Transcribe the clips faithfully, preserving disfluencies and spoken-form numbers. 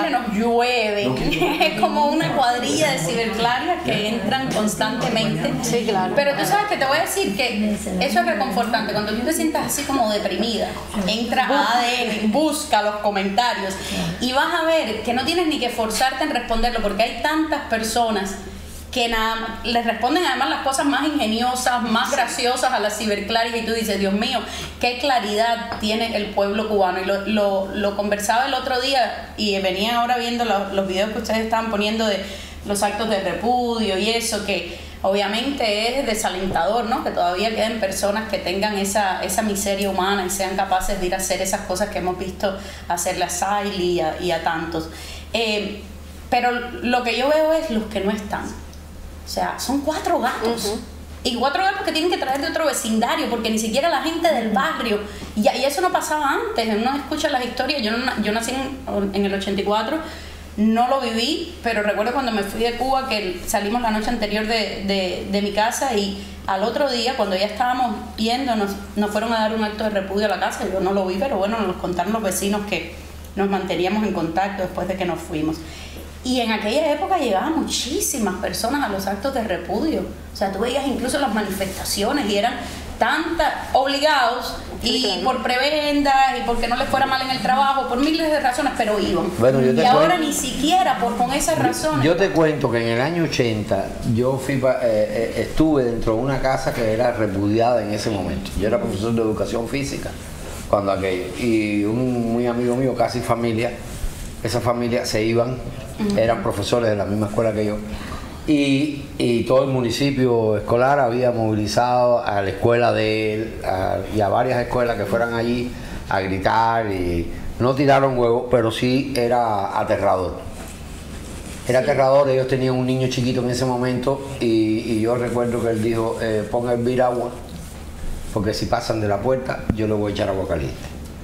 que nos llueven. No, es como una cuadrilla de ciberclarias que entran constantemente. Sí, claro. Pero tú sabes que te voy a decir que eso es reconfortante. Cuando tú te sientas así como deprimida, entra a A D N, busca los comentarios y vas a ver que no tienes ni que forzarte en responderlo, porque hay tantas personas que nada, les responden además las cosas más ingeniosas, más graciosas a la ciberclaria, y tú dices, Dios mío, qué claridad tiene el pueblo cubano. Y lo, lo, lo conversaba el otro día y venía ahora viendo los, los videos que ustedes estaban poniendo de los actos de repudio y eso, que obviamente es desalentador, ¿no? Que todavía queden personas que tengan esa, esa miseria humana y sean capaces de ir a hacer esas cosas que hemos visto hacerle a Saily y a, y a tantos. Eh, pero lo que yo veo es los que no están. O sea, son cuatro gatos. Uh-huh. Y cuatro gatos que tienen que traer de otro vecindario, porque ni siquiera la gente del barrio. Y, y eso no pasaba antes. Uno escucha las historias. Yo, no, yo nací en, en el ochenta y cuatro, no lo viví, pero recuerdo cuando me fui de Cuba que salimos la noche anterior de, de, de mi casa, y al otro día, cuando ya estábamos yendo, nos, nos fueron a dar un acto de repudio a la casa. Yo no lo vi, pero bueno, nos contaron los vecinos que nos manteníamos en contacto después de que nos fuimos. Y en aquella época llegaban muchísimas personas a los actos de repudio. O sea, tú veías incluso las manifestaciones y eran tantas, obligados, y sí, claro, por prebendas, y porque no les fuera mal en el trabajo, por miles de razones, pero iban. Bueno, yo te y ahora cuento, ni siquiera por con esas razones. Yo te cuento que en el año ochenta yo fui, eh, estuve dentro de una casa que era repudiada en ese momento. Yo era profesor de educación física cuando aquello. Y un muy amigo mío, casi familia, esa familia se iban, eran profesores de la misma escuela que yo, y, y todo el municipio escolar había movilizado a la escuela de él a, y a varias escuelas que fueran allí a gritar, y no tiraron huevos, pero sí era aterrador. Era sí. aterrador. Ellos tenían un niño chiquito en ese momento, y, y yo recuerdo que él dijo, eh, ponga a hervir agua, porque si pasan de la puerta yo le voy a echar agua caliente.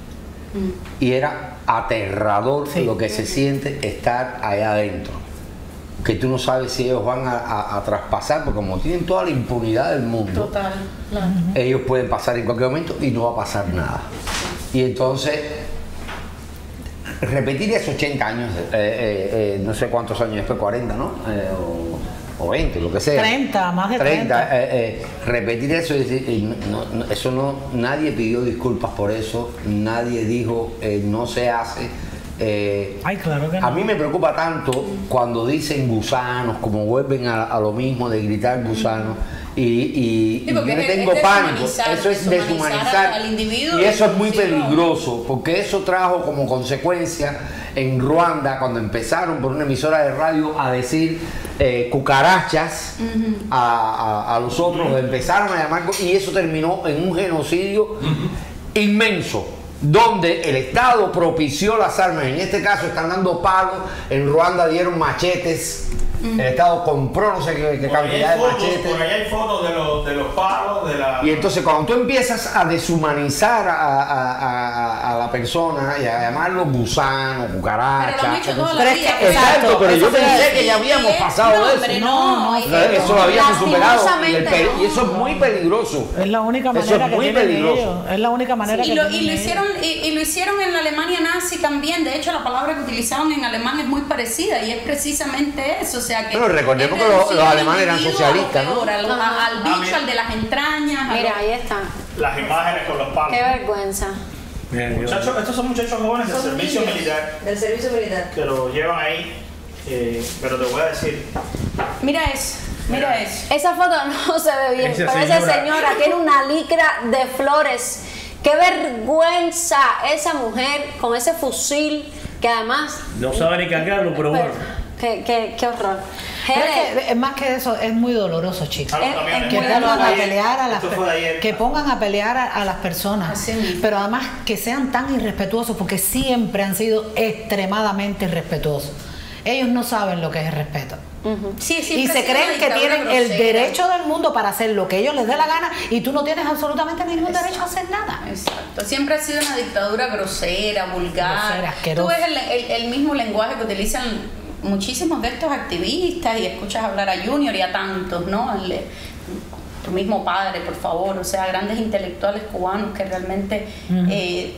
Y era aterrador, sí, lo que se siente estar allá adentro, que tú no sabes si ellos van a, a, a traspasar, porque como tienen toda la impunidad del mundo, total, claro, ellos pueden pasar en cualquier momento y no va a pasar nada. Y entonces repetir esos ochenta años, eh, eh, eh, no sé cuántos años después, cuarenta, ¿no? Eh, o, o veinte, lo que sea. treinta, más de treinta. treinta eh, eh, repetir eso, y decir, eh, no, no, eso no, nadie pidió disculpas por eso, nadie dijo, eh, no se hace. Eh, Ay, claro que no. A mí me preocupa tanto cuando dicen gusanos, como vuelven a, a lo mismo de gritar gusanos, y, y, sí, y yo le tengo pánico. Eso es deshumanizar, al individuo, y eso es muy peligroso, porque eso trajo como consecuencia en Ruanda, cuando empezaron por una emisora de radio a decir eh, cucarachas, uh-huh, a, a, a los otros, uh-huh, empezaron a llamar, y eso terminó en un genocidio, uh-huh, inmenso, donde el Estado propició las armas. En este caso están dando palos, en Ruanda dieron machetes, mm. el Estado compró no sé qué, qué cantidad de fotos, machetes. Por allá hay fotos de los, de los palos, de la... Y entonces cuando tú empiezas a deshumanizar a, a, a, a la persona y a llamarlo gusano, cucaracha... Pero lo han hecho toda la vida. Exacto, pero yo pensé que ya sí, habíamos pasado no, de hombre, eso. No, no, no, eso lo habíamos superado. Y, el, no. y eso es muy peligroso. Es la única manera eso es que muy tienen peligroso. ellos. Es la única manera sí, que y lo, tienen y lo ellos. hicieron y, y lo hicieron en la Alemania nazi también. De hecho, la palabra que utilizaron en alemán es muy parecida, y es precisamente eso. O sea que pero recordemos que los, los alemanes eran socialistas, ¿no? Al, al, al bicho, al de las entrañas. Mira, lo... ahí está. Las imágenes con los palos. Qué vergüenza. Muchachos, estos son muchachos jóvenes del servicio niños, militar. Del servicio militar. Que lo llevan ahí. Eh, pero te voy a decir. Mira eso. Mira eso. Esa foto no se ve bien, esa pero señora, esa señora tiene una licra de flores. Qué vergüenza esa mujer con ese fusil que además... No sabe ni cargarlo, pero bueno. Qué, qué, qué horror. Pero es, que, es más que eso, es muy doloroso, chicos. Ah, es, es que pongan a pelear a las que ¿no? pongan a pelear a, a las personas, pero además que sean tan irrespetuosos, porque siempre han sido extremadamente irrespetuosos. Ellos no saben lo que es el respeto. Uh-huh. Sí, y se creen que tienen grosera. el derecho del mundo para hacer lo que ellos les dé la gana, y tú no tienes absolutamente ningún Exacto. derecho a hacer nada. Exacto. Siempre ha sido una dictadura grosera, vulgar. Grosera, tú ves el, el, el mismo lenguaje que utilizan muchísimos de estos activistas, y escuchas hablar a Junior y a tantos, ¿no? Al, tu mismo padre, por favor. O sea, grandes intelectuales cubanos que realmente uh-huh. eh,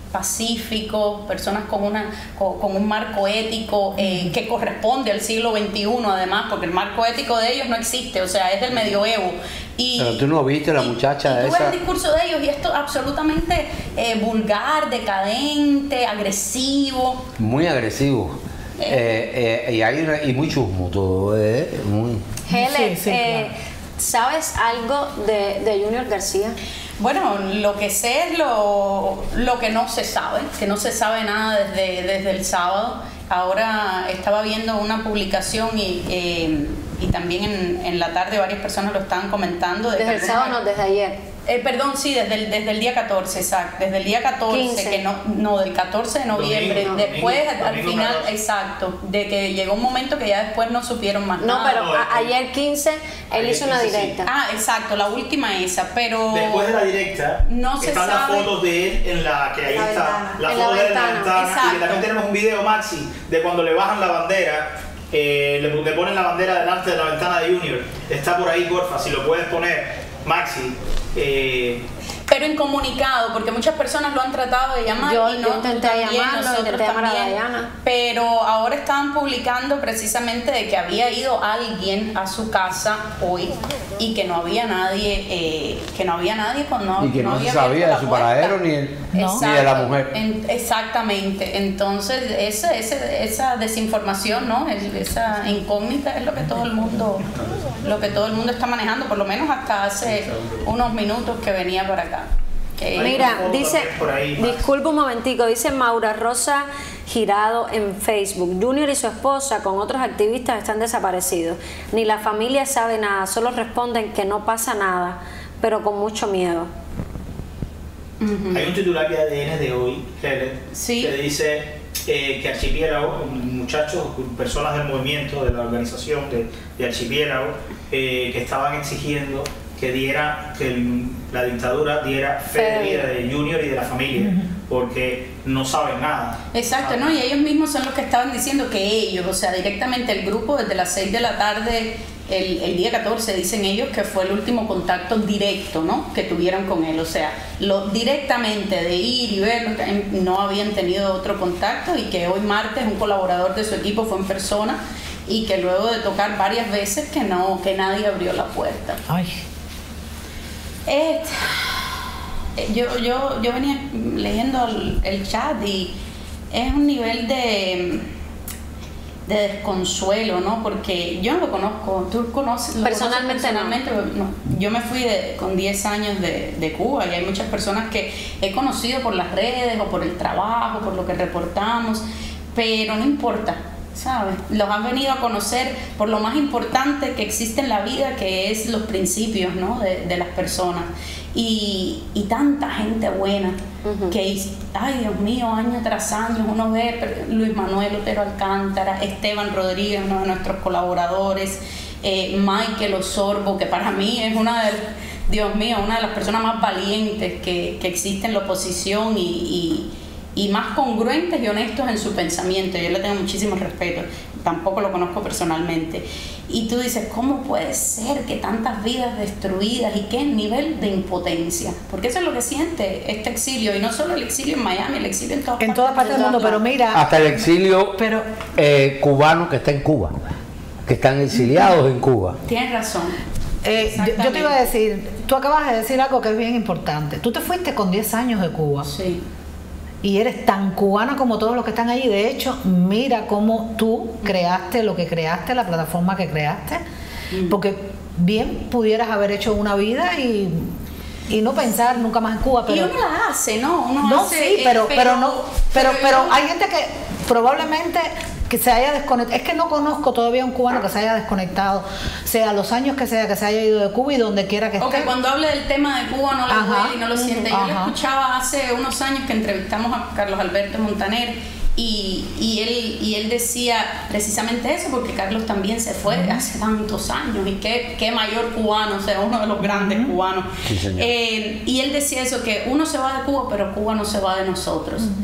pacíficos, personas con, una, con, con un marco ético eh, que corresponde al siglo veintiuno además, porque el marco ético de ellos no existe, o sea, es del medioevo. Y, pero tú no viste la muchacha y, y tú esa. ves el discurso de ellos y esto absolutamente eh, vulgar, decadente, agresivo. Muy agresivo. Eh, eh, y, hay una, y muy chusmo todo, eh, muy... Helen, Sí, sí, eh, claro. ¿sabes algo de, de Junior García? Bueno, lo que sé es lo, lo que no se sabe, que no se sabe nada desde, desde el sábado. Ahora estaba viendo una publicación y, eh, y también en, en la tarde varias personas lo estaban comentando. De Desde que el algunos- sábado, no, desde ayer. Eh, perdón, sí, desde el, desde el día catorce, exacto. Desde el día catorce, quince. que no, no, del catorce de noviembre. Domingo, después, domingo, al domingo final, catorce. exacto, de que llegó un momento que ya después no supieron más No, nada. pero no, a- eh, ayer quince, él ayer hizo una quince, sí. directa. Ah, exacto, la última esa, pero... Después de la directa, No se están sabe. las fotos de él en la que ahí La está, ventana. la En foto la de él en la ventana. ventana, y Exacto. que también tenemos un video, Maxi, de cuando le bajan la bandera, eh, le, le ponen la bandera delante de la ventana de Junior. Está por ahí, porfa, si lo puedes poner, Maxi. Eh, Pero incomunicado, porque muchas personas lo han tratado de llamar Yo- y no, yo intenté tú también, llamarlo, nosotros intenté llamar a también. Dayana. Pero ahora estaban publicando precisamente de que había ido alguien a su casa hoy y que no había nadie, eh, que no había nadie cuando Y que no, se había sabía abierto de su la puerta. paradero ni, el, No. ni de la mujer. En- exactamente. Entonces, ese, ese, esa desinformación, ¿no? Es- esa incógnita es lo que todo el mundo, lo que todo el mundo está manejando, por lo menos hasta hace unos minutos que venía para acá. Que- Hay Mira, fotos dice, también por ahí, Max. disculpa un momentico, dice Maura Rosa Girado en Facebook. Junior y su esposa con otros activistas están desaparecidos. Ni la familia sabe nada, solo responden que no pasa nada, pero con mucho miedo. Hay un titular de A D N de hoy, Helen, Sí. que dice eh, que Archipiélago, muchachos, personas del movimiento, de la organización de, de Archipiélago, eh, que estaban exigiendo que diera, que el- la dictadura diera fe de vida de Junior y de la familia, porque no saben nada. Exacto, ¿no? Y ellos mismos son los que estaban diciendo que ellos, o sea, directamente el grupo desde las seis de la tarde, el, el día catorce, dicen ellos que fue el último contacto directo, ¿no? Que tuvieron con él, o sea, lo, directamente de ir y verlo, que no habían tenido otro contacto y que hoy martes un colaborador de su equipo fue en persona y que luego de tocar varias veces que no, que nadie abrió la puerta. Ay, Eh, yo, yo, yo venía leyendo el, el chat y es un nivel de, de desconsuelo, ¿no? Porque yo no lo conozco, tú conoces lo Personalmente, conoces personalmente, no. Yo me fui de- con diez años de, de Cuba y hay muchas personas que he conocido por las redes o por el trabajo, por lo que reportamos, pero no importa. ¿Sabes? Los han venido a conocer por lo más importante que existe en la vida, que es los principios, ¿no? de, de las personas. Y, y tanta gente buena que, ay Dios mío, año tras año uno ve Luis Manuel Otero Alcántara, Esteban Rodríguez, uno de nuestros colaboradores, eh, Michael Osorbo, que para mí es una de, Dios mío, una de las personas más valientes que, que existe en la oposición y, y y más congruentes y honestos en su pensamiento. Yo le tengo muchísimo respeto, tampoco lo conozco personalmente. Y tú dices, ¿cómo puede ser que tantas vidas destruidas y qué nivel de impotencia? Porque eso es lo que siente este exilio, y no solo el exilio en Miami, el exilio en todas en todas partes del mundo, pero mira, Hasta el exilio pero eh, cubano que está en Cuba, que están exiliados en Cuba. Tienes razón. eh, yo, yo te iba a decir, tú acabas de decir algo que es bien importante. Tú te fuiste con diez años de Cuba. Sí. Y eres tan cubana como todos los que están allí. De hecho, mira cómo tú creaste lo que creaste, la plataforma que creaste. Porque bien pudieras haber hecho una vida y, y no pensar nunca más en Cuba. Pero, y uno la hace, ¿no? Uno no, hace, sí, eh, pero, pero no. Pero, pero yo- hay gente que probablemente que se haya desconectado. Es que no conozco todavía un cubano que se haya desconectado, sea los años que sea, que se haya ido de Cuba y donde quiera que Ok, esté. cuando hable del tema de Cuba no le Ajá. duele y no lo siente. Yo lo Ajá. escuchaba hace unos años que entrevistamos a Carlos Alberto Montaner y, y, él, y él decía precisamente eso, porque Carlos también se fue hace tantos años y qué, qué mayor cubano, o sea, uno de los grandes cubanos. Sí, señor. Eh, y él decía eso, que uno se va de Cuba, pero Cuba no se va de nosotros.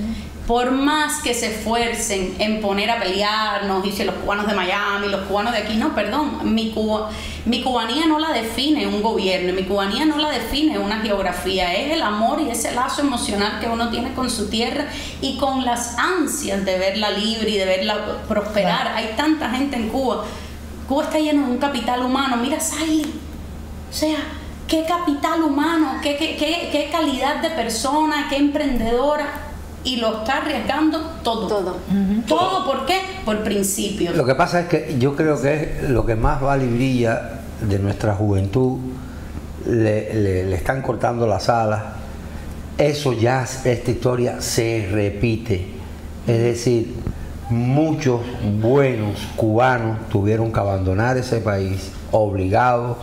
por más que se esfuercen en poner a pelearnos, dice los cubanos de Miami, los cubanos de aquí, no, perdón, mi, Cuba, mi cubanía no la define un gobierno, mi cubanía no la define una geografía, es el amor y ese lazo emocional que uno tiene con su tierra y con las ansias de verla libre y de verla prosperar. Claro. Hay tanta gente en Cuba, Cuba está lleno de un capital humano, mira Saily, o sea, qué capital humano, qué, qué, qué, qué calidad de persona, qué emprendedora. Y lo está arriesgando todo. Todo. Uh-huh. ¿Todo por qué? Por principios. Lo que pasa es que yo creo que es lo que más vale y brilla de nuestra juventud. Le, le, le están cortando las alas. Eso ya, esta historia se repite. Es decir, muchos buenos cubanos tuvieron que abandonar ese país, obligados.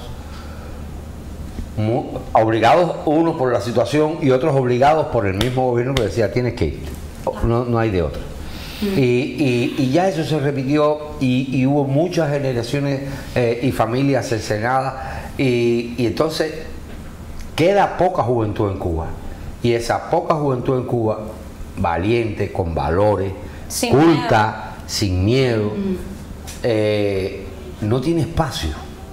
Muy, obligados unos por la situación y otros obligados por el mismo gobierno que decía tienes que ir, no, no hay de otra. Mm. Y, y, y ya eso se repitió y, y hubo muchas generaciones eh, y familias cercenadas y, y entonces queda poca juventud en Cuba y esa poca juventud en Cuba, valiente, con valores, sin culta, miedo. sin miedo, mm. eh, no tiene espacio.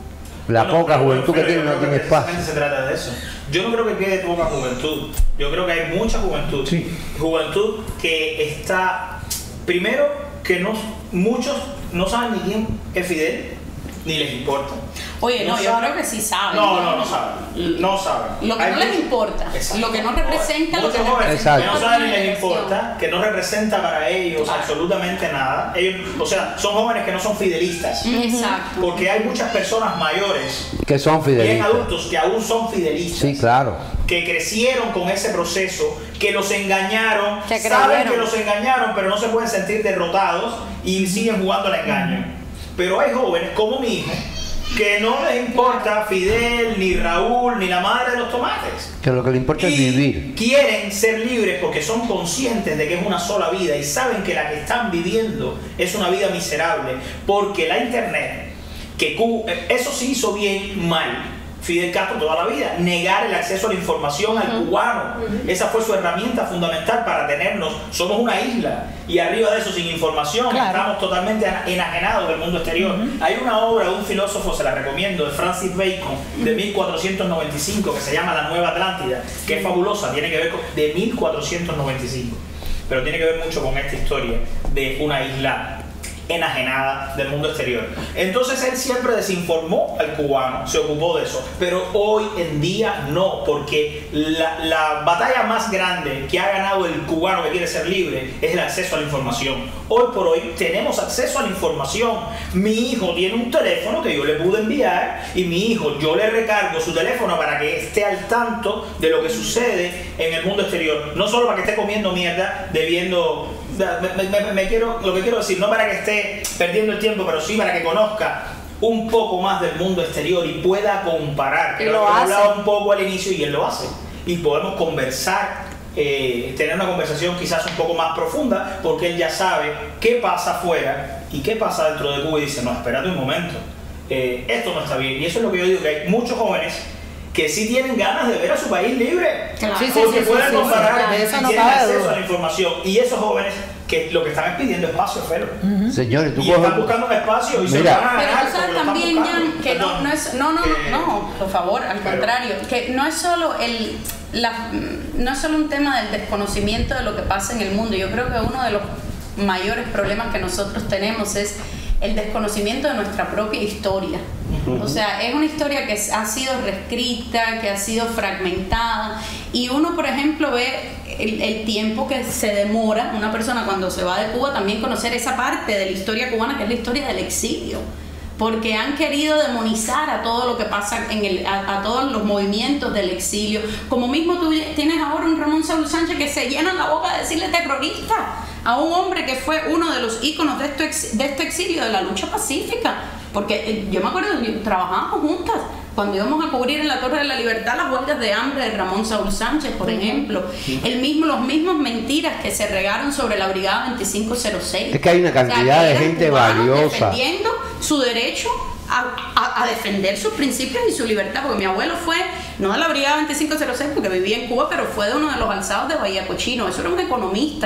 La no, poca no, juventud que tiene no tiene espacio. Se trata de eso. Yo no creo que quede poca juventud. Yo creo que hay mucha juventud. Sí. Juventud que está, primero, que no, muchos no saben ni quién es Fidel, ni les importa. Oye, no, no yo creo que sí saben. No, no, no saben. No saben. Lo que hay no les importa, exacto. Lo que no representa, lo que jóvenes representa. Que no saben ni les importa, que no representa para ellos claro. absolutamente nada. Ellos, o sea, son jóvenes que no son fidelistas. Exacto. Porque hay muchas personas mayores que son fidelistas. Bien adultos que aún son fidelistas. Sí, claro. Que crecieron con ese proceso, que los engañaron, que saben que los engañaron, pero no se pueden sentir derrotados y siguen jugando al engaño. Pero hay jóvenes como mi hijo que no les importa Fidel, ni Raúl, ni la madre de los tomates. Que lo que le importa y es vivir. Quieren ser libres porque son conscientes de que es una sola vida y saben que la que están viviendo es una vida miserable. Porque la internet, que eso sí hizo bien mal Fidel Castro toda la vida, negar el acceso a la información al uh-huh. cubano. Uh-huh. Esa fue su herramienta fundamental para tenernos. Somos una isla y arriba de eso sin información claro. estamos totalmente enajenados del mundo exterior. Uh-huh. Hay una obra de un filósofo, se la recomiendo, de Francis Bacon, de mil cuatrocientos noventa y cinco, que se llama La Nueva Atlántida, que es fabulosa, tiene que ver con, de mil cuatrocientos noventa y cinco, pero tiene que ver mucho con esta historia de una isla enajenada del mundo exterior. Entonces él siempre desinformó al cubano, se ocupó de eso, pero hoy en día no, porque la, la batalla más grande que ha ganado el cubano que quiere ser libre es el acceso a la información. Hoy por hoy tenemos acceso a la información. Mi hijo tiene un teléfono que yo le pude enviar y mi hijo, yo le recargo su teléfono para que esté al tanto de lo que sucede en el mundo exterior, no solo para que esté comiendo mierda, debiendo Me, me, me quiero, lo que quiero decir, no para que esté perdiendo el tiempo, pero sí para que conozca un poco más del mundo exterior y pueda comparar. Que lo hace. Hablaba un poco al inicio y él lo hace. Y podemos conversar, eh, tener una conversación quizás un poco más profunda, porque él ya sabe qué pasa afuera y qué pasa dentro de Cuba y dice, no, espérate un momento, eh, esto no está bien. Y eso es lo que yo digo, que hay muchos jóvenes que sí tienen ganas de ver a su país libre, claro. sí, sí, porque sí, pueden sí, comparar sí, y sí, tienen no acceso a la información. Y esos jóvenes que lo que están pidiendo es espacio, Felo. Uh-huh. Señores, tú y están buscando un espacio y Mira. se van a ganar. Pero tú sabes también, Jan, que no, no es, no, no, eh, no, no, por favor, al pero, contrario, que no es solo el, la, no es solo un tema del desconocimiento de lo que pasa en el mundo. Yo creo que uno de los mayores problemas que nosotros tenemos es el desconocimiento de nuestra propia historia. O sea, es una historia que ha sido reescrita, que ha sido fragmentada, y uno, por ejemplo, ve el, el tiempo que se demora una persona cuando se va de Cuba también conocer esa parte de la historia cubana, que es la historia del exilio, porque han querido demonizar a todo lo que pasa en el, a, a todos los movimientos del exilio. Como mismo tú tienes ahora un Ramón Saúl Sánchez que se llena la boca de decirle terrorista a un hombre que fue uno de los íconos de este, de este exilio, de la lucha pacífica. Porque yo me acuerdo, trabajábamos juntas cuando íbamos a cubrir en la Torre de la Libertad las huelgas de hambre de Ramón Saúl Sánchez, por ejemplo. El mismo, los mismos mentiras que se regaron sobre la Brigada veinticinco cero seis. Es que hay una cantidad o sea, de gente valiosa defendiendo su derecho a, a, a defender sus principios y su libertad, porque mi abuelo fue, no de la Brigada veinticinco cero seis porque vivía en Cuba, pero fue de uno de los alzados de Bahía Cochino. Eso era un economista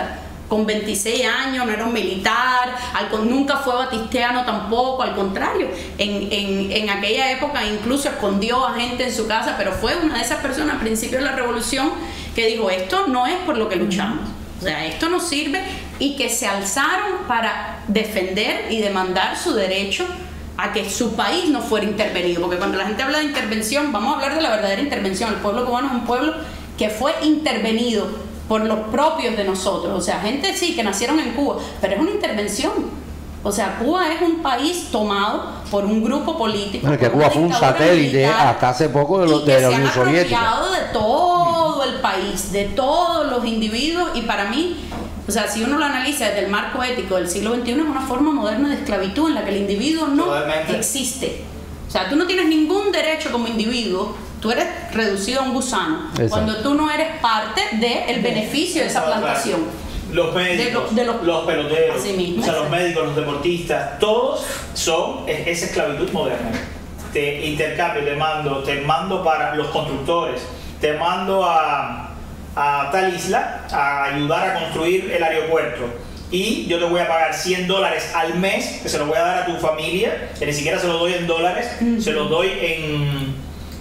con veintiséis años, no era un militar, al, nunca fue batistiano tampoco, al contrario, en, en, en aquella época incluso escondió a gente en su casa, pero fue una de esas personas al principio de la revolución que dijo, esto no es por lo que luchamos, o sea, esto no sirve, y que se alzaron para defender y demandar su derecho a que su país no fuera intervenido, porque cuando la gente habla de intervención, vamos a hablar de la verdadera intervención. El pueblo cubano es un pueblo que fue intervenido por los propios de nosotros, o sea, gente sí que nacieron en Cuba, pero es una intervención. O sea, Cuba es un país tomado por un grupo político. Bueno, que Cuba fue un satélite hasta hace poco de, lo, de la Unión Soviética. Se han apropiado de todo el país, de todos los individuos, y para mí, o sea, si uno lo analiza desde el marco ético del siglo veintiuno, es una forma moderna de esclavitud en la que el individuo no Totalmente. existe. O sea, tú no tienes ningún derecho como individuo, tú eres reducido a un gusano. Exacto. Cuando tú no eres parte del beneficio de esa plantación. Los médicos, de lo, de los, los peloteros, mismo, o sea, los médicos, los deportistas, todos son esa esclavitud moderna. Te intercambio, te mando, te mando para los constructores, te mando a, a tal isla a ayudar a construir el aeropuerto. Y yo te voy a pagar cien dólares al mes, que se los voy a dar a tu familia, que ni siquiera se los doy en dólares, mm-hmm. se los doy en,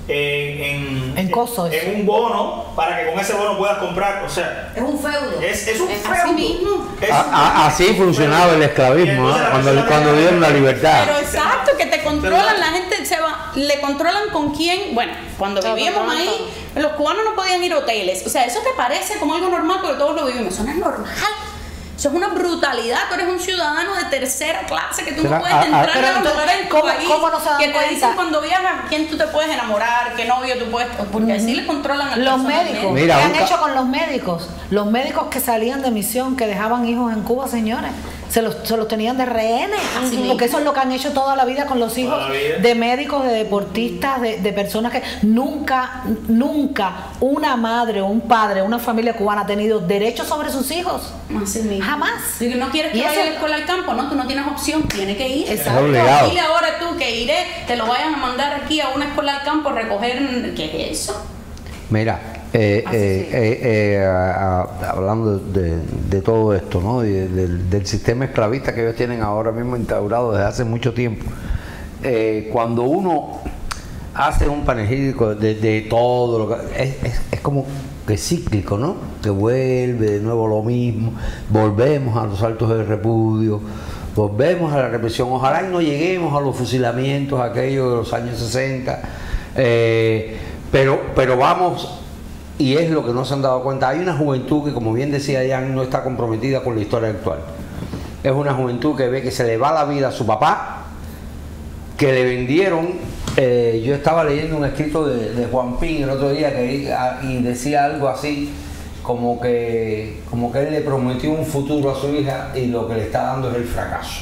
en, en, en, cosas. en un bono, para que con ese bono puedas comprar, o sea... Es un feudo. Es, es un es feudo. Así mismo. Es a, a, así funcionaba el esclavismo, ¿eh? cuando, cuando dieron la libertad. Pero exacto, que te controlan, la gente se va, le controlan con quién. Bueno, cuando vivíamos ahí, los cubanos no podían ir a hoteles. O sea, eso te parece como algo normal porque todos lo vivimos. Eso no es normal. Eso es una brutalidad. Tú eres un ciudadano de tercera clase que tú no puedes entrar a, a, a los lugares en tu país. ¿Cómo no se dan que te cuenta? dicen cuando viajas quién tú te puedes enamorar, qué novio tú puedes, porque así le controlan a los médicos. Mira, ¿qué han hecho con los médicos? Los médicos que salían de misión, que dejaban hijos en Cuba, señores, se los, se los tenían de rehenes, así porque eso es lo que han hecho toda la vida con los hijos de médicos, de deportistas, de, de personas que nunca, nunca una madre o un padre, una familia cubana ha tenido derecho sobre sus hijos. Así mismo. Jamás. Si no quieres que vaya a la escuela al campo, no, tú no tienes opción, tienes que ir. Exacto. Dile ahora tú que iré, te lo vayan a mandar aquí a una escuela al campo a recoger. ¿Qué es eso? Mira, eh, eh, eh, eh, a, a, hablando de, de todo esto, ¿no? De, de, del sistema esclavista que ellos tienen ahora mismo instaurado desde hace mucho tiempo, eh, cuando uno hace un panegírico de, de todo lo que es, es, es como que es cíclico, ¿no? Que vuelve de nuevo lo mismo, volvemos a los actos de repudio, volvemos a la represión. Ojalá y no lleguemos a los fusilamientos aquellos de los años sesenta, eh, pero, pero vamos, y es lo que no se han dado cuenta. Hay una juventud que, como bien decía Jan, no está comprometida con la historia actual. Es una juventud que ve que se le va la vida a su papá, que le vendieron. Eh, yo estaba leyendo un escrito de, de Juan Pin el otro día que, y decía algo así como que, como que él le prometió un futuro a su hija y lo que le está dando es el fracaso.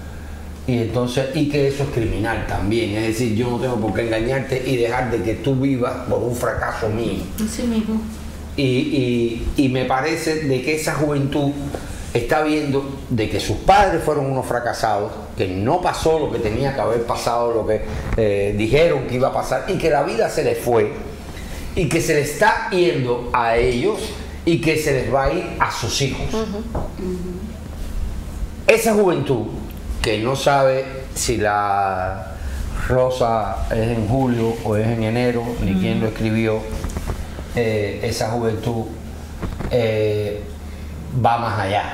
Y entonces, y que eso es criminal también, es decir, yo no tengo por qué engañarte y dejar de que tú vivas por un fracaso mío. Así mismo. Y, y, y me parece de que esa juventud está viendo de que sus padres fueron unos fracasados, que no pasó lo que tenía que haber pasado, lo que eh, dijeron que iba a pasar, y que la vida se les fue, y que se les está yendo a ellos, y que se les va a ir a sus hijos. Uh-huh. Uh-huh. Esa juventud que no sabe si la rosa es en julio o es en enero, ni uh-huh. quién lo escribió, eh, esa juventud eh, va más allá.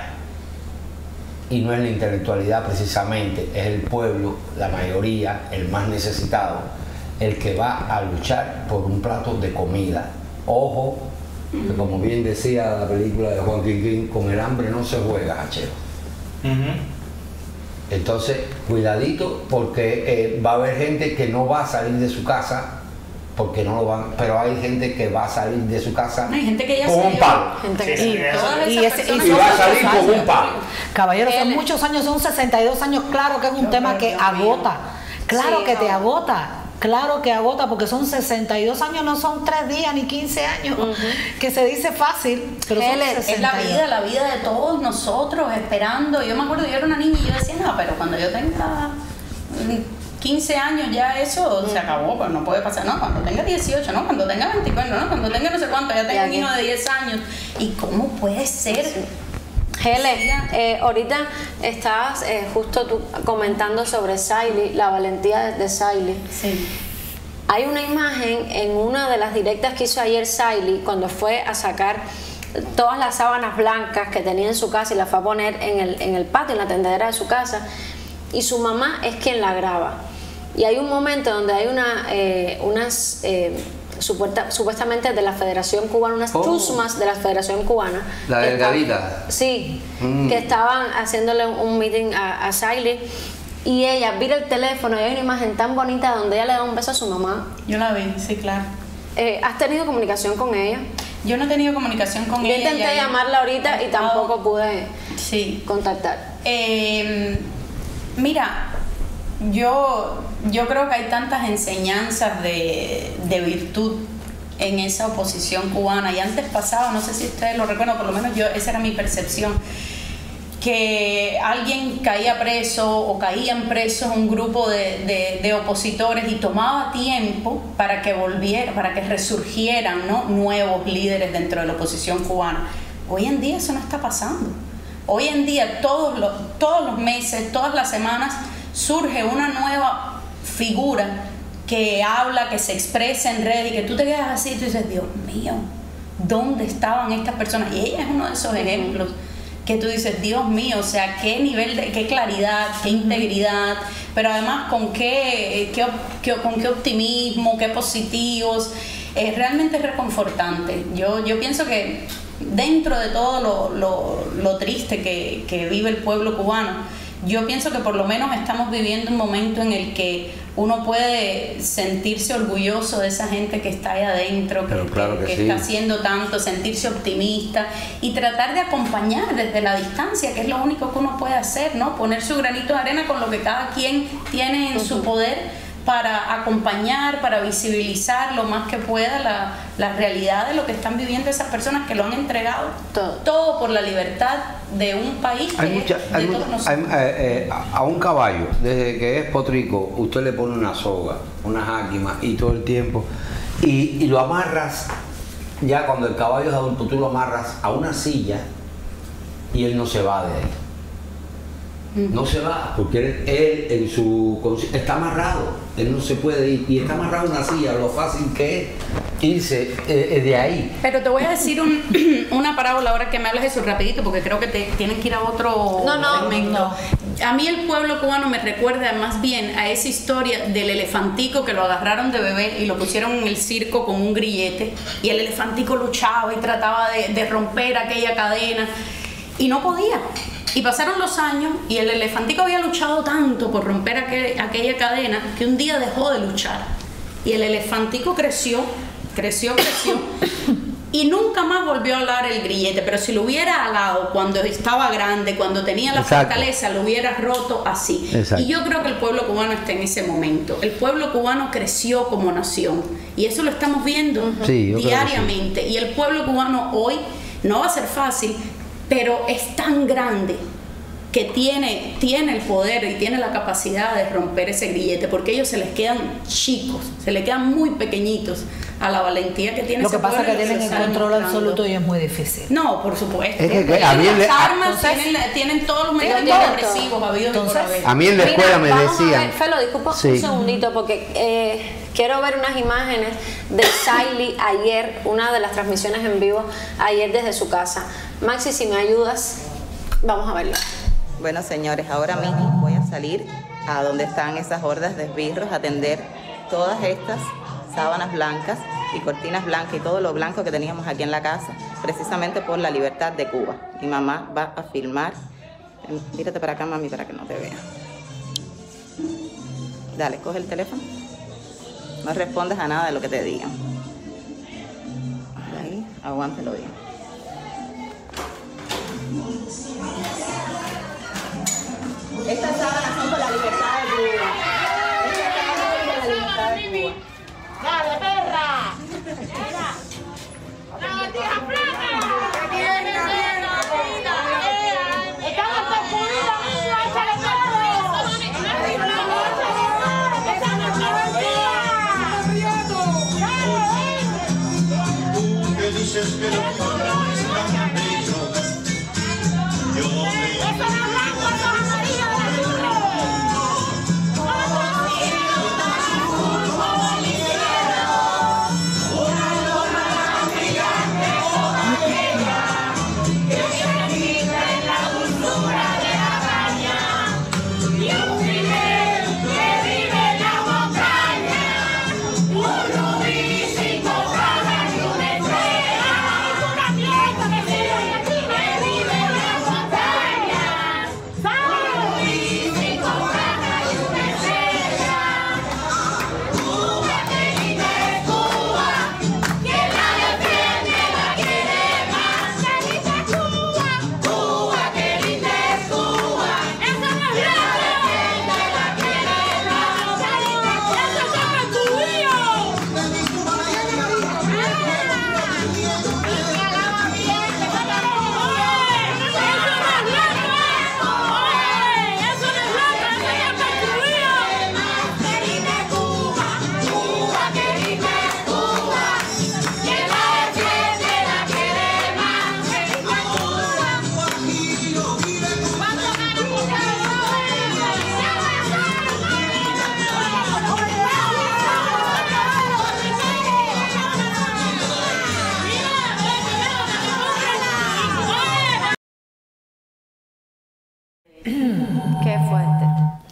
Y no es la intelectualidad precisamente, es el pueblo, la mayoría, el más necesitado, el que va a luchar por un plato de comida. Ojo, que como bien decía la película de Juan Quinquín, con el hambre no se juega, hachero. Uh-huh. Entonces, cuidadito, porque eh, va a haber gente que no va a salir de su casa porque no lo van, pero hay gente que va a salir de su casa hay gente que ya con un palo. Gente que sí, y, y, ese, y, y va a salir con un palo. Caballeros, son muchos años, son sesenta y dos años, claro que es un yo tema que agota, claro sí, que no. te agota, claro que agota, porque son sesenta y dos años, no son tres días ni quince años, uh-huh. que se dice fácil, pero son es, es la vida, la vida de todos nosotros, esperando. Yo me acuerdo, yo era una niña y yo decía, no, pero cuando yo tenga quince años ya eso uh-huh. se acabó, pues no puede pasar, no, cuando tenga dieciocho, no, cuando tenga veinticuatro, no, cuando tenga no sé cuánto, ya tengo un hijo de diez años. ¿Y cómo puede ser? Sí. Hele, eh, ahorita estabas eh, justo tú comentando sobre Saily, la valentía de, de Saily. Sí. Hay una imagen en una de las directas que hizo ayer Saily cuando fue a sacar todas las sábanas blancas que tenía en su casa y las fue a poner en el, en el patio, en la tendedera de su casa, y su mamá es quien la graba. Y hay un momento donde hay una, eh, unas... Eh, Supuesta, supuestamente de la Federación Cubana, unas oh. chusmas de la Federación Cubana. La delgadita. Sí, mm. que estaban haciéndole un meeting a, a Saily y ella vira el teléfono y hay una imagen tan bonita donde ella le da un beso a su mamá. Yo la vi, sí, claro. Eh, ¿Has tenido comunicación con ella? Yo no he tenido comunicación con Yo ella. intenté ella llamarla ahorita y tampoco pude sí. contactar. Eh, mira, yo, yo creo que hay tantas enseñanzas de, de virtud en esa oposición cubana, y antes pasaba, no sé si ustedes lo recuerdan, por lo menos yo, esa era mi percepción, que alguien caía preso o caían presos un grupo de, de, de opositores y tomaba tiempo para que volviera, para que resurgieran, ¿no?, nuevos líderes dentro de la oposición cubana. Hoy en día eso no está pasando. Hoy en día todos los, todos los meses, todas las semanas surge una nueva figura que habla, que se expresa en redes y que tú te quedas así y tú dices, Dios mío, ¿dónde estaban estas personas? Y ella es uno de esos ejemplos que tú dices, Dios mío, o sea, qué nivel de, qué claridad, qué integridad, pero además con qué, qué, qué con qué optimismo, qué positivos. Eh, realmente es reconfortante. Yo, yo pienso que dentro de todo lo, lo, lo triste que, que vive el pueblo cubano, yo pienso que por lo menos estamos viviendo un momento en el que uno puede sentirse orgulloso de esa gente que está ahí adentro, que, claro que, que, que sí. está haciendo tanto, sentirse optimista y tratar de acompañar desde la distancia, que es lo único que uno puede hacer, ¿no? Poner su granito de arena con lo que cada quien tiene en uh-huh. su poder para acompañar, para visibilizar lo más que pueda la, la realidad de lo que están viviendo esas personas que lo han entregado todo, todo por la libertad de un país que hay mucha, es de hay todos mucha, nosotros. Hay, eh, eh, a un caballo, desde que es potrico, usted le pone una soga, una jáquima y todo el tiempo, y, y lo amarras, ya cuando el caballo es adulto, tú lo amarras a una silla y él no se va de ahí. No se va, porque él, él en su está amarrado, él no se puede ir, y está amarrado en una silla, lo fácil que es irse eh, de ahí. Pero te voy a decir un, una parábola ahora que me hables de eso rapidito, porque creo que te tienen que ir a otro no, no, segmento. No. A mí el pueblo cubano me recuerda más bien a esa historia del elefantico que lo agarraron de bebé y lo pusieron en el circo con un grillete, y el elefantico luchaba y trataba de, de romper aquella cadena y no podía. Y pasaron los años y el elefantico había luchado tanto por romper aquel, aquella cadena que un día dejó de luchar. Y el elefantico creció, creció, creció y nunca más volvió a alar el grillete. Pero si lo hubiera alado cuando estaba grande, cuando tenía la Exacto. fortaleza, lo hubiera roto así. Exacto. Y yo creo que el pueblo cubano está en ese momento. El pueblo cubano creció como nación y eso lo estamos viendo sí, diariamente. Sí. Y el pueblo cubano hoy no va a ser fácil, pero es tan grande que tiene, tiene el poder y tiene la capacidad de romper ese grillete, porque ellos se les quedan chicos, se les quedan muy pequeñitos a la valentía que tiene. Lo que pasa es que tienen el control absoluto y es muy difícil. No, por supuesto. Es que, que a mí las le, armas entonces, tienen, tienen todos los medios represivos habidos y por haber. A mí en la escuela Mira, me vamos decían. A ver, Felo, disculpa sí. un segundito, porque eh, quiero ver unas imágenes de Saily ayer, una de las transmisiones en vivo ayer desde su casa. Maxi, si me ayudas, vamos a verla. Bueno, señores, ahora mismo voy a salir a donde están esas hordas de esbirros a atender todas estas sábanas blancas y cortinas blancas y todo lo blanco que teníamos aquí en la casa, precisamente por la libertad de Cuba. Mi mamá va a filmar. Mírate para acá, mami, para que no te vea. Dale, coge el teléfono. No respondas a nada de lo que te digan. Ahí, aguántelo bien. Estas sábanas son por la libertad de Cuba. Estas sábanas son por la libertad de Cuba. ¡Dale, perra! ¡La tía plata! ¡Qué tierna, tierna, tierna! ¡Estamos confundidos, niños! ¡Échale todo! ¡Estamos confundidos! ¡Tú que dices que no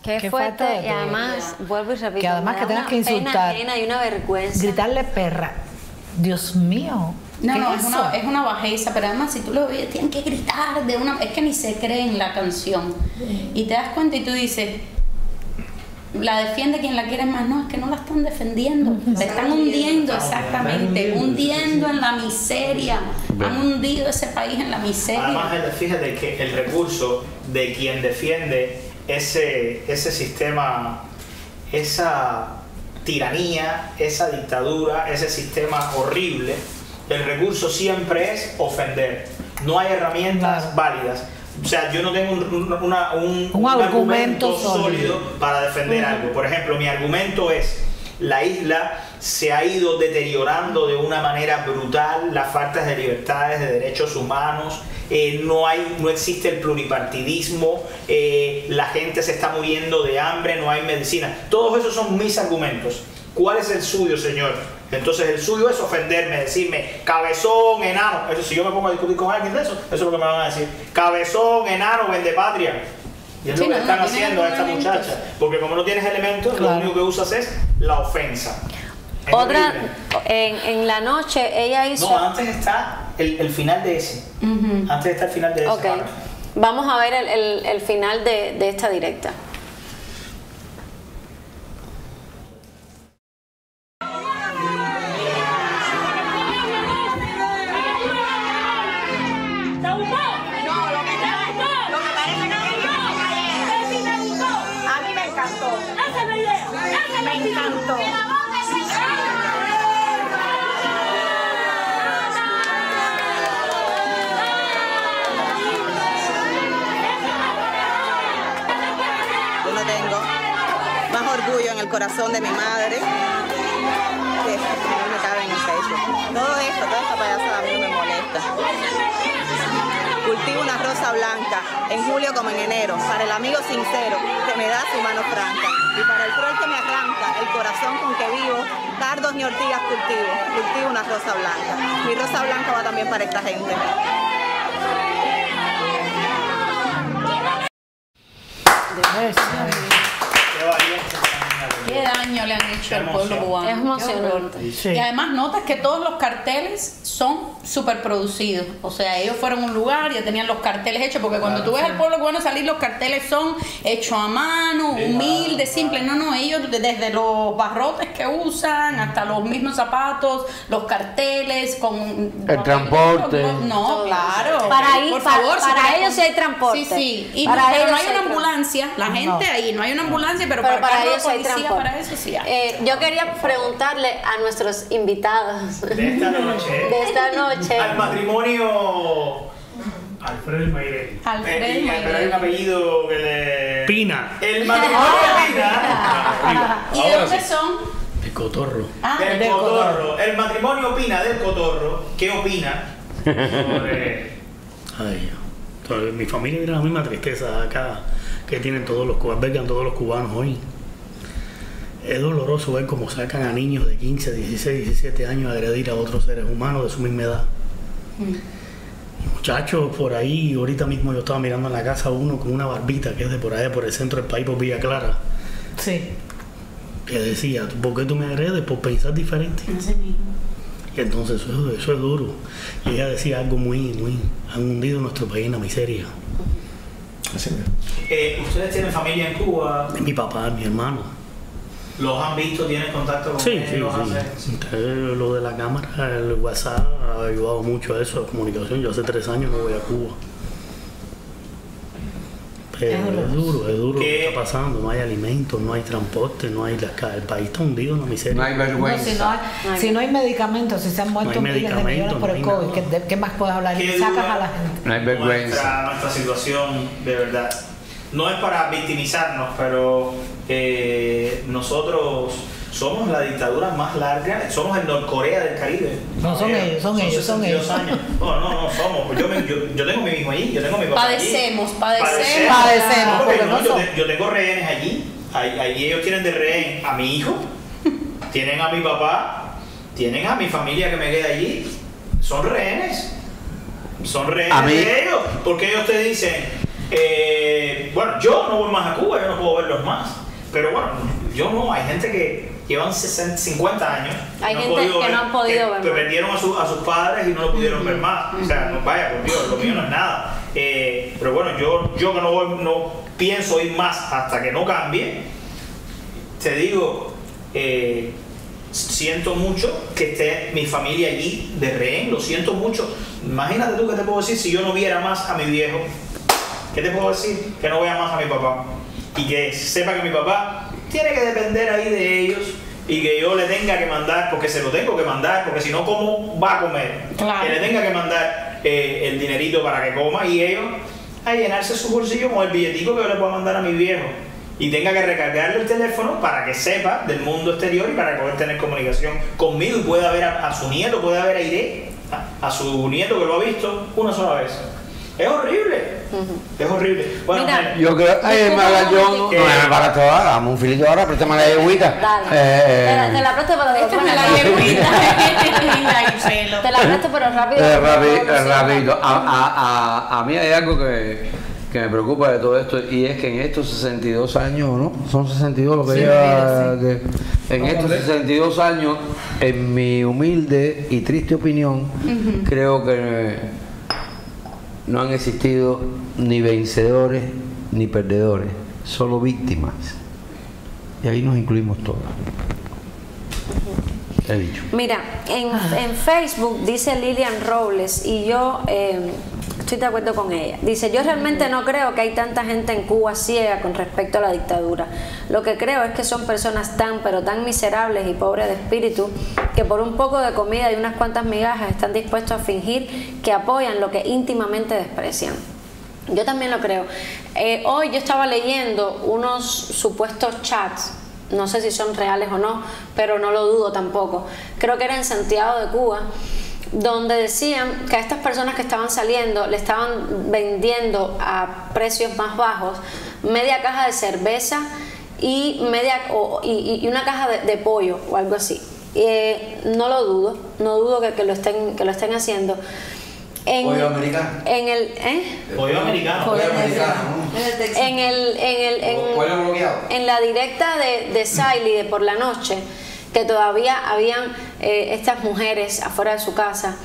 Qué, Qué fuerte, falta de y todo. además, vuelvo y repito, Que además me que da tengas una que insultar. pena ajena y una vergüenza. Gritarle perra. Dios mío. No, ¿qué no, es es eso? una, es una bajeza, pero además si tú lo ves, tienen que gritar de una... Es que ni se cree en la canción. Y te das cuenta y tú dices, la defiende quien la quiere más. No, es que no la están defendiendo. La están hundiendo, exactamente. Hundiendo en la miseria. Han hundido ese país en la miseria. Además, fíjate que el recurso de quien defiende ese, ese sistema, esa tiranía, esa dictadura, ese sistema horrible, el recurso siempre es ofender. No hay herramientas Claro. válidas. O sea, yo no tengo un, un- una- un- Un un argumento argumento sólido sólido para defender algo. Por ejemplo, mi argumento es: la isla se ha ido deteriorando de una manera brutal, las faltas de libertades, de derechos humanos, eh, no hay, no existe el pluripartidismo, eh, la gente se está muriendo de hambre, no hay medicina. Todos esos son mis argumentos. ¿Cuál es el suyo, señor? Entonces el suyo es ofenderme, decirme cabezón, enano. Eso, si yo me pongo a discutir con alguien de eso, eso es lo que me van a decir. Cabezón, enano, vendepatria. Y es Sí, lo que no, están no tiene haciendo a esta elementos. muchacha. Porque como no tienes elementos, Claro. lo único que usas es la ofensa. Es Otra, horrible. en, en la noche ella hizo... No, antes está el, el final de ese. Ujú. Antes está el final de ese. Ok, Mara. vamos a ver el, el- el final de, de esta directa. A mí me encantó. Ese es el video. Ese me encantó. Yo no tengo más orgullo en el corazón de mi madre que no me cabe en el pecho. Todo esto, toda esta payasada a mí no me molesta. Cultivo una rosa blanca en julio como en enero, para el amigo sincero que me da su mano franca, y para el cruel que me arranca el corazón con que vivo, cardos ni ortigas cultivo, cultivo una rosa blanca. Mi rosa blanca va también para esta gente. Eso. Qué valiente. Qué daño le han hecho Qué al pueblo emoción. cubano. Es emocionante. Qué horror. Sí. Y además notas que todos los carteles son súper producidos. O sea, ellos fueron a un lugar, ya tenían los carteles hechos, porque cuando Claro, tú ves sí. al pueblo cubano salir, los carteles son hechos a mano, Sí, humildes, claro, simples. No, claro. no, ellos desde los barrotes que usan hasta los mismos zapatos, los carteles con... El transporte. No, claro. Para ir- por para- favor. para súper- ellos sí hay transporte. Sí, sí. Y Para no, pero ellos no hay sí hay una tra- ambulancia. La gente No. ahí, no hay una ambulancia, pero, Pero para, para carro de ellos hay policía, transporte. para eso sí hay. Eh, yo quería preguntarle a nuestros invitados De esta noche. de esta noche. Al matrimonio. Alfredo y Mayreli. Alfredo Eh, y- pero hay un apellido que le. Pina. El matrimonio Pina. ¿Y de Ahora dónde sí. son? El cotorro. Ah, Del del Cotorro. El matrimonio Pina del Cotorro. ¿Qué opina sobre.? Ay, entonces, mi familia tiene la misma tristeza acá que tienen todos los cubanos, albergan todos los cubanos hoy. Es doloroso ver cómo sacan a niños de quince, dieciséis, diecisiete años a agredir a otros seres humanos de su misma edad. Muchachos por ahí, ahorita mismo yo estaba mirando en la casa uno con una barbita que es de por allá, por el centro del país, por Villa Clara, Sí. que decía, ¿por qué tú me agredes? Por pensar diferente. Así mismo. Y entonces eso, eso es duro. Y ella decía algo muy, muy, han hundido nuestro país en la miseria. Así mismo. Eh, ¿Ustedes tienen familia en Cuba? Mi papá, mi hermano. ¿Los han visto? ¿Tienen contacto con Sí, ellos? sí, ¿Los sí. hacen? Entonces, lo de la cámara, el WhatsApp ha ayudado mucho a eso, a comunicación. Yo hace tres años no voy a Cuba. Pero es duro, es duro lo que ¿Qué? está pasando. No hay alimentos, no hay transporte, no hay las ca- el país está hundido en la miseria. No hay No, si, no vergüenza. hay, si no hay medicamentos, si se han muerto No hay miles de millones medicamentos, por no el hay COVID, nada. ¿qué, de- qué más puedes hablar? Qué Sacas dura a la gente. No hay vergüenza. Nuestra, nuestra situación, de verdad. No es para victimizarnos, pero eh, nosotros somos la dictadura más larga, somos el Norcorea del Caribe. No, son ellos, son ellos, son sesenta y dos ellos. años. No, no, no somos. Yo, me- yo, yo tengo mi hijo allí, yo tengo mi papá Padecemos, allí. padecemos. Padecemos, No, porque porque no, no yo, son- te- yo tengo rehenes allí. Ahí, ahí ellos tienen de rehén a mi hijo, tienen a mi papá, tienen a mi familia que me queda allí. Son rehenes. Son rehenes A mí- de ellos. Porque ellos te dicen, eh, bueno, yo no voy más a Cuba, yo no puedo verlos más. pero bueno, yo no, hay gente que llevan sesenta, cincuenta años. Hay no gente que ver, no han podido ver. Que perdieron a, su, a sus padres y no lo pudieron uh-huh. ver más. Uh-huh. O sea, no, vaya, por Dios, lo mío no es nada. Eh, pero bueno, yo, yo que no, voy, no pienso ir más hasta que no cambie, te digo, eh, siento mucho que esté mi familia allí de rehén, lo siento mucho. Imagínate tú qué te puedo decir si yo no viera más a mi viejo. ¿Qué te puedo decir? Que no vea más a mi papá. Y que sepa que mi papá tiene que depender ahí de ellos y que yo le tenga que mandar, porque se lo tengo que mandar, porque si no, ¿cómo va a comer? Claro. Que le tenga que mandar eh, el dinerito para que coma y ellos a llenarse su bolsillo con el billetico que yo le puedo mandar a mi viejo. Y tenga que recargarle el teléfono para que sepa del mundo exterior y para poder tener comunicación conmigo y pueda ver a, a su nieto, pueda ver a Irene, a, a su nieto que lo ha visto una sola vez. Es horrible, uh-huh. es horrible. Bueno, mira, yo creo, ay, me haga yo, no, no me para todo ahora, dame un filito ahora, préstame la yegüita. Dale, eh, te la presto pero préstame la yegüita. Te la presto pero rápido. Eh, rápido, rápido. A, a, a, a mí hay algo que, que me preocupa de todo esto y es que en estos sesenta y dos años, ¿no? Son sesenta y dos lo que sí, lleva, sí. que, en estos sesenta y dos años, en mi humilde y triste opinión, uh-huh. creo que no han existido ni vencedores ni perdedores, solo víctimas. Y ahí nos incluimos todos. He dicho. Mira, en, en Facebook dice Lilian Robles y yo eh, estoy de acuerdo con ella. Dice, yo realmente no creo que hay tanta gente en Cuba ciega con respecto a la dictadura. Lo que creo es que son personas tan, pero tan miserables y pobres de espíritu que por un poco de comida y unas cuantas migajas están dispuestos a fingir que apoyan lo que íntimamente desprecian. Yo también lo creo. Eh, hoy yo estaba leyendo unos supuestos chats, no sé si son reales o no, pero no lo dudo tampoco. Creo que era en Santiago de Cuba, donde decían que a estas personas que estaban saliendo le estaban vendiendo a precios más bajos media caja de cerveza y media o, y, y una caja de, de pollo o algo así. Eh, no lo dudo, no dudo que, que lo estén que lo estén haciendo. En, pollo americano. En el, ¿eh? Pollo americano. Pollo americano. En el, en el, en, pollo bloqueado. En la directa de, de Saily de por la noche, que todavía habían eh, estas mujeres afuera de su casa.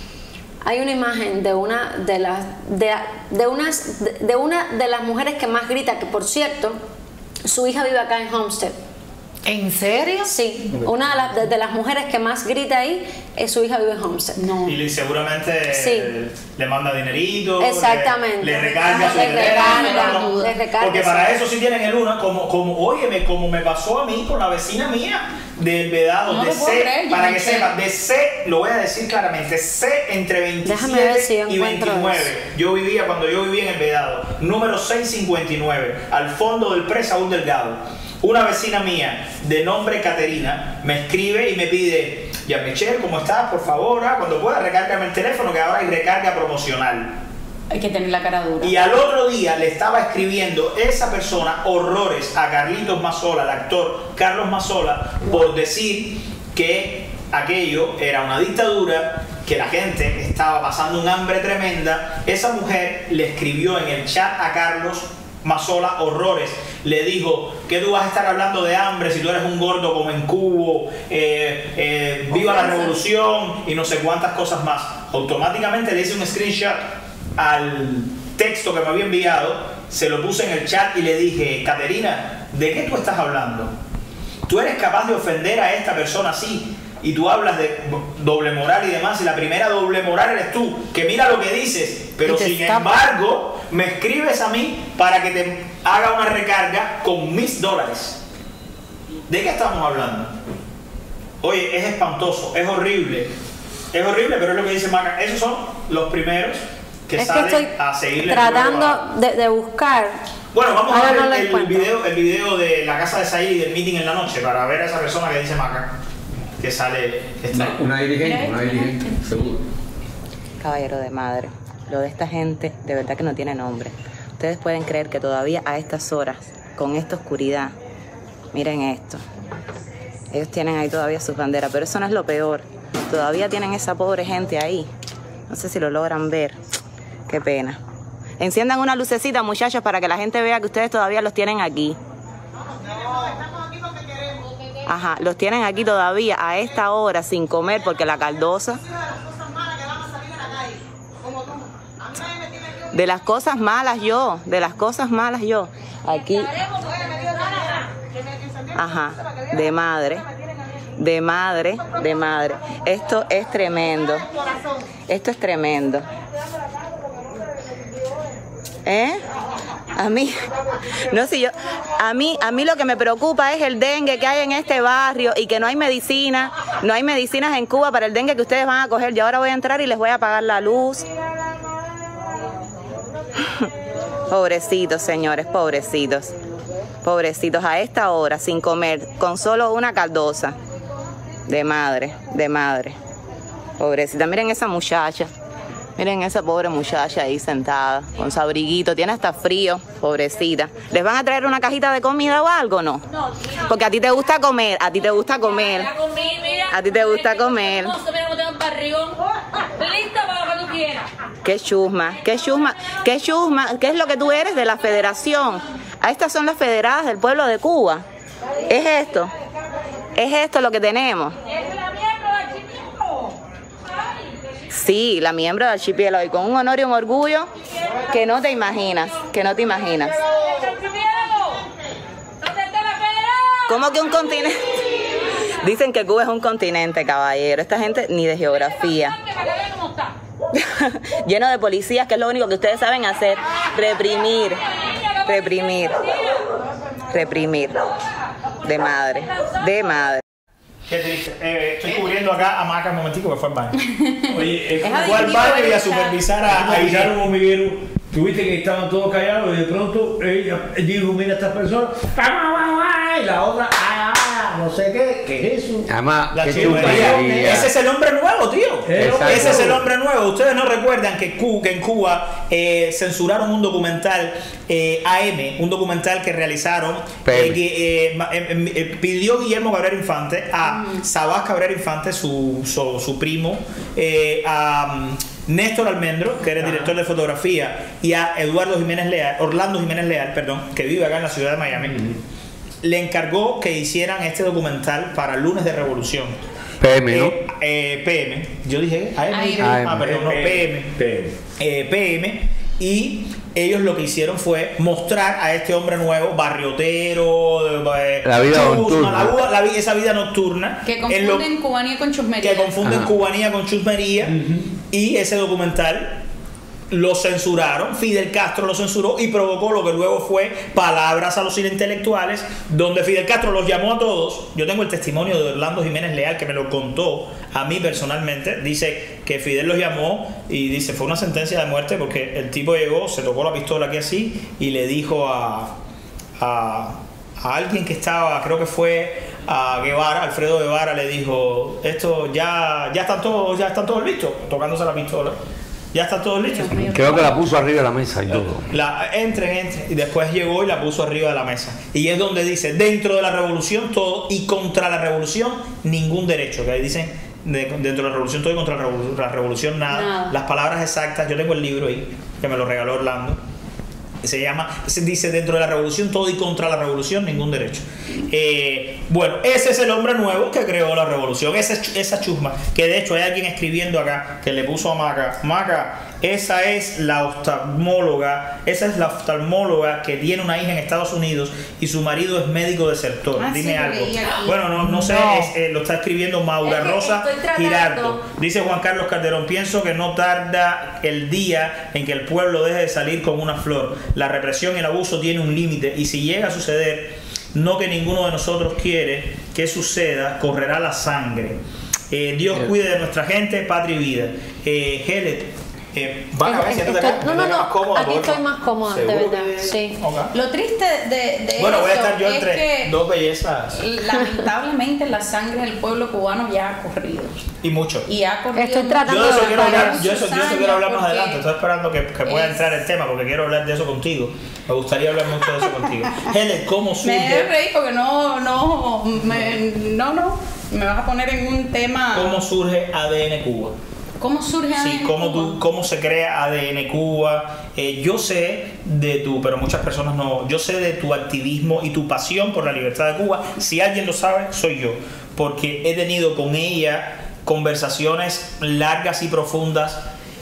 Hay una imagen de una de las de, de unas de, de una de las mujeres que más grita, que por cierto, su hija vive acá en Homestead. ¿En serio? Sí, una de las, de, de las mujeres que más grita ahí es su hija vive en Homestead. No. Y seguramente sí. le, le manda dinerito. Exactamente. Le, le recarga su le recarga, no, no. le recarga. Porque para eso sí tienen el uno, como, como, óyeme, como me pasó a mí con la vecina mía del Vedado, no de C, creer, para que sepan, de C, lo voy a decir claramente, C entre veintisiete si y veintinueve. Eso. Yo vivía, cuando yo vivía en el Vedado, número seiscientos cincuenta y nueve, al fondo del Pre Saúl Delgado. Una vecina mía de nombre Caterina me escribe y me pide, ya Michelle, ¿cómo estás? Por favor, ah, cuando pueda recárgame el teléfono, que ahora hay recarga promocional. Hay que tener la cara dura. Y al otro día le estaba escribiendo esa persona horrores a Carlitos Mazzola, el actor Carlos Mazzola, por decir que aquello era una dictadura, que la gente estaba pasando un hambre tremenda. Esa mujer le escribió en el chat a Carlos Mazzola horrores, le dijo que tú vas a estar hablando de hambre si tú eres un gordo como en Cubo, eh, eh, viva la revolución y no sé cuántas cosas más. Automáticamente le hice un screenshot al texto que me había enviado, se lo puse en el chat y le dije, Caterina, ¿de qué tú estás hablando? Tú eres capaz de ofender a esta persona así y tú hablas de doble moral y demás, y la primera doble moral eres tú, que mira lo que dices, pero sin embargo me escribes a mí para que te haga una recarga con mis dólares. ¿De qué estamos hablando? Oye, es espantoso, es horrible, es horrible, pero es lo que dice Maca. Esos son los primeros que es salen que estoy a seguirle tratando de, de buscar. Bueno, vamos Ahora a ver no el, el, video, el video de la casa de Said y del meeting en la noche para ver a esa persona que dice Maca, que sale una, una dirigente, una dirigente, seguro. Caballero de madre, lo de esta gente de verdad que no tiene nombre. Ustedes pueden creer que todavía a estas horas, con esta oscuridad, miren esto, ellos tienen ahí todavía sus banderas, pero eso no es lo peor. Todavía tienen esa pobre gente ahí. No sé si lo logran ver. Qué pena. Enciendan una lucecita, muchachos, para que la gente vea que ustedes todavía los tienen aquí. Ajá, los tienen aquí todavía a esta hora sin comer porque la caldosa. De las cosas malas yo, de las cosas malas yo. Aquí. Ajá, de madre, de madre, de madre. Esto es tremendo. Esto es tremendo. ¿Eh? A mí, no sé, yo, a mí, a mí lo que me preocupa es el dengue que hay en este barrio y que no hay medicina, no hay medicinas en Cuba para el dengue que ustedes van a coger. Yo ahora voy a entrar y les voy a apagar la luz. Pobrecitos, señores, pobrecitos. Pobrecitos, a esta hora, sin comer, con solo una caldosa. De madre, de madre. Pobrecita, miren esa muchacha. Miren esa pobre muchacha ahí sentada, con su abriguito, tiene hasta frío, pobrecita. ¿Les van a traer una cajita de comida o algo, no? Porque a ti te gusta comer, a ti te gusta comer. A ti te gusta comer. Qué chusma, qué chusma, qué chusma, ¿qué es lo que tú eres de la federación? A estas son las federadas del pueblo de Cuba. ¿Es esto? ¿Es esto lo que tenemos? Sí, la miembro del archipiélago y con un honor y un orgullo que no te imaginas, que no te imaginas. ¿Cómo que un continente? Dicen que Cuba es un continente, caballero. Esta gente ni de geografía. Lleno de policías, que es lo único que ustedes saben hacer. Reprimir, reprimir, reprimir. De madre, de madre. Qué triste. Eh, estoy cubriendo acá a Maca un momentico que fue al baño. Oye, eh, fue al baño y a supervisar a, a avisaron un hormiguero. Tuviste que estaban todos callados y de pronto ella dijo, mira a estas personas, y la otra, ah, no sé qué, ¿qué es eso? Además, la qué chivonería. chupadería. Ese es el hombre nuevo, tío. Exacto. Ese es el hombre nuevo. Ustedes no recuerdan que, Cu- que en Cuba eh, censuraron un documental eh, A M, un documental que realizaron, eh, que eh, eh, eh, pidió Guillermo Cabrera Infante a mm. Sabás Cabrera Infante, su, su, su primo, eh, a um, Néstor Almendro, que era el director de fotografía, y a Eduardo Jiménez Leal, Orlando Jiménez Leal, perdón, que vive acá en la ciudad de Miami. Mm. Le encargó que hicieran este documental para Lunes de Revolución. P M, ¿no? Eh, eh, P M. Yo dije A M. A M. Ah, perdón, no, P M. P M. Eh, P M. Y ellos lo que hicieron fue mostrar a este hombre nuevo, barriotero, eh, la vida chusma, nocturna. la, la, esa vida nocturna. Que confunden lo, cubanía con chusmería. Que confunden Ajá. cubanía con chusmería. Uh-huh. Y ese documental lo censuraron, Fidel Castro lo censuró y provocó lo que luego fue Palabras a los intelectuales, donde Fidel Castro los llamó a todos. Yo tengo el testimonio de Orlando Jiménez Leal que me lo contó a mí personalmente. Dice que Fidel los llamó y dice fue una sentencia de muerte porque el tipo llegó, se tocó la pistola aquí así y le dijo a, a, a alguien que estaba, creo que fue a Guevara, Alfredo Guevara, le dijo esto ya, ya están todos, ya están todos listos, tocándose la pistola. Ya está todo listo. Creo que la puso arriba de la mesa y todo. La, entren, entren. Y después llegó y la puso arriba de la mesa. Y es donde dice, dentro de la revolución todo y contra la revolución ningún derecho. Que ahí dicen, de, dentro de la revolución todo y contra la revolución, la revolución nada. nada. Las palabras exactas, yo tengo el libro ahí, que me lo regaló Orlando. Se llama, se dice dentro de la revolución todo y contra la revolución ningún derecho. Eh, bueno, ese es el hombre nuevo que creó la revolución, esa, esa chusma, que de hecho hay alguien escribiendo acá que le puso a Maca, Maca, esa es la oftalmóloga, esa es la oftalmóloga que tiene una hija en Estados Unidos y su marido es médico desertor. Ah, dime sí, algo. Bueno, no, no sé, no. Es, eh, lo está escribiendo Maura es que Rosa Girardo. Dice Juan Carlos Calderón, pienso que no tarda el día en que el pueblo deje de salir como una flor. La represión y el abuso tiene un límite y si llega a suceder, no que ninguno de nosotros quiere que suceda, correrá la sangre. Eh, Dios cuide de nuestra gente, patria y vida. Eh, Helen, Eh, van a ver si tú te no, no, no, cómoda, aquí estoy más cómoda, de verdad. Que... Sí. Okay. Lo triste de, de bueno, eso voy a estar yo es entre que dos bellezas. Lamentablemente la sangre del pueblo cubano ya ha corrido. Y mucho. Y ha corrido. Estoy tratando yo de eso de quiero hablar, yo eso, yo eso quiero hablar porque... más adelante. Estoy esperando que, que pueda es... entrar el tema porque quiero hablar de eso contigo. Me gustaría hablar mucho de eso contigo. Helen, ¿cómo surge? Me debe reír porque no, no, me, no, no. Me vas a poner en un tema. ¿Cómo surge A D N Cuba? ¿Cómo surge A D N Sí, cómo, Cuba? tú, cómo se crea A D N Cuba. Eh, yo sé de tu, pero muchas personas no, yo sé de tu activismo y tu pasión por la libertad de Cuba. Si alguien lo sabe, soy yo, porque he tenido con ella conversaciones largas y profundas,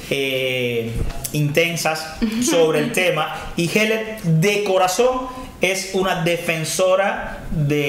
eh, intensas sobre el tema, y Helen de corazón es una defensora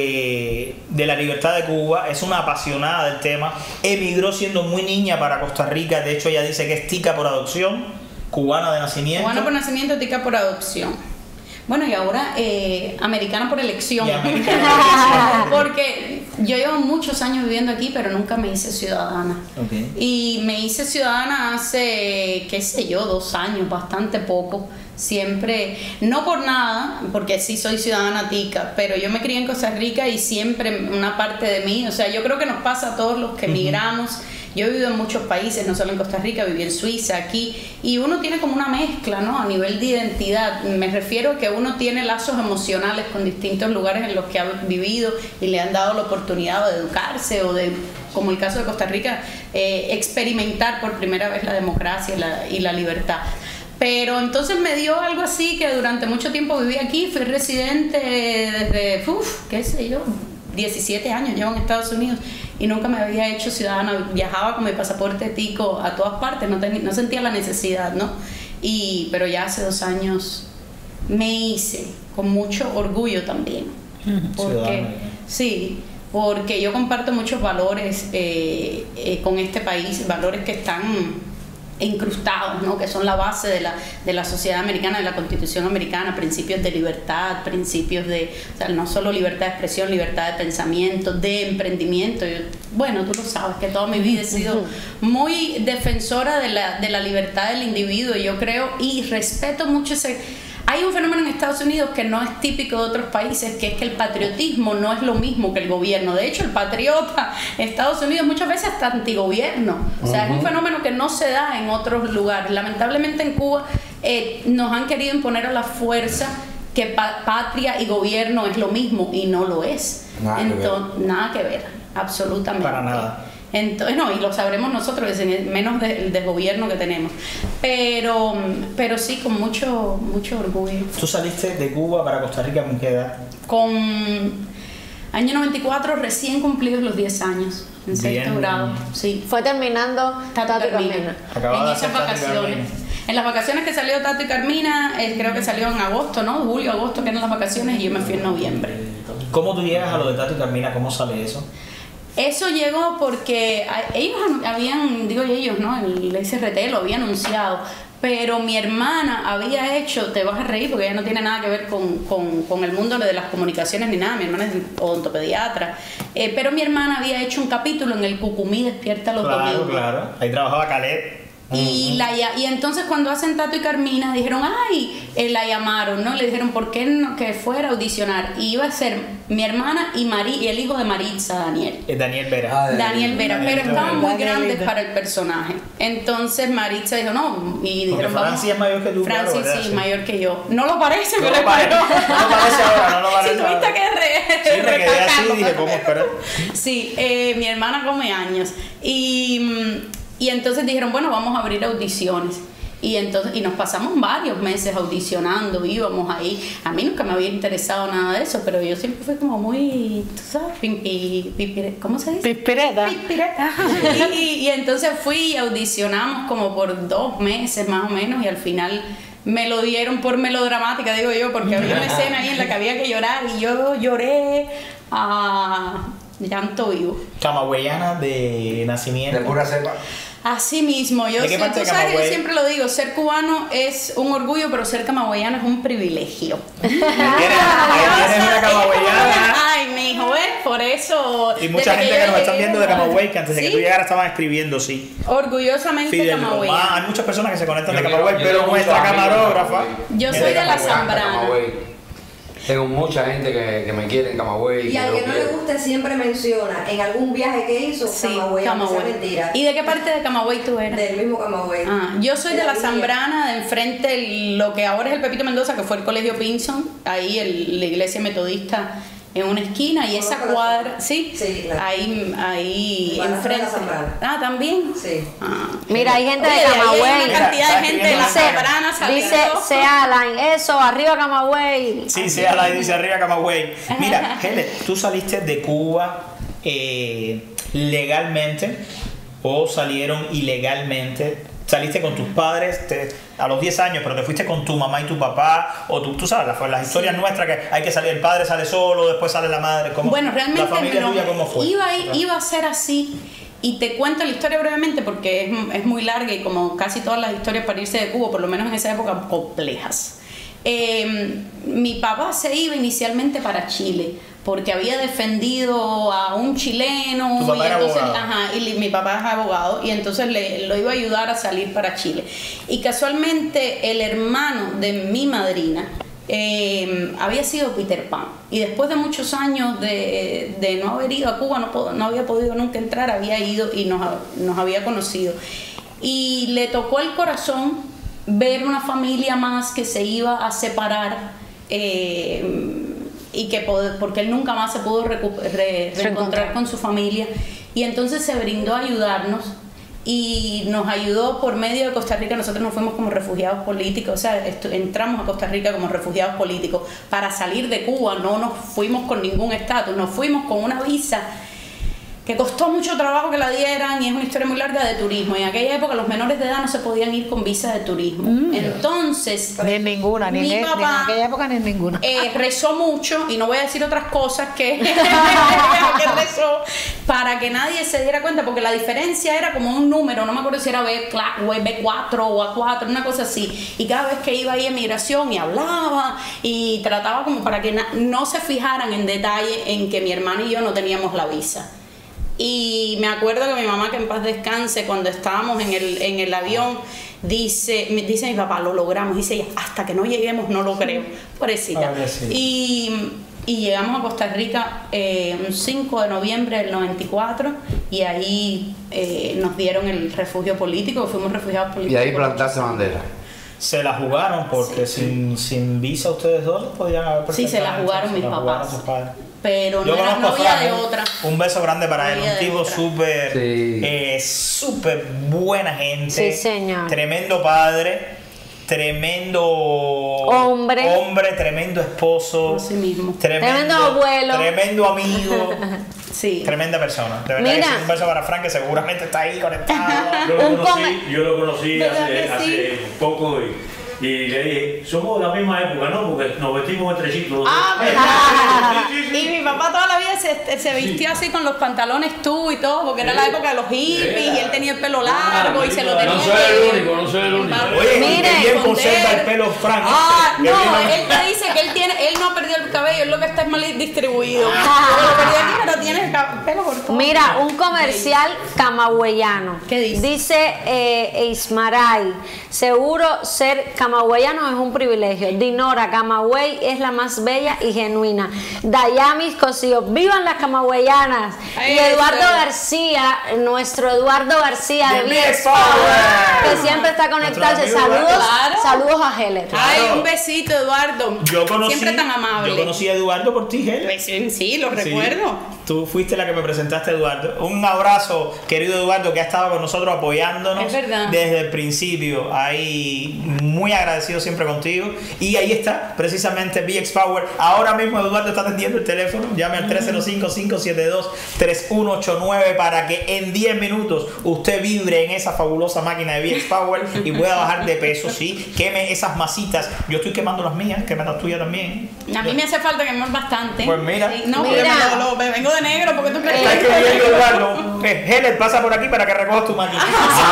de, de la libertad de Cuba, es una apasionada del tema, emigró siendo muy niña para Costa Rica, de hecho ella dice que es tica por adopción, cubana de nacimiento. Cubana por nacimiento, tica por adopción. Bueno, y ahora eh, americana por elección. Y americana por elección. Porque yo llevo muchos años viviendo aquí, pero nunca me hice ciudadana. Okay. Y me hice ciudadana hace, qué sé yo, dos años, bastante poco. Siempre, no por nada, porque sí soy ciudadana tica, pero yo me crié en Costa Rica y siempre una parte de mí, o sea, yo creo que nos pasa a todos los que emigramos. Yo he vivido en muchos países, no solo en Costa Rica, viví en Suiza, aquí, y uno tiene como una mezcla, ¿no? A nivel de identidad. Me refiero a que uno tiene lazos emocionales con distintos lugares en los que ha vivido y le han dado la oportunidad de educarse o de, como el caso de Costa Rica, eh, experimentar por primera vez la democracia y la, y la libertad. Pero entonces me dio algo así que durante mucho tiempo viví aquí, fui residente desde, uff, qué sé yo, diecisiete años llevo en Estados Unidos y nunca me había hecho ciudadana. Viajaba con mi pasaporte tico a todas partes, no, ten, no sentía la necesidad, ¿no? Y, pero ya hace dos años me hice con mucho orgullo también. Porque, Ciudadana. sí, porque yo comparto muchos valores eh, eh, con este país, valores que están incrustados, ¿no? Que son la base de la, de la sociedad americana, de la Constitución americana, principios de libertad, principios de, o sea, no solo libertad de expresión, libertad de pensamiento, de emprendimiento. Yo, bueno, tú lo sabes, que toda mi vida he sido muy defensora de la, de la libertad del individuo, yo creo, y respeto mucho ese... Hay un fenómeno en Estados Unidos que no es típico de otros países, que es que el patriotismo no es lo mismo que el gobierno. De hecho, el patriota en Estados Unidos muchas veces está antigobierno. O sea, uh-huh. es un fenómeno que no se da en otros lugares. Lamentablemente en Cuba eh, nos han querido imponer a la fuerza que pa- patria y gobierno es lo mismo, y no lo es. Nada Entonces, que ver. Nada que ver, absolutamente. Para nada. Entonces, no, y lo sabremos nosotros, menos del de gobierno que tenemos. Pero, pero sí, con mucho, mucho orgullo. ¿Tú saliste de Cuba para Costa Rica con qué edad? Con año noventa y cuatro, recién cumplidos los diez años, en sexto grado. Sí. Fue terminando Tato y Carmina. Acababa En de esas hacer Tato y vacaciones. Carmina. En las vacaciones que salió Tato y Carmina, eh, creo que salió en agosto, ¿no? Julio, agosto, que eran las vacaciones, y yo me fui en noviembre. ¿Cómo tú llegas a lo de Tato y Carmina? ¿Cómo sale eso? Eso llegó porque ellos habían, digo ellos, ¿no? El I C R T lo había anunciado, pero mi hermana había hecho, te vas a reír porque ella no tiene nada que ver con, con, con el mundo de las comunicaciones ni nada, mi hermana es odontopediatra, eh, pero mi hermana había hecho un capítulo en el Cucumí Despierta los Claro, domingos. claro. Ahí trabajaba Caleb. Y, la, y entonces cuando hacen Tato y Carmina dijeron, ay, eh, la llamaron, ¿no? Le dijeron, ¿por qué no que fuera a audicionar? Y iba a ser mi hermana y, Mari, y el hijo de Maritza, Daniel. Eh, Daniel Vera. Ah, Daniel Vera, Daniel pero estaban Vera. muy grandes Danielita. para el personaje. Entonces Maritza dijo, no, y dijeron, Porque Francis es mayor que tú, Francis claro, ¿verdad? sí, Sí. mayor que yo. No lo parece, No pero lo parece, no lo parece ahora, no lo parece Si tuviste ahora. que re, Sí, me quedé así recalcarlo, y dije, pero- ¿cómo esperar? Sí, eh, mi hermana come años. Y, mm, y entonces dijeron, bueno, vamos a abrir audiciones. Y entonces y nos pasamos varios meses audicionando, íbamos ahí. A mí nunca me había interesado nada de eso, pero yo siempre fui como muy, tú sabes, pimpi, pipire- ¿cómo se dice? Pispireta. Pispireta. Y, y entonces fui y audicionamos como por dos meses más o menos, y al final me lo dieron por melodramática, digo yo, porque había una escena ahí en la que había que llorar y yo lloré a llanto vivo. Camagüeyana de nacimiento. De pura cepa. Así mismo, yo ¿De qué sé- parte tú de sabes que yo Camagüey? siempre lo digo, ser cubano es un orgullo, pero ser camagüeyano es un privilegio. Ahí tienes, ahí tienes una camagüeyana. Ay, mi hijo, ¿ves? Por eso. Y mucha desde gente yo que nos llegué- están viendo de Camagüey, que antes de que ¿Sí? tú llegaras estaban escribiendo, sí. Orgullosamente Fidel camagüeyana. Román, hay muchas personas que se conectan de Yo Camagüey, quiero- yo pero tengo nuestra muchos amigos de camarógrafa. Camagüey. Yo es soy de la Camagüey. Zambrana. Camagüey. Tengo mucha gente que, que me quiere en Camagüey. Y al yo que no le quiero. guste siempre menciona en algún viaje que hizo Sí, Camagüey, aunque sea Camagüey. mentira. ¿Y de qué parte de Camagüey tú eres? Del mismo Camagüey. Ah, yo soy de la línea. Zambrana, de enfrente el- lo que ahora es el Pepito Mendoza, que fue el Colegio Pinson, ahí el- la iglesia metodista en una esquina y esa cuadra, sí, Sí, claro. ahí, ahí Para enfrente. la Zambrana. Ah, también. Sí. Ah. Mira, hay gente Oye, de ahí hay Camagüey. una cantidad de gente de la Dice, Zambrana saliendo. dice Sealan, eso, arriba Camagüey. Sí, sí, a la dice arriba Camagüey. Mira, Helen, tú saliste de Cuba eh, legalmente o salieron ilegalmente. Saliste con tus padres te, a los diez años, pero te fuiste con tu mamá y tu papá, o tú, tú sabes, las, las historias nuestras que hay que salir, el padre sale solo, después sale la madre. ¿Cómo, Bueno, realmente la familia no, tuya cómo fue? Iba, a- iba a ser así. Y te cuento la historia brevemente porque es, es muy larga y como casi todas las historias para irse de Cuba, por lo menos en esa época, complejas. Eh, mi papá se iba inicialmente para Chile porque había defendido a un chileno. ¿Tu papá y era entonces, abogado? ajá, y mi papá es abogado y entonces le, lo iba a ayudar a salir para Chile. Y casualmente el hermano de mi madrina eh, había sido Peter Pan y después de muchos años de, de no haber ido a Cuba, no, po- no había podido nunca entrar, había ido y nos, nos había conocido y le tocó el corazón ver una familia más que se iba a separar eh, y que pod- porque él nunca más se pudo recu- re- reencontrar con su familia y entonces se brindó a ayudarnos y nos ayudó por medio de Costa Rica. Nosotros nos fuimos como refugiados políticos, o sea, estu- entramos a Costa Rica como refugiados políticos para salir de Cuba. No nos fuimos con ningún estatus, nos fuimos con una visa que costó mucho trabajo que la dieran y es una historia muy larga de turismo. En aquella época los menores de edad no se podían ir con visa de turismo. Entonces, Ni en ninguna, ni en, mi e- ni en papá aquella época ni en ninguna. eh, rezó mucho, y no voy a decir otras cosas que, que rezó, para que nadie se diera cuenta, porque la diferencia era como un número, no me acuerdo si era B cuatro o A cuatro, una cosa así. Y cada vez que iba ahí a migración y hablaba y trataba como para que na- no se fijaran en detalle en que mi hermano y yo no teníamos la visa. Y me acuerdo que mi mamá, que en paz descanse, cuando estábamos en el, en el avión, dice, me- dice mi papá, lo logramos. Dice ella, hasta que no lleguemos no lo creo. Pobrecita. Pobrecita. Y, y llegamos a Costa Rica eh, un cinco de noviembre del noventa y cuatro y ahí eh, nos dieron el refugio político, fuimos refugiados Y políticos. ahí plantarse bandera. Se la jugaron porque sin, sin visa ustedes dos podían haber Sí, se la perfectamente, jugaron se mis la jugaron papás. sus padres. Pero Yo no, era, conozco no a había Frank, de un- otra. Un beso grande para No él, había un de tipo otra. súper, Sí. eh, súper buena gente. Sí, señor. Tremendo padre, tremendo Hombre. hombre, tremendo esposo. Así mismo. Tremendo abuelo. Tremendo amigo. Sí. Tremenda persona. De verdad Mira. que sí, un beso para Frank, que seguramente está ahí conectado. Yo lo Un conocí, come- yo lo conocí ¿Verdad hace, que sí? hace poco y, y le dije, somos de la misma época, ¿no? Porque nos vestimos entrechitos. los Ah, dos. ¿verdad? Sí, sí, sí. Y mi papá toda la vida se, se vistió así con los pantalones tú y todo, porque era la época de los hippies y él tenía el pelo largo y se lo tenía No soy que- el único, no soy el único. Oye, y Mire, qué bien esconder. conserva el pelo Frank. Ah, Qué no, bien- él te dice que él tiene, él no ha perdido el cabello, él lo que está es mal distribuido. Yo lo perdí aquí, pero tiene el ca- pelo por todo. Mira, un comercial camagüeyano. ¿Qué dice? Dice eh, Ismaray, seguro ser camagüeyano es un privilegio. Dinora, Camagüey es la más bella y genuina. Dayamis Cosío, vivan las camagüeyanas. Y Eso. Eduardo García, nuestro Eduardo García de De V V X X Power, Power. que siempre está conectado. Nuestro amigo Saludos, Claro. saludos a Heller. Ay, Claro. un besito, Eduardo. Yo conocí, Siempre tan amable. Yo conocí a Eduardo por ti, Helen. Pues, sí, sí, lo Sí. recuerdo. Tú fuiste la que me presentaste a Eduardo. Un abrazo, querido Eduardo, que ha estado con nosotros apoyándonos Es verdad. desde el principio. Ahí muy agradecido siempre contigo. Y ahí está, precisamente V X Power. Ahora mismo Eduardo está atendiendo el teléfono. Llame al tres cero cinco, cinco siete dos, tres uno ocho nueve para que en diez minutos usted vibre en esa fabulosa máquina de V X Power y pueda bajar de peso, sí. Queme esas masitas. Yo estoy quemando las mías, quema las tuyas también. A mí me hace falta quemar bastante. Pues mira. Sí, no, Mira. porque me, lo- lo- me vengo de negro, porque tú crees Está que... escribiendo Eduardo. Eh, Helen, pasa por aquí para que recojas tu máquina.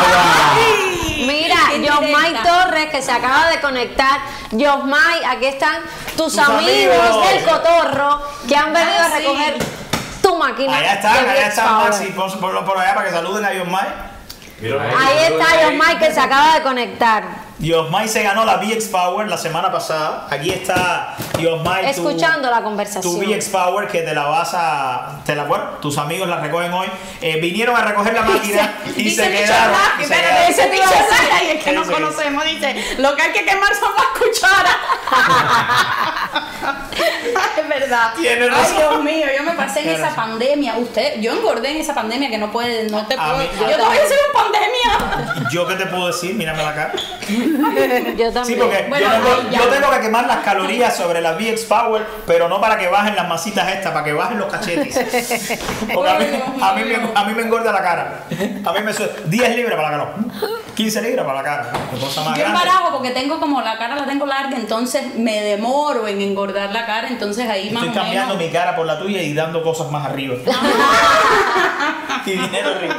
Ay, Mira, qué Yosmay directa. Torres, que se acaba de conectar. Yosmay, aquí están tus, Tus amigos, amigos. del Cotorro que han venido Ah, a sí. recoger tu máquina. Allá están, de allá V X están, Power. Maxi. Pon- Ponlo por allá para que saluden a Yosmay. Mira, Ahí está Yosmay, que se acaba de conectar. Diosmay se ganó la V X Power la semana pasada. Aquí está Diosmay. Escuchando tu, la conversación. Tu V X Power que te la vas a... Te la, bueno, tus amigos la recogen hoy. Eh, vinieron a recoger la máquina y dice se Micho quedaron. Black, y se espérate, quedaron. dice Micho Black, y es que ¿Qué nos dice? conocemos. Dice, lo que hay que quemar son las cucharas. Es verdad. Tiene Ay, razón. Dios mío, yo me pasé en Tiene esa razón. pandemia. Usted, yo engordé en esa pandemia que no puede, no te A puedo. mí- yo todavía soy en pandemia. ¿Yo qué te puedo decir? Mírame la cara. Yo también. Sí, porque Bueno, yo, tengo, ay, ya. yo tengo que quemar las calorías sobre la V X Power, pero no para que bajen las masitas estas, para que bajen los cachetes. Porque a mí, a mí, me, a mí me engorda la cara. A mí me sube diez libras para la cara. quince libras para la cara. Qué cosa más Yo grande. embarajo porque tengo como la cara la tengo larga, entonces me demoro en engordar la cara, entonces ahí más Estoy o cambiando menos. mi cara por la tuya y dando cosas más arriba. Y dinero arriba.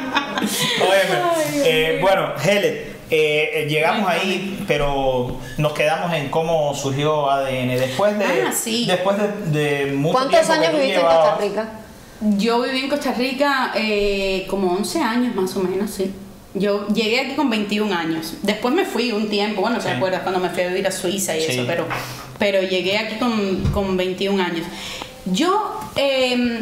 Óyeme, eh, bueno, Helen, eh, llegamos ahí, pero nos quedamos en cómo surgió A D N. Después de, Ah, sí. después de, de mucho ¿Cuántos tiempo que años tú viviste en llevabas- Costa Rica? Yo viví en Costa Rica eh, como once años más o menos, sí. Yo llegué aquí con veintiún años. Después me fui un tiempo, bueno, ¿te Sí. acuerdas cuando me fui a vivir a Suiza y Sí. eso? Pero, pero llegué aquí con, con veintiún años. Yo eh,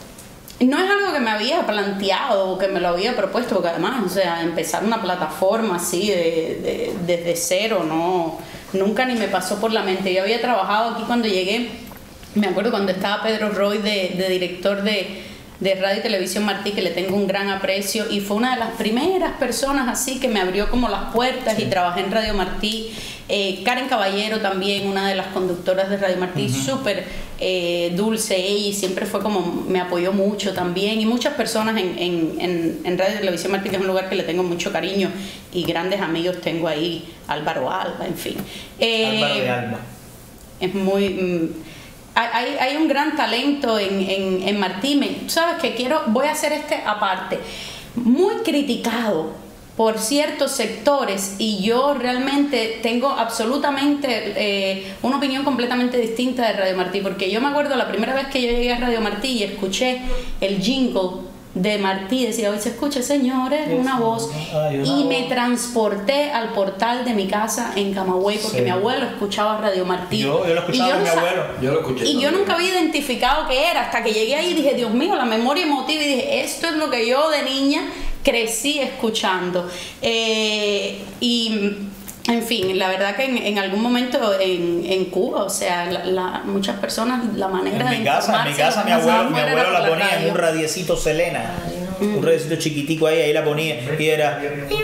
no es algo que me había planteado o que me lo había propuesto, porque además, o sea, empezar una plataforma así de, de- desde cero, no, nunca ni me pasó por la mente. Yo había trabajado aquí cuando llegué, me acuerdo cuando estaba Pedro Roy de, de director de, de Radio y Televisión Martí, que le tengo un gran aprecio, y fue una de las primeras personas así que me abrió como las puertas, y trabajé en Radio Martí. Eh, Karen Caballero también, una de las conductoras de Radio Martí, súper eh, dulce ella, y siempre fue como, me apoyó mucho también, y muchas personas en, en, en, en Radio y Televisión Martí, que es un lugar que le tengo mucho cariño, y grandes amigos tengo ahí, Álvaro Alba, en fin. Eh, Álvaro de Alba. es muy... mm, hay, hay un gran talento en, en, en Martí. Me- tú sabes que quiero, voy a hacer este aparte. Muy criticado por ciertos sectores, y yo realmente tengo absolutamente eh, una opinión completamente distinta de Radio Martí, porque yo me acuerdo la primera vez que yo llegué a Radio Martí y escuché el jingle de Martí, decía, hoy se escucha, señores, una voz, Ay, una y voz. me transporté al portal de mi casa en Camagüey, porque Sí. mi abuelo escuchaba Radio Martí. Yo, yo lo escuchaba Y yo con mi no sa- abuelo. Yo lo escuché. Y yo también. nunca había identificado qué era, hasta que llegué ahí y dije, Dios mío, la memoria emotiva, y dije, esto es lo que yo de niña crecí escuchando. Eh, y, en fin, la verdad que en, en algún momento en, en Cuba, o sea, la, la- muchas personas, la manera En de mi casa, en mi informarse, casa lo mi que pasaba abuelo, mi afuera era abuelo la por ponía en radio. un radiecito Selena, un radiecito chiquitico ahí, ahí la ponía y era...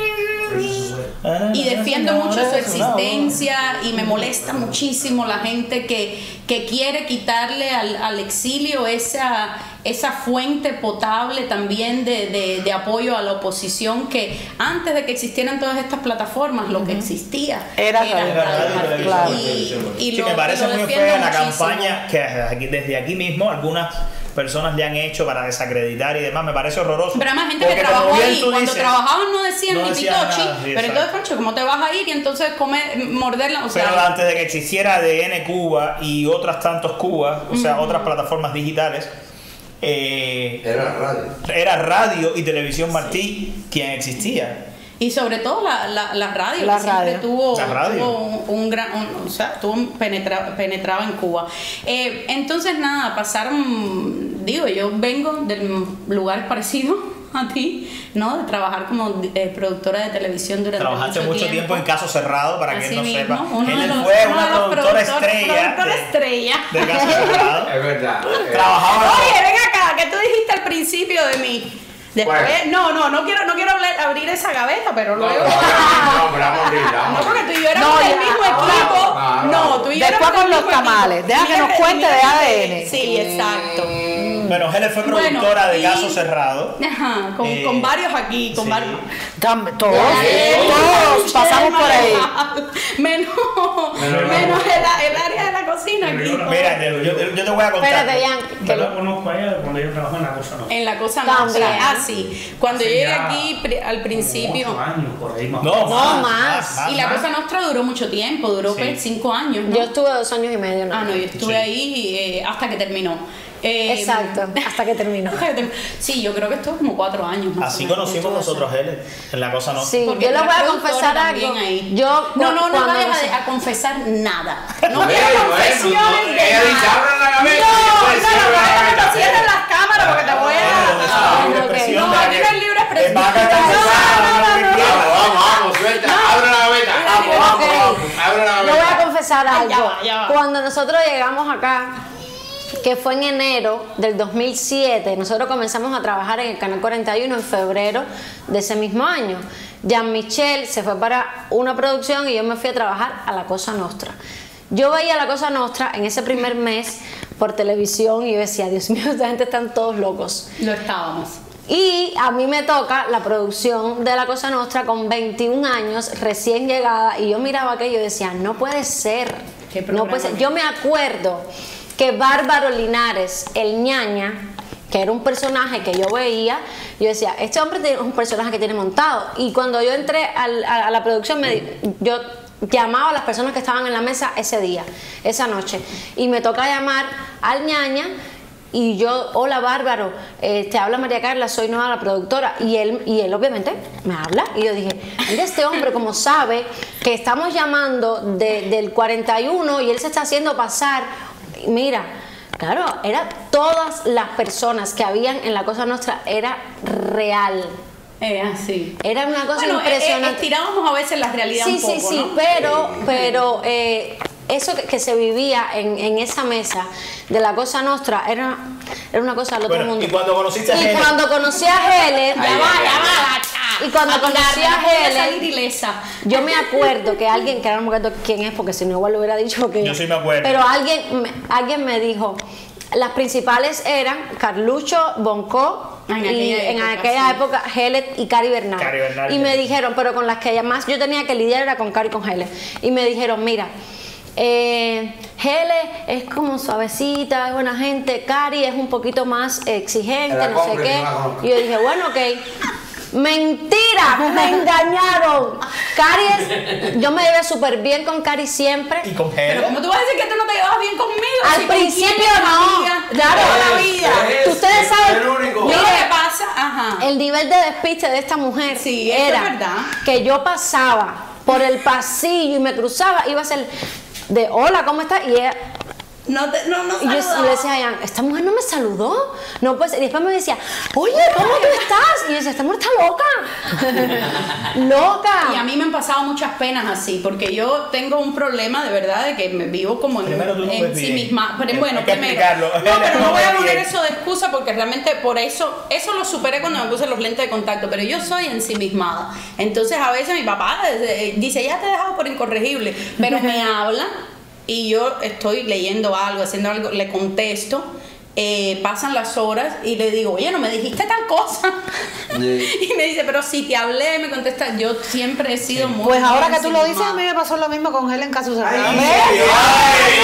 Y defiendo mucho su existencia, y me molesta muchísimo la gente que, que quiere quitarle al, al exilio esa, esa fuente potable también de, de, de apoyo a la oposición, que antes de que existieran todas estas plataformas lo que existía Era Radio Radio Martí. Martí. Y, y Sí, lo- me parece y lo muy defiendo fea la muchísimo. campaña que aquí- desde aquí mismo algunas personas le han hecho para desacreditar y demás, me parece horroroso. Pero además gente que Porque como trabajó bien ahí, tú cuando dices, trabajaban no decían no ni decían pitochi, nada, sí, pero exacto. entonces, concho, ¿cómo te vas a ir y entonces comer, morderla? O sea, pero antes de que existiera A D N Cuba y otras tantos Cubas, o sea, otras plataformas digitales, eh, Era radio. era Radio y Televisión Martí quien existía. y sobre todo la, la, la radio, La que siempre radio. tuvo, La radio. tuvo un, un gran, un- o sea, tuvo un penetra, penetraba en Cuba. Eh, entonces nada, pasaron, digo, yo vengo del lugar parecido a ti, ¿no? De trabajar como eh, productora de televisión durante Trabajaste mucho, mucho tiempo en Caso Cerrado, para Así quien no mismo, sepa. uno de Él los- fue uno una de los productora productor- estrella productora de, estrella. de Caso Cerrado. Es verdad. eh, Trabajaba Oye, ven acá, que tú dijiste al principio de mí. Después, Bueno. no, no, no quiero, no quiero hablar- abrir esa gaveta, pero No, luego. no, no, pero vamos a abrir, vamos a No, abrir. porque tú y yo éramos No, del ya, mismo ahora- equipo. no, no. No, tú y yo Después éramos con del los mismo tamales. equipo. Deja que nos Mira, cuente de mira, A D N. Sí, exacto. Bueno, Helen fue Bueno, productora de y- Caso Cerrado. Ajá, con, Eh, con varios aquí, con sí. varios. Tam- Todos, Eh, todos pasamos por ahí. Menos, menos el, el área de la cocina aquí. Mira, yo, yo- yo te voy a contar. Espérate, Jan, que Yo lo- la conozco a ella cuando yo trabajaba en la cosa, ¿no? En la cosa También. nuestra. Ah, sí. Cuando Hace llegué ya aquí pri- al principio. Ocho años, por ahí más. No, más, más. más, Y la más. cosa nuestra duró mucho tiempo, duró Sí. pues, cinco años. ¿no? Yo estuve dos años y medio. ¿no? Ah, no, yo estuve Sí. ahí eh, hasta que terminó. Eh, Exacto, hasta que terminó. Sí, yo creo que esto es como cuatro años. Más Así o menos. conocimos nosotros él en la cosa no. Sí, Porque yo les voy a la confesar productora algo. también ahí. Yo, No, no, no cuando vayas nos- a, a confesar nada. No Bueno, quiero bueno, confesiones no, de ella dice, nada. "Abran la gaveta", No, y no, después no, cierran la no, no, gaveta. no cierren las cámaras porque te voy a... Ah, libre Ok, expresión no, de aquí no hay libre expresión. Es vaca No, tan no, pesada, no, no no, me no, entiendes. Vamos, vamos, vamos, suelta. Abre la gaveta. Vamos, vamos, Ok. vamos. Abre la Yo voy a gaveta. confesar Ay, algo. ya va, ya va. Cuando nosotros llegamos acá, que fue en enero del dos mil siete, nosotros comenzamos a trabajar en el Canal cuarenta y uno en febrero de ese mismo año. Jean-Michel se fue para una producción y yo me fui a trabajar a La Cosa Nostra. Yo veía La Cosa Nostra en ese primer mes por televisión y yo decía, Dios mío, esta gente están todos locos. Lo estábamos. Y a mí me toca la producción de La Cosa Nostra con veintiún años, recién llegada, y yo miraba aquello y decía, no puede ser, ¿Qué no puede ser. programa? Yo me acuerdo que Bárbaro Linares, el ñaña, que era un personaje que yo veía, yo decía, este hombre tiene un personaje que tiene montado. Y cuando yo entré al- a, a la producción, me, di- yo llamaba a las personas que estaban en la mesa ese día, esa noche, y me toca llamar al ñaña. Y yo, hola Bárbaro, eh, te habla María Carla, soy nueva la productora. Y él, y él obviamente me habla. Y yo dije, mira este hombre como sabe que estamos llamando de- del cuarenta y uno y él se está haciendo pasar. Mira, claro, era todas las personas que habían en La Cosa Nostra, era real. Eh, así. Era una cosa Bueno, eh, eh, impresionante. estirábamos a veces la realidad Sí, un poco, sí, sí, ¿no? pero, pero eh, eso que, que se vivía en, en esa mesa de La Cosa Nostra era, era una cosa del otro Bueno, mundo. y cuando conociste a Y Helen. cuando conocí a Helen, Ya va, ya va. y cuando conocí a salir Helen, ilesa. yo me acuerdo que alguien, que ahora no me acuerdo quién es, porque si no igual lo hubiera dicho, porque Yo sí me acuerdo. pero alguien, me- alguien me dijo, las principales eran Carlucho, Bonco, En y aquella en época, aquella sí. época Helen y Cari Bernal. Cari Bernal, y sí. me dijeron, pero con las que más yo tenía que lidiar era con Cari y con Helen. Y me dijeron, mira, eh, Helen es como suavecita, es buena gente, Cari es un poquito más exigente, La no sé compre, qué. no la conozco. Y yo dije, bueno, ok. Mentira, me engañaron. Cari es, yo me llevé súper bien con Cari siempre. Y con Pero Helen. ¿cómo tú vas a decir que tú no te llevabas bien conmigo? Al Si con principio quién eres no, amiga de claro. toda la vida. Es- Ustedes es saben- el único. Mira Mira, qué pasa, ajá. El nivel de despiste de esta mujer Sí, eso era es verdad. que yo pasaba por el pasillo y me cruzaba, iba a ser de hola, ¿cómo estás? Y ella, No, te, no, no y yo saludaba. le decía a Ian, esta mujer no me saludó. No, pues, y después me decía, oye, ¿cómo tú estás? Y yo decía, esta mujer está loca. Loca. Y a mí me han pasado muchas penas así, porque yo tengo un problema de verdad de que me vivo como en, Primero tú no en ves sí bien. misma. Pero Hay bueno, que primero. explicarlo. No, pero No no voy a ves poner bien. eso de excusa porque realmente por eso, eso lo superé cuando me puse los lentes de contacto, pero yo soy ensimismada. Entonces a veces mi papá eh, dice, ya te he dejado por incorregible, pero me habla y yo estoy leyendo algo, haciendo algo, le contesto. Eh, pasan las horas y le digo, oye, no me dijiste tal cosa. Sí. Y me dice, pero si te hablé, me contesta. Yo siempre he sido muy. Pues ahora muy que tú lo dices, a mí ensimismada. me pasó lo mismo con Helen Casusera. Ay, ¿Ves? ay,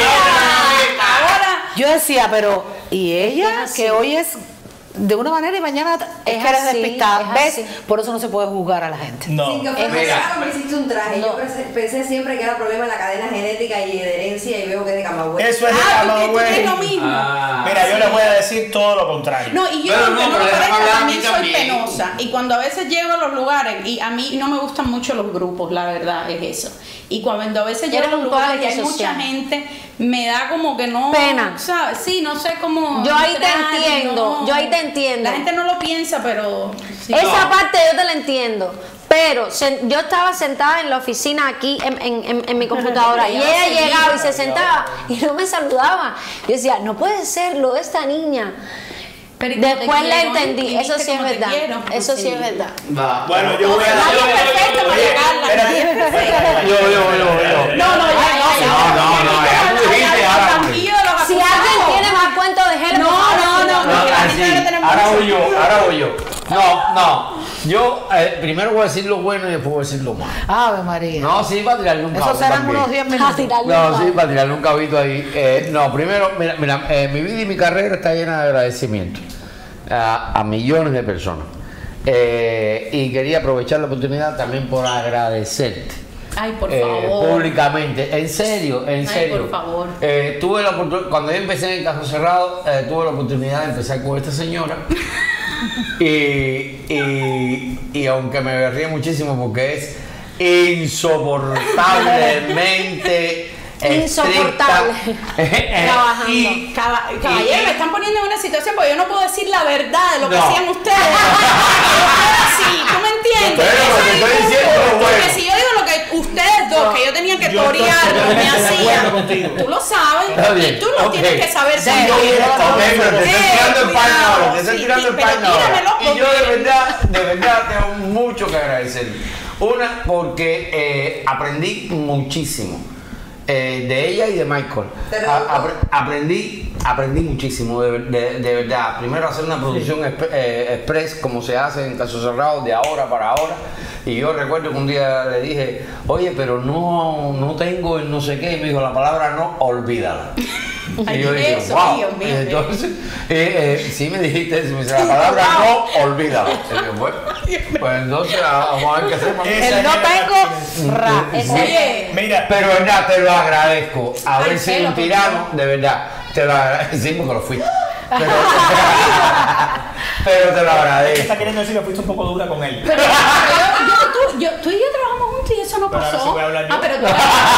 Ahora, Yo decía, pero ¿y ella? Es así. Que hoy es de una manera y mañana es, Es que eres así, despistada. es ¿Ves? así. Por eso no se puede juzgar a la gente. Sin No. que fuera Mira. claro, me hiciste un traje. Yo pensé, pensé siempre que era problema de la cadena genética y de herencia y veo que es de Camagüey. Eso es de ah, porque tú Camagüey. eres lo mismo. Ah, Mira, yo les voy a decir todo lo contrario. No, y yo, Pero aunque no, no, pero lo déjame parezca, hablar a también mí soy también. penosa. Y cuando a veces llego a los lugares, y a mí no me gustan mucho los grupos, la verdad es eso. Y cuando a veces llego a Eres los un poco lugares y hay antisocial. mucha gente, me da como que no. Pena. ¿sabes? Sí, no sé cómo. Yo ahí te entrar, entiendo, no. yo ahí te entiendo. La gente no lo piensa, pero. sí. Esa parte yo te la entiendo. Pero sen- yo estaba sentada en la oficina aquí en, en- en- en mi computadora y Ella ella seguía, llegaba y se sentaba y no me saludaba. Yo decía, no puede ser lo de esta niña. Pero ¿y cómo te Después la quiero, eh? entendí, ¿Y eso viste sí es cómo te verdad. quiero? Eso sí Sí. es verdad. va. Bueno, yo voy a Nadie es perfecto, María Carla. nadie es perfecto. Yo, yo, yo, yo. No, no, ya, ya, ya. No, no, no, ya tú dijiste, ahora voy. Tranquilo de los Si alguien acusados. tiene más cuento de Helen, No, por favor, no, no, dígalo. no. No, la así, gente debe tener ahora mucho. voy yo, ahora voy yo. No, no. Yo eh, primero voy a decir lo bueno y después voy a decir lo malo. Ave María. No, sí, para tirarle un Eso cabo serán también. unos diez A minutos. tirarle No, un sí, palo. para tirarle un cabito ahí. Eh, no, primero, mira, mira eh, mi vida y mi carrera está llena de agradecimiento a, a millones de personas. Eh, y quería aprovechar la oportunidad también por agradecerte Ay, por eh, favor. públicamente. En serio, en Ay, serio. por favor. Eh, tuve la oportunidad, cuando yo empecé en el Caso Cerrado, eh, tuve la oportunidad de empezar con esta señora. y, y, y aunque me ríe muchísimo porque es insoportablemente Insoportable. Trabajando. Y, Caballero, me están poniendo en una situación porque yo no puedo decir la verdad de lo que No. hacían ustedes. Sí, ¿tú me entiendes? Pero Eso te es estoy injusto, diciendo lo porque bueno. si yo digo lo que ustedes dos, que yo tenía que Yo estoy torear, lo que me totalmente de acuerdo hacían, contigo. tú lo sabes Está bien, y tú lo ok. tienes que saber Sí, también. ok, pero te estoy tirando el paño ahora, te estoy Sí, tirando el pero paño ahora. tíramelo Y yo de porque- verdad, de verdad tengo mucho que agradecer. Una, porque eh, aprendí muchísimo. Eh, de ella y de Michael. A- apre- aprendí, aprendí muchísimo, de, de- de verdad. Primero hacer una producción exp- eh, express como se hace en Caso Cerrado, de ahora para ahora. Y yo recuerdo que un día le dije, oye, pero no, no tengo el no sé qué. Y me dijo, la palabra no, olvídala. Ay, y yo dije, eso, wow. Dios mío. Y entonces, eh, eh, sí me dijiste eso, me dice, la palabra no, olvídala. Y yo, bueno, pues entonces vamos a ver qué hacemos. Esa El no es la- tengo, ra. Oye, Mira, Pero verdad, te lo agradezco. Haber Ay, sido Chelo, un por tirano, de verdad. Te lo agradezco. Sí, porque lo fuiste. Pero, pero te lo está agradezco. queriendo decir que fuiste un poco dura con él. pero yo, yo- tú, yo- tú y yo trabajamos juntos y eso no Pero ahora pasó. sí voy a hablar yo. Ah, pero tú.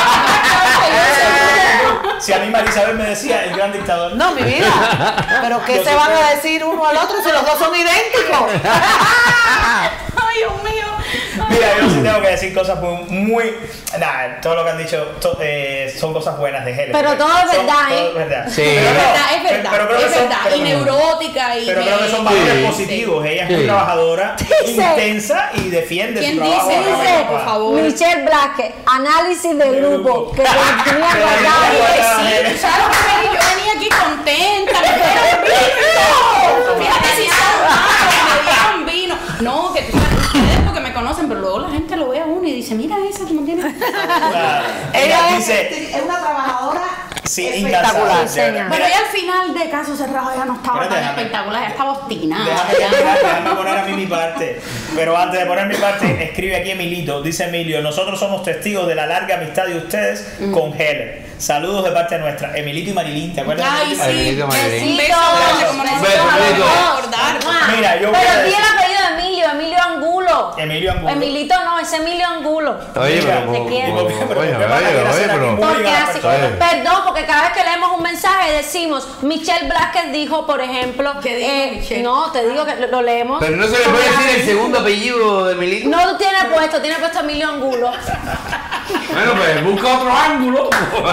Si a mí Marisabel me decía el gran dictador. No, mi vida. Pero ¿qué Yo se sí van creo. a decir uno al otro si los dos son idénticos? Ay, Dios mío. Mira, yo sí tengo que decir cosas muy. muy nada, todo lo que han dicho to- eh, son cosas buenas de Helen. Pero todo es Son- verdad, todo ¿eh? es verdad. Sí. Pero Es no, verdad, es pero- verdad, pero creo que es son- verdad. pero- Y neurótica y. Pero creo que son me- valores Sí. positivos. Ella es Sí. muy trabajadora, Dice- intensa y defiende su ¿Quién trabajo. dice? a capa y Dice, espada. por favor. Michelle Blasquez, análisis de grupo, que tenía Pero guardado. ella- Oye, sí, ¿sabes lo que me di? Yo venía aquí contenta, me dieron vino. Fíjate si son malos, me dieron vino. No, que tú sabes, ustedes porque me conocen, pero luego la gente lo ve a uno y dice, mira esa como tiene. Ah, Ella Ella es, dice. es una trabajadora Sí, espectacular. incansable, Sí, de verdad. señor. Bueno, ya al final de Caso Cerrado ya no estaba Espérate, tan déjame. espectacular, ya estaba obstinada. Déjame, ya. terminar, déjame poner a mí mi parte. Pero antes de poner mi parte, escribe aquí Emilito. Dice Emilio, nosotros somos testigos de la larga amistad de ustedes con Helen. Saludos de parte nuestra. Emilito y Marilyn, ¿te acuerdas? de Ay, Emilito? sí. Emilito Marilyn. Un beso grande, como Besitos. nosotros Beso, hablamos Emilito. de acordar. Mira, yo voy a Pero di decir- el apellido de Emilio, Emilio Angulo. Emilio Angulo. Emilito no, es Emilio Angulo. Oye, Mira, pero. te quiero. ¿y por qué- pero Oye, por qué van a oye, querer hacer oye, aquí pero. pública Porque las así, personas? perdón, porque cada vez que leemos un mensaje decimos, Michelle Blasquez dijo, por ejemplo, ¿Qué dijo eh, Michelle? no, te digo que lo, lo leemos. Pero no se le puede decir el segundo apellido de Milito. No lo tiene puesto, tiene puesto Emilio Angulo. Bueno, pues busca otro ángulo.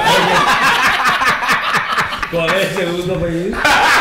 ¿Cuál es el segundo apellido?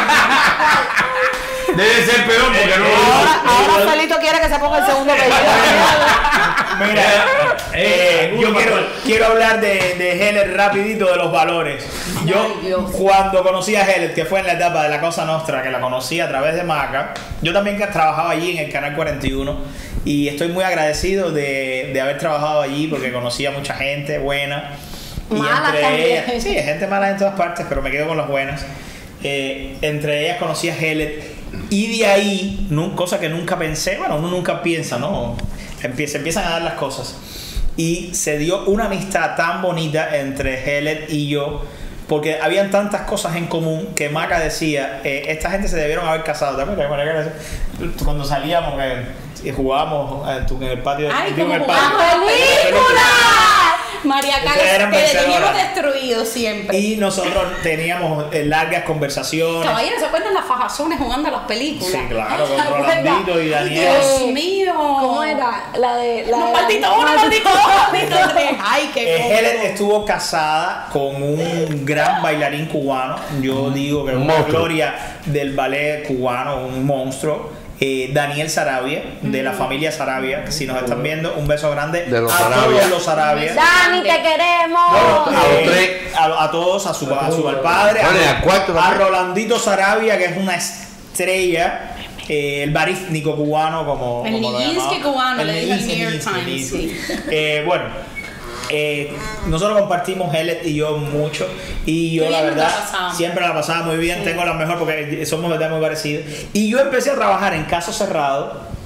Debe ser peor porque no Ahora, lo ahora Felito quiere que se ponga el segundo apellido. Mira, eh, Eh, yo quiero, quiero hablar de, de Helen rapidito, de los valores. Yo Ay, Dios. cuando conocí a Helen, que fue en la etapa de la Cosa Nostra, que la conocí a través de Maca, yo también que trabajaba allí en el Canal cuarenta y uno y estoy muy agradecido de, de haber trabajado allí porque conocí a mucha gente buena. Y Mala entre también. ellas, sí, gente mala en todas partes, pero me quedo con las buenas. Eh, entre ellas conocí a Helen y de ahí, nu- cosa que nunca pensé, bueno, uno nunca piensa, ¿no? Empieza, empiezan a dar las cosas. Y se dio una amistad tan bonita entre Helen y yo, porque habían tantas cosas en común que Maca decía, eh, esta gente se debieron haber casado. ¿Te acuerdas? Cuando salíamos eh, y jugábamos eh, tú, en el patio. Ay, digo, en como el patio. jugamos películas. María Ustedes Carlos, eran que teníamos vencedoras. destruido siempre. Y nosotros teníamos eh, largas conversaciones. Caballeros, ¿se acuerdan las fajazones jugando a las películas? Sí, claro, con ¿Se acuerdan? Rolandito y Daniel. Dios Eh, mío. ¿Cómo era? La de. La Unos de- malditos uno, malditos dos, malditos tres. Ay, qué Eh, Helen cómodo. estuvo casada con un gran bailarín cubano. Yo digo que es Un una monstruo. gloria del ballet cubano, un monstruo. Eh, Daniel Sarabia, de la familia Sarabia. Si nos están viendo, un beso grande De los a Sarabia. todos los Sarabia. Dani, te queremos. Bueno, A los eh, tres. a, a todos, a su, a su al padre, Bueno, y a, al cuarto a también. Rolandito Sarabia, que es una estrella, eh, el barítnico cubano, como, El como lo Nijinsky llamaba. cubano, le dijo el Nijinsky, New York Nijinsky, Times, Nijinsky. Eh, bueno, eh, nosotros compartimos Helen y yo mucho, y yo Qué la bien nos verdad la pasamos. siempre la pasaba muy bien, tengo la mejor porque somos verdad muy parecidos. Y yo empecé a trabajar en Caso Cerrado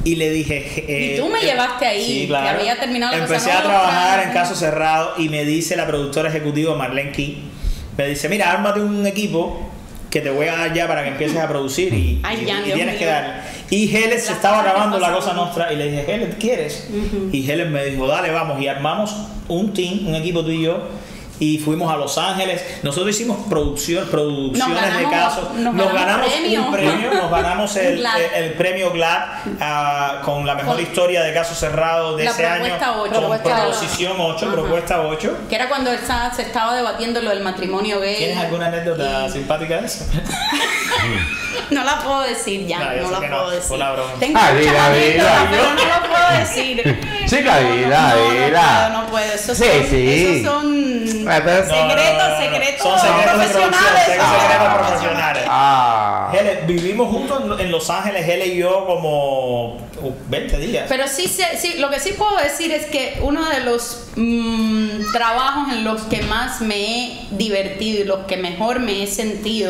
y le dije... Eh, y tú me llevaste ahí, sí, claro. que había terminado la Empecé cosa, a no, trabajar no, en Caso Cerrado y me dice la productora ejecutiva Marlene Key, me dice, mira, ármate un equipo que te voy a dar ya para que empieces a producir y, Ay, y, ya, y Dios tienes mío. que dar. Y Helen se estaba grabando La Cosa Nostra y le dije, Helen, ¿quieres? Uh-huh. Y Helen me dijo, dale, vamos. Y armamos un team, un equipo tú y yo, y fuimos a Los Ángeles. Nosotros hicimos producción, producciones ganamos, de casos. Nos, nos ganamos, ganamos premio. un premio, nos ganamos el, Glad. el, el premio GLAD uh, con la mejor con historia de caso cerrado de la ese año. ocho, Con proposición ocho, Ajá. propuesta ocho. Que era cuando estaba, se estaba debatiendo lo del matrimonio gay. ¿Tienes alguna anécdota y... simpática de eso? No la puedo decir ya, no, no la puedo no. decir. Una broma. Tengo ah, muchas vida, anécdotas, vida. pero no lo puedo decir. Chica, vida, no, vida. No, no puedo, no puedo. Esos sí, son, sí. Esos son ah, pero... secretos, no, no, no, secretos, son secretos profesionales. De ah, secretos profesionales. Ah. Hele, vivimos juntos en Los Ángeles, Hele y yo, como veinte días. Pero sí, sí, lo que sí puedo decir es que uno de los mmm, trabajos en los que más me he divertido y los que mejor me he sentido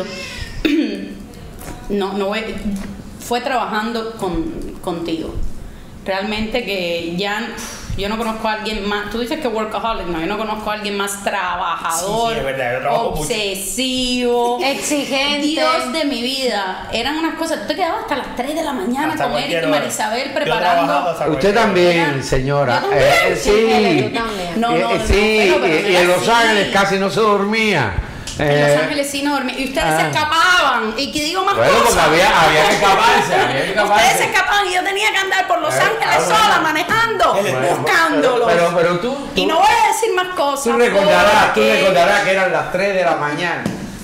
no, no fue trabajando con, contigo. Realmente que ya yo no conozco a alguien más. Tú dices que workaholic, no, yo no conozco a alguien más trabajador, sí, sí, es verdad, yo trabajo obsesivo, mucho. Exigente. Dios de mi vida. Eran unas cosas. Tú te quedabas hasta las tres de la mañana hasta con Eric y Marisabel preparando. Usted también, señora. Yo también, eh, sí, sí, yo también. No, no, eh, no, sí, pero, pero y, y en Los así. Ángeles casi no se dormía. En Eh, Los Ángeles sí no dormían. Y ustedes ah. se escapaban. Y que digo más bueno, cosas. porque había, había que escaparse, había que escaparse. Ustedes se escapaban y yo tenía que andar por Los Eh, Ángeles ah, bueno. sola, manejando, Bueno, buscándolos. Pero, pero tú, tú, y no voy a decir más cosas. tú recordarás, tú porque- recordarás que eran las tres de la mañana.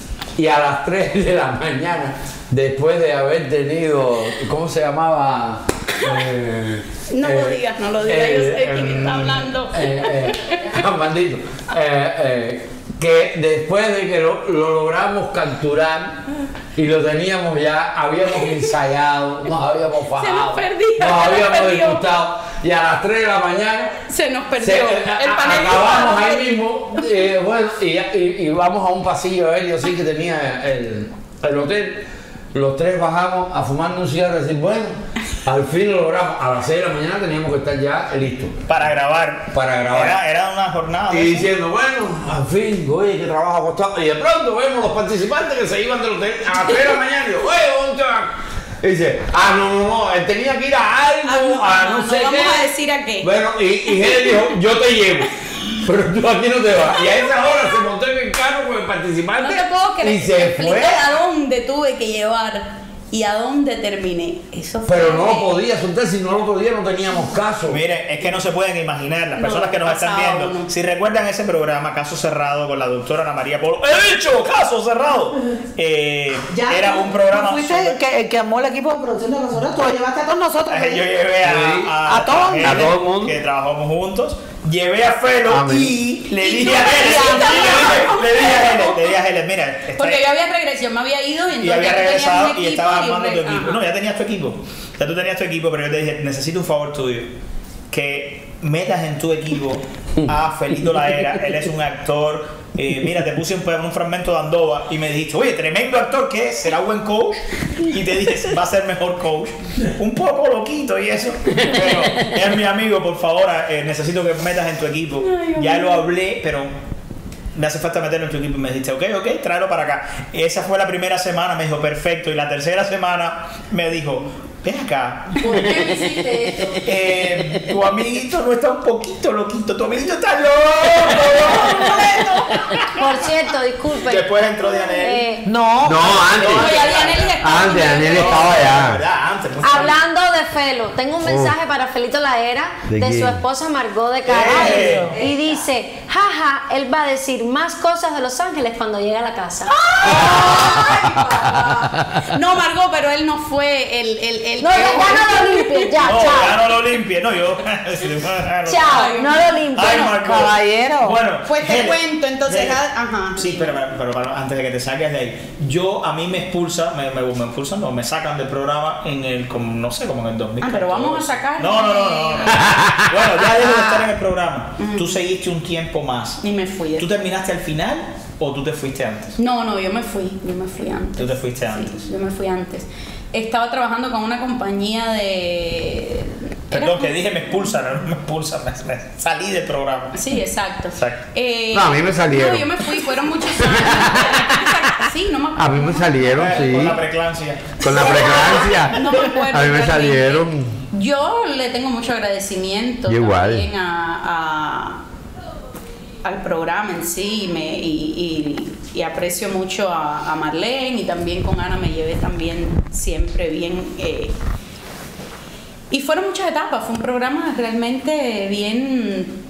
Y a las tres de la mañana, después de haber tenido, ¿cómo se llamaba? Eh, No eh, lo digas, no lo digas, eh, yo sé quién eh, está hablando. Eh, eh, maldito. Eh, eh, que después de que lo, lo logramos capturar y lo teníamos ya, habíamos ensayado, nos habíamos fajado, perdió, nos se nos habíamos perdió. disgustado y a las tres de la mañana Se nos perdió. se- el a- panelista. acabamos ahí mismo, eh, bueno, y, y, y vamos a un pasillo aéreo así que tenía el, el hotel. Los tres bajamos a fumar un cigarro y decir, bueno, al fin lo logramos. A las seis de la mañana teníamos que estar ya listos Para grabar. para grabar. Era, era una jornada. Y ¿no? diciendo, bueno, al fin, oye, qué trabajo ha costado. Y de pronto vemos los participantes que se iban del hotel a las tres de la mañana y digo, oye, ¿dónde van? Y dice, ah, no, no, no, él tenía que ir a algo, Ah, a no, no, sé no qué. vamos a decir a qué. Bueno, y, y él dijo, yo te llevo. Pero tú aquí no te vas. Y a esa hora se montó en el carro con el participante No te puedo creer. y se Explica fue. a dónde tuve que llevar y a dónde terminé. Eso fue. Pero no lo podía soltar, si no lo podía no teníamos caso. Mire, es que no se pueden imaginar las No, personas que nos están pasaba viendo. uno. Si recuerdan ese programa, Caso Cerrado, con la doctora Ana María Polo. ¡He dicho! ¡Caso Cerrado! Eh, Ya, era tú- un programa. tú fuiste súper- el que, el que armó el equipo de producción de nosotros, tú lo llevaste a todos nosotros. Eh, Yo llevé a, a, A todos. Helen, A todo el mundo. que trabajamos juntos. Llevé a Felo A mí. y le Y dije tú a Helen. también. Le dije a Helen, le dije a Helen, mira, está Porque yo había regresado, yo me había ido y entonces y había ya tú tenías regresado un y equipo estaba y un armando tu re- equipo. Ajá. No, ya tenías tu equipo. Ya tú tenías tu equipo, pero yo te dije, necesito un favor tuyo. Que metas en tu equipo a Felito Laera. Él es un actor. Eh, mira, te puse un, un fragmento de Andova y me dijiste, oye, tremendo actor que es, será buen coach. Y te dije, va a ser mejor coach. Un poco loquito y eso. Pero es mi amigo, por favor, eh, necesito que metas en tu equipo. Ya lo hablé, pero me hace falta meterlo en tu equipo. Y me dijiste, ok, ok, tráelo para acá. Esa fue la primera semana, me dijo, perfecto. Y la tercera semana me dijo, ven acá. ¿Por qué me hiciste esto? Eh, tu amiguito no está un poquito loquito, tu amiguito está loco. Por cierto, disculpen. Después entró Dianel. Eh, No, No, antes. No, ya Dianel ya estaba Antes, con Daniel nosotros. estaba allá. ¿Verdad? Antes. mucho hablando de Felo, tengo un mensaje para Felito Laera ¿De de, su quién? esposa Margot de Carvalho. Eh. Y dice, jaja, él va a decir más cosas de Los Ángeles cuando llegue a la casa. No, Margot, pero él no fue el. el, el No, ya, ya no lo limpies, ya, No, ya chao. no lo limpie, no, yo. Chao, no lo limpies. Ay, no. Marco. caballero. Bueno, Pues te Helen, cuento, entonces, Helen. ah, ajá. Sí, pero, pero, pero antes de que te saques de ahí, yo a mí me expulsa, me, me, me expulsan, no, me sacan del programa en el, como, no sé, como en el dos mil. Ah, pero vamos a sacar. No, no, no, no. no. Bueno, ya dejo de estar en el programa. Tú seguiste un tiempo más. Y me fui. ¿Tú terminaste al final o tú te fuiste antes? No, no, yo me fui, yo me fui antes. Tú te fuiste antes. Sí, yo me fui antes. estaba trabajando con una compañía de... Perdón, que dije me expulsan, no me expulsan, me, me salí del programa. Sí, exacto. Exacto. Eh, No, a mí me salieron. No, yo me fui, fueron muchos años. Sí, no me acuerdo. A mí me salieron, Eh, sí. Con la preclancia. Con la preclancia. No me acuerdo A mí me realmente. salieron. Yo le tengo mucho agradecimiento Yo igual. también a, a- al programa en sí y, me, y, y- y aprecio mucho a, a Marlene, y también con Ana me llevé también siempre bien. eh, y fueron muchas etapas, fue un programa realmente bien...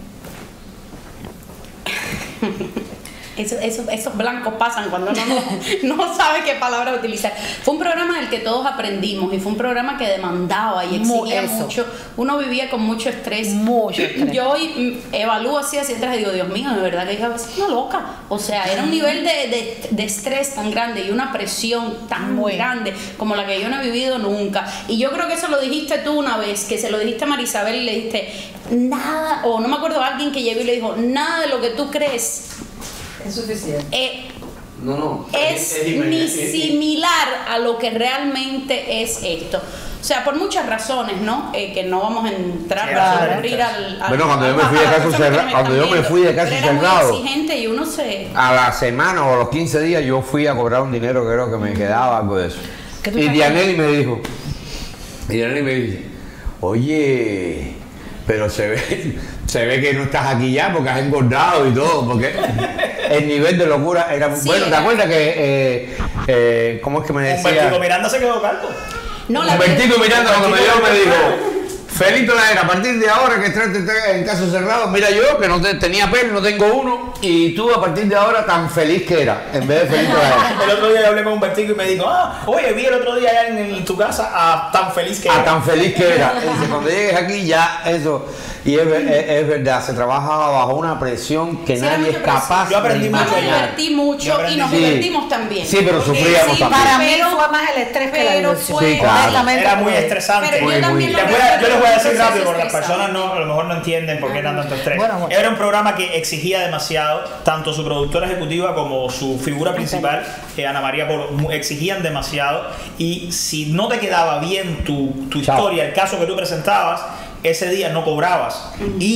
Eso, eso, esos blancos pasan cuando uno no, no sabe qué palabra utilizar. Fue un programa del que todos aprendimos y fue un programa que demandaba y Mu- exigía eso. mucho. Uno vivía con mucho estrés. Mucho estrés. Yo hoy mm, evalúo así hacia atrás y digo, Dios mío, de verdad que yo a veces una loca. O sea, era un nivel de, de, de estrés tan grande y una presión tan Muy. grande como la que yo no he vivido nunca. Y yo creo que eso lo dijiste tú una vez, que se lo dijiste a Marisabel y le dijiste, nada, o no me acuerdo, alguien que llegó y le dijo, nada de lo que tú crees Es suficiente. eh, No, no. es ni similar a lo que realmente es esto. O sea, por muchas razones, ¿no? Eh, que no vamos a entrar Sí, para claro. abrir al, al- Bueno, cuando yo me a- fui a de las caso personas que cerrado- me cuando están yo me viendo. fui de caso Pero era muy cerrado. exigente y uno se... A la semana o a los quince días yo fui a cobrar un dinero, creo que me quedaba algo de eso. ¿Qué tú Y estás Dianelli me dijo, y Dianelli me dice, oye, pero se ve, se ve que no estás aquí ya porque has engordado y todo, porque el nivel de locura era muy Sí, bueno. ¿Te era- acuerdas que, eh, eh, cómo es que me decía? Humbertico Miranda se quedó calvo. No, la Humbertico mirando cuando me dio me Humbertico dijo, Felito la era, a partir de ahora que estés en caso cerrado, mira yo que no te- tenía pelo, no tengo uno, y tú a partir de ahora tan feliz que era, en vez de Felito la era. El otro día yo hablé con Humbertico y me dijo, ah, oye, vi el otro día allá en, en tu casa a tan feliz que A era. tan feliz que era. Y dice, cuando llegues aquí ya eso. Y es, ver- es- es verdad, se trabaja bajo una presión que Sí, era nadie es mucha presión. capaz Yo aprendí de Yo me mucho allá. imaginar. divertí mucho Yo aprendí. y nos Sí. divertimos también. Sí, pero Porque sufríamos también. Para mí pero- fue más el estrés que la pero diversión. fue- Sí, claro. Honestamente, Era muy fue- estresante. Pero Muy, yo muy. también Les lo voy a- yo les voy a decir proceso rápido porque las estresante. personas no, a lo mejor no entienden por qué eran tanto estrés. Bueno, bueno. Era un programa que exigía demasiado, tanto su productora ejecutiva como su figura principal, eh, Ana María Polo, mu- exigían demasiado. Y si no te quedaba bien tu, tu Chao. historia, el caso que tú presentabas, ese día no cobrabas.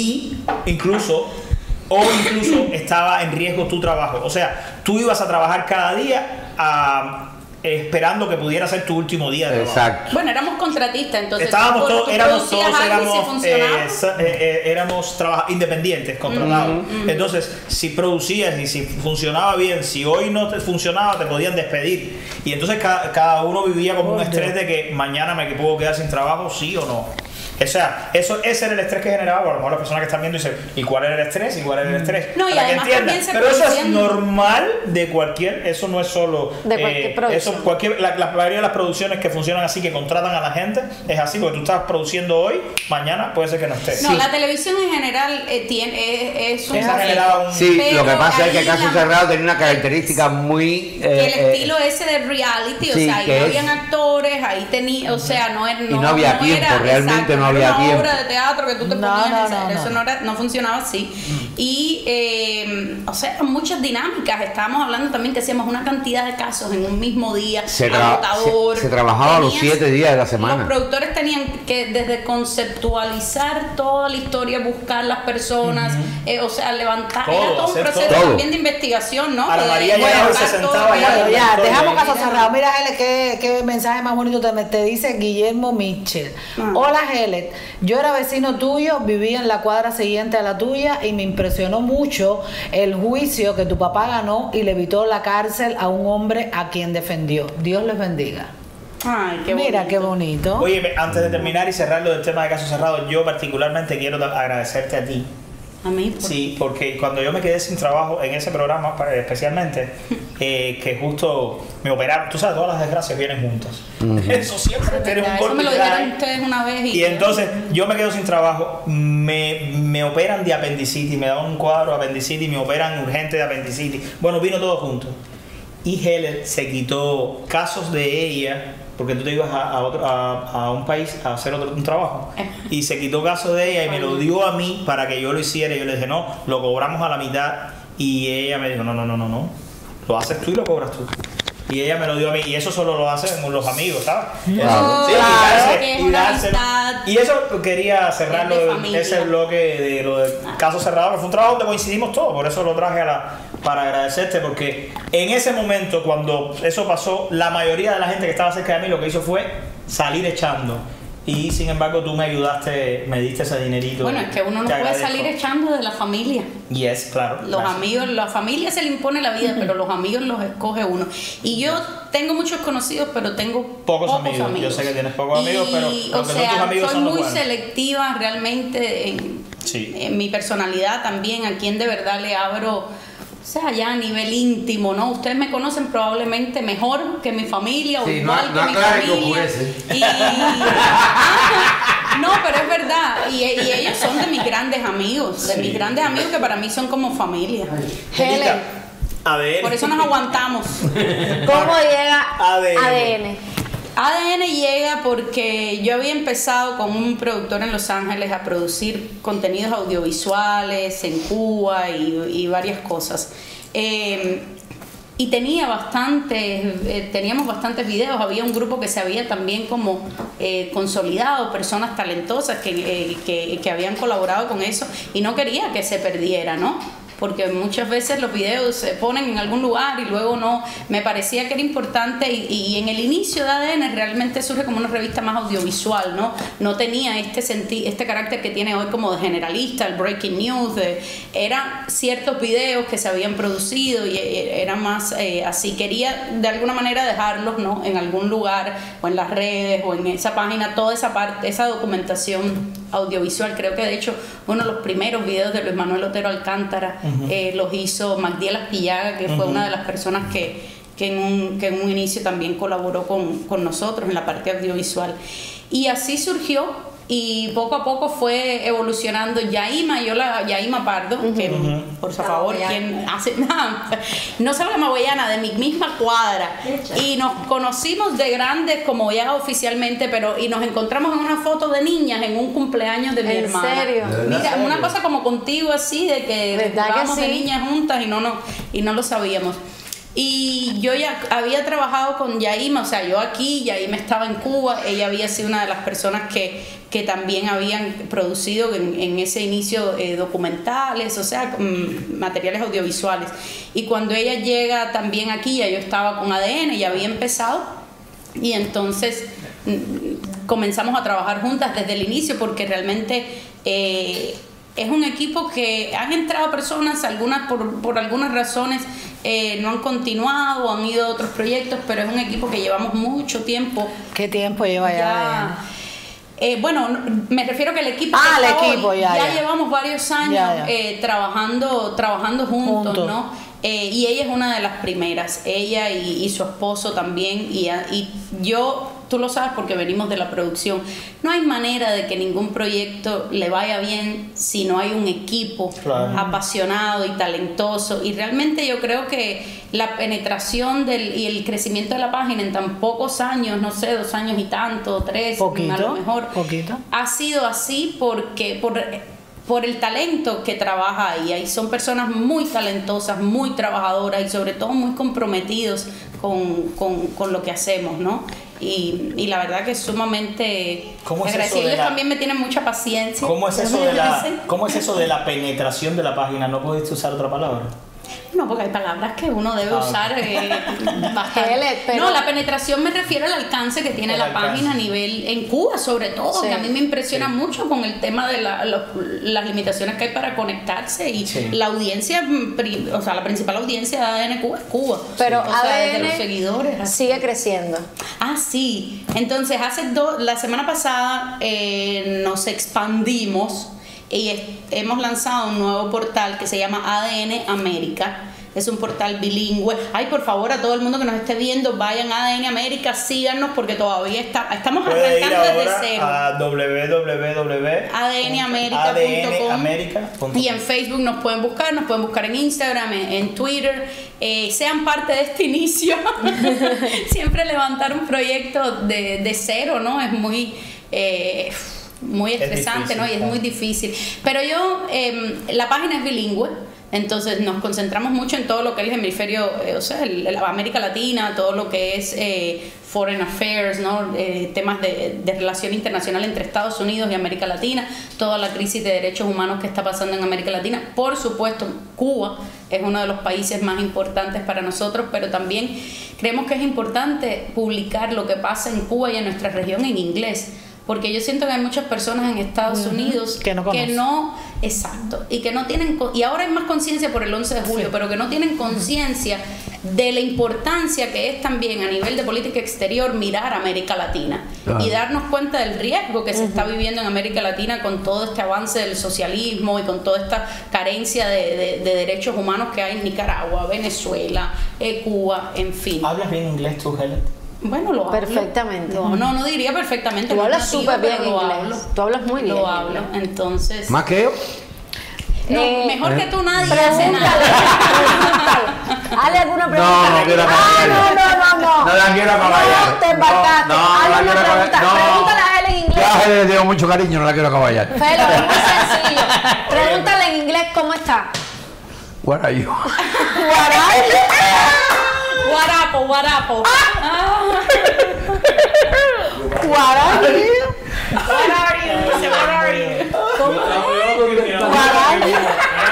Y incluso, o incluso estaba en riesgo tu trabajo. O sea, tú ibas a trabajar cada día a, esperando que pudiera ser tu último día de trabajo. Exacto. Bueno, éramos contratistas, entonces Estábamos tú- todos, tú éramos producías todos, algo y si éramos, funcionaba, eh, sa- eh, eh, éramos trabaja- independientes, contratados. Entonces, si producías y si funcionaba bien, si hoy no te funcionaba, te podían despedir. Y entonces cada, cada uno vivía como un estrés de que mañana me puedo quedar sin trabajo, sí o no. O sea, eso, ese era el estrés que generaba. A lo mejor las personas que están viendo dicen, ¿y cuál era el estrés? ¿Y cuál era el estrés? No, y Para que además entiendan. también se Pero eso es producían- normal de cualquier, eso no es solo De cualquier producción. eso cualquier la, la mayoría de las producciones que funcionan así, que contratan a la gente, es así, porque tú estás produciendo hoy, mañana puede ser que no estés. No, la televisión en general eh, tiene, es, es un... Esa generaba un Sí, Pero lo que pasa es que ahí Caso la- Cerrado tenía una característica muy... que el eh, eh, estilo ese de reality, o sí, sea, ahí que no es- habían actores, ahí tenía, o sea, no era... Y no había tiempo, era, realmente exacto, no había era una tiempo. obra de teatro que tú te No, ponías no, a hacer, no, eso no. no, era, no funcionaba así. Y, eh, o sea, muchas dinámicas, estábamos hablando también que hacíamos una cantidad de casos en un mismo día, Se tra- agotador. se- se trabajaba los Tenías- siete días de la semana. Los productores tenían que desde conceptualizar toda la historia, buscar las personas, eh, o sea, levantar, Todo, era todo un hacer proceso todo. también de investigación, ¿no? Ana De- María de llegaba y buscar se todo sentaba bien. allá. Bueno, ya, Todo dejamos bien. caso cerrado. Mira, Helen, qué, qué mensaje más bonito te, te dice Guillermo Mitchell. Ah. Hola, Helen. Yo era vecino tuyo, vivía en la cuadra siguiente a la tuya y me impresionó mucho el juicio que tu papá ganó y le evitó la cárcel a un hombre a quien defendió. Dios les bendiga. Ay, qué Mira, bonito. qué bonito. Oye, me- antes de terminar y cerrarlo del tema de Caso Cerrado, yo particularmente quiero da- agradecerte a ti. A mí, por- Sí, porque cuando yo me quedé sin trabajo en ese programa, para- especialmente, eh, que justo me operaron, tú sabes, todas las desgracias vienen juntas. Eso siempre tiene un Eso golpe me lo que da dijeron ahí. ustedes una vez y, Y entonces yo me quedo sin trabajo, me, me operan de apendicitis, me dan un cuadro de apendicitis, me operan urgente de apendicitis. Bueno, vino todo junto. Y Helen se quitó casos de ella, porque tú te ibas a, a, otro, a, a un país a hacer otro, un trabajo, y se quitó casos de ella y me lo dio a mí para que yo lo hiciera. Y yo le dije, no, lo cobramos a la mitad. Y ella me dijo, no, no, no, no, no, lo haces tú y lo cobras tú. y ella me lo dio a mí, y eso solo lo hacen los amigos, ¿sabes? Claro. Sí, Claro, y, que es darse, y, una dárselo. amistad. Y eso quería cerrar Es de lo de- familia. ese bloque de lo de caso cerrado, que fue un trabajo donde coincidimos todos, por eso lo traje a la, para agradecerte, porque en ese momento, cuando eso pasó, la mayoría de la gente que estaba cerca de mí lo que hizo fue salir echando. Y sin embargo tú me ayudaste, me diste ese dinerito. Bueno, es que uno no Te puede agradezco. salir echando de la familia. Yes, claro. Los gracias. amigos, la familia se le impone la vida, pero los amigos los escoge uno. Y yo tengo muchos conocidos, pero tengo Pocos pocos, amigos. amigos. Yo sé que tienes pocos Y, amigos, pero o los que son tus sea, amigos soy son los muy buenos. selectiva realmente en, Sí. en mi personalidad también, a quien de verdad le abro. O sea, ya a nivel íntimo, ¿no? Ustedes me conocen probablemente mejor que mi familia o Sí, no- igual no que mi aclare que familia. oscurece. Y, no, pero es verdad. Y, y ellos son de mis grandes amigos, de Sí. mis grandes amigos que para mí son como familia. Helen, A ver. Por eso nos aguantamos. ¿cómo llega A D N? A D N? A D N llega porque yo había empezado con un productor en Los Ángeles a producir contenidos audiovisuales en Cuba y, y varias cosas. Eh, y tenía bastantes, eh, teníamos bastantes videos, había un grupo que se había también como eh, consolidado, personas talentosas que, eh, que, que habían colaborado con eso y no quería que se perdiera, ¿no? Porque muchas veces los videos se ponen en algún lugar y luego no. Me parecía que era importante y, y en el inicio de A D N realmente surge como una revista más audiovisual, ¿no? No tenía este senti este carácter que tiene hoy como de generalista, el breaking news, de, eran ciertos videos que se habían producido y era más eh, así. Quería de alguna manera dejarlos, ¿no? En algún lugar o en las redes o en esa página, toda esa parte, esa documentación audiovisual. Creo que de hecho uno de los primeros videos de Luis Manuel Otero Alcántara uh-huh. eh, los hizo Magdiel Aspillaga, que uh-huh. fue una de las personas que, que, en un, que en un inicio también colaboró con, con nosotros en la parte audiovisual. Y así surgió y poco a poco fue evolucionando. Yaima, yo la Yaima Pardo, uh-huh. que uh-huh. por favor, quien hace nada, no solo la magoyana, de mi misma cuadra, y nos conocimos de grandes como ya oficialmente, pero y nos encontramos en una foto de niñas en un cumpleaños de mi ¿En hermana. serio? Mira, una cosa como contigo así, de que jugábamos sí? de niñas juntas y no, no, y no lo sabíamos. Y yo ya había trabajado con Yaima, o sea, yo aquí, Yaima estaba en Cuba, ella había sido una de las personas que, que también habían producido en, en ese inicio eh, documentales, o sea, um, materiales audiovisuales. Y cuando ella llega también aquí, ya yo estaba con A D N, ya había empezado, y entonces mm, comenzamos a trabajar juntas desde el inicio, porque realmente... Eh, es un equipo que han entrado personas, algunas por, por algunas razones eh, no han continuado, han ido a otros proyectos, pero es un equipo que llevamos mucho tiempo. ¿Qué tiempo lleva ya? ya eh, bueno, me refiero que el equipo, ah, que el está equipo hoy, ya, ya ya llevamos varios años ya, ya. Eh, trabajando, trabajando juntos, juntos. ¿no? Eh, y ella es una de las primeras, ella y, y su esposo también, y, y yo, tú lo sabes porque venimos de la producción, no hay manera de que ningún proyecto le vaya bien si no hay un equipo claro. apasionado y talentoso, y realmente yo creo que la penetración del, y el crecimiento de la página en tan pocos años, no sé, dos años y tanto, tres, poquito, a lo mejor, poquito. ha sido así porque... por por el talento que trabaja ahí. Ahí son personas muy talentosas, muy trabajadoras y sobre todo muy comprometidos con, con, con lo que hacemos, ¿no? Y, y la verdad que es sumamente agradecido. Ellos la... también me tienen mucha paciencia. ¿Cómo es, eso de la, ¿Cómo es eso de la penetración de la página? ¿No puedes usar otra palabra? No, porque hay palabras que uno debe ah, usar eh, bastante. Pero... No, la penetración me refiero al alcance que tiene el la alcance. página a nivel en Cuba, sobre todo, sí. que a mí me impresiona sí. mucho con el tema de la, lo, las limitaciones que hay para conectarse y sí. la audiencia, o sea, la principal audiencia de A D N Cuba es Cuba. Pero o sea, A D N desde los seguidores sigue creciendo. Ah, sí. Entonces, hace dos, la semana pasada eh, nos expandimos y hemos lanzado un nuevo portal que se llama A D N América. Es un portal bilingüe. Ay, por favor, a todo el mundo que nos esté viendo, vayan a A D N América, síganos porque todavía está, estamos arrancando desde cero. A w w w punto a d n america punto com y en Facebook nos pueden buscar, nos pueden buscar en Instagram, en, en Twitter. Eh, sean parte de este inicio. Siempre levantar un proyecto de, de cero, ¿no? Es muy... Eh, muy estresante, ¿no? Y es muy difícil. Pero yo, eh, la página es bilingüe. Entonces nos concentramos mucho en todo lo que es el hemisferio, eh, o sea, el, el América Latina, todo lo que es eh, Foreign Affairs, ¿no? Eh, temas de, de relación internacional entre Estados Unidos y América Latina, toda la crisis de derechos humanos que está pasando en América Latina. Por supuesto, Cuba es uno de los países más importantes para nosotros, pero también creemos que es importante publicar lo que pasa en Cuba y en nuestra región en inglés. Porque yo siento que hay muchas personas en Estados uh-huh. Unidos que no, que no, exacto, y que no tienen, y ahora hay más conciencia por el once de julio, sí. pero que no tienen conciencia de la importancia que es también a nivel de política exterior mirar a América Latina claro. y darnos cuenta del riesgo que uh-huh. se está viviendo en América Latina con todo este avance del socialismo y con toda esta carencia de, de, de derechos humanos que hay en Nicaragua, Venezuela, eh, Cuba, en fin. ¿Hablas bien inglés tú, Helen? Bueno, lo hablo. Perfectamente. No, no, no diría perfectamente. Tú hablas súper bien inglés. Hablo. Tú hablas muy bien. Lo hablo, entonces. ¿Más que yo? No, eh, mejor eh. que tú nadie hace nada. Hazle alguna pregunta. No, no quiero acabar. Ah, no, no, no, no. No la quiero acabar. No, te embarcaste. No, no, Hazle no la una quiero pregunta. acabar. No. Pregúntale a él en inglés. Ya a él le tengo mucho cariño, no la quiero acabar ya. Felo, es muy sencillo. Pregúntale en inglés cómo está. Where are you? What are you? Guarapo, guarapo. What are you? What are you? Dice, what are you? What are you?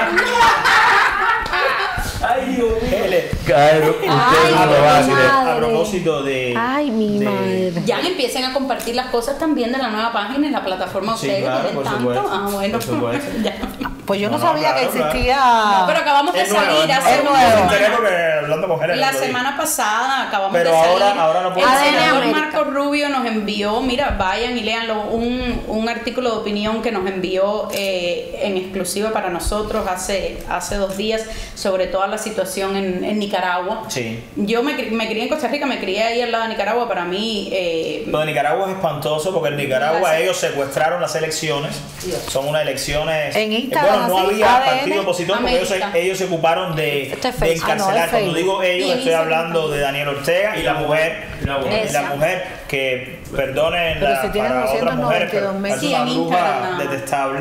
Ay, Dios mío. Claro, usted no lo va a decir. A propósito de. Ay, mi de, madre. Ya empiecen a compartir las cosas también de la nueva página en la plataforma Sí, ustedes claro, tienen por tanto. supuesto, Ah, bueno. por supuesto. Ya. Pues yo no, No, no, sabía claro, que existía. No, pero acabamos de Es nuevo, salir es hace nuevo. una Yo me semana. enteré porque hablando con Helen La el otro día. semana pasada acabamos Pero de salir. ahora- ahora no puedo El decir senador nada. Marco Rubio nos envió, mira, vayan y léanlo, un, un artículo de opinión que nos envió eh, en exclusiva para nosotros hace, hace dos días sobre toda la situación en, en Nicaragua. Sí. Yo me, cri- me crié en Costa Rica, me crié ahí al lado de Nicaragua. Para mí, eh, Lo de Nicaragua es espantoso porque en Nicaragua Gracias. ellos secuestraron las elecciones. Son unas elecciones. En eh, Instagram, bueno, no así, había A D N, partido opositor porque ellos se, América. ellos se ocuparon de, Este es de Facebook. encarcelar. Ah, no, es Cuando Facebook. digo ellos, Y en estoy Instagram hablando también. de Daniel Ortega y la mujer. Y la mujer. Y la Esa. mujer que, perdonen Pero la, si tienen para otras mujeres, pero doscientos noventa y dos mil. es Sí, una en Instagram bruja nada más. detestable.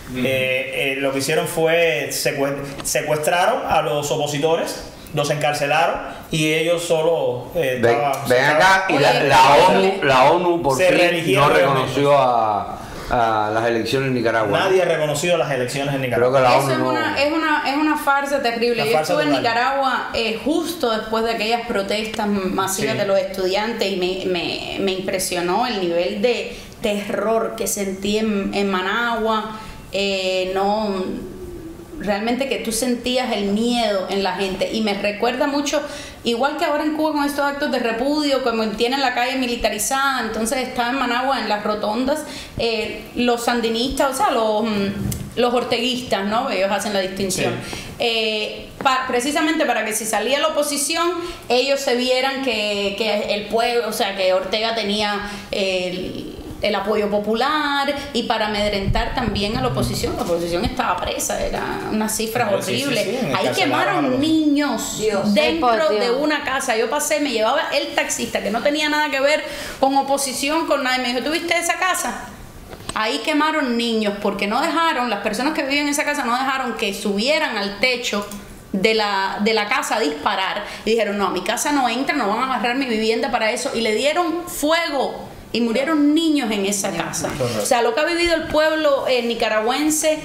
Eh, eh, lo que hicieron fue secue- secuestraron a los opositores, los encarcelaron y ellos solo eh, Ven, estaban- ven acá y la, Oye, la ONU, la ONU por se fin reeligieron no realmente. reconoció a, a las elecciones en Nicaragua. Nadie ha reconocido las elecciones en Nicaragua. Creo que la Eso ONU es no. una, es, una, es una farsa terrible. Una Yo farsa estuve en total. Nicaragua eh, justo después de aquellas protestas masivas Sí. de los estudiantes y me, me, me impresionó el nivel de terror que sentí en, en Managua. Eh, no, realmente que tú sentías el miedo en la gente y me recuerda mucho, igual que ahora en Cuba con estos actos de repudio, como tienen la calle militarizada, entonces estaba en Managua en las rotondas, eh, los sandinistas, o sea, los, mm, los orteguistas, ¿no? Ellos hacen la distinción. Sí. Eh, pa- precisamente para que si salía la oposición, ellos se vieran que, que el pueblo, o sea, que Ortega tenía el el apoyo popular y para amedrentar también a la oposición. La oposición estaba presa, eran unas cifras Sí, sí, sí, horribles. sí, Ahí encarcelaron a quemaron los- niños Dios. dentro Ay, por Dios. de una casa. Yo pasé, me llevaba el taxista que no tenía nada que ver con oposición, con nada. Y me dijo, ¿tú viste esa casa? Ahí quemaron niños porque no dejaron, las personas que vivían en esa casa no dejaron que subieran al techo de la, de la casa a disparar. Y dijeron, no, a mi casa no entran, no van a agarrar mi vivienda para eso. Y le dieron fuego. Y murieron niños en esa casa. O sea, lo que ha vivido el pueblo eh, nicaragüense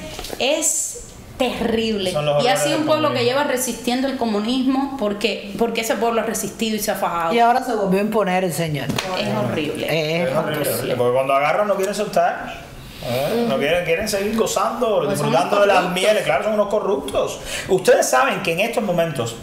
es terrible. Son los Y ha horrores sido un del pueblo que comunismo. lleva resistiendo el comunismo porque, porque ese pueblo ha resistido y se ha fajado. Y ahora se volvió a imponer el señor. Es horrible. Es Es horrible, horrible, porque cuando agarran no quieren soltar. ¿eh? No quieren, quieren seguir gozando, Pues son disfrutando unos de las corruptos. mieles. Claro, son unos corruptos. Ustedes saben que en estos momentos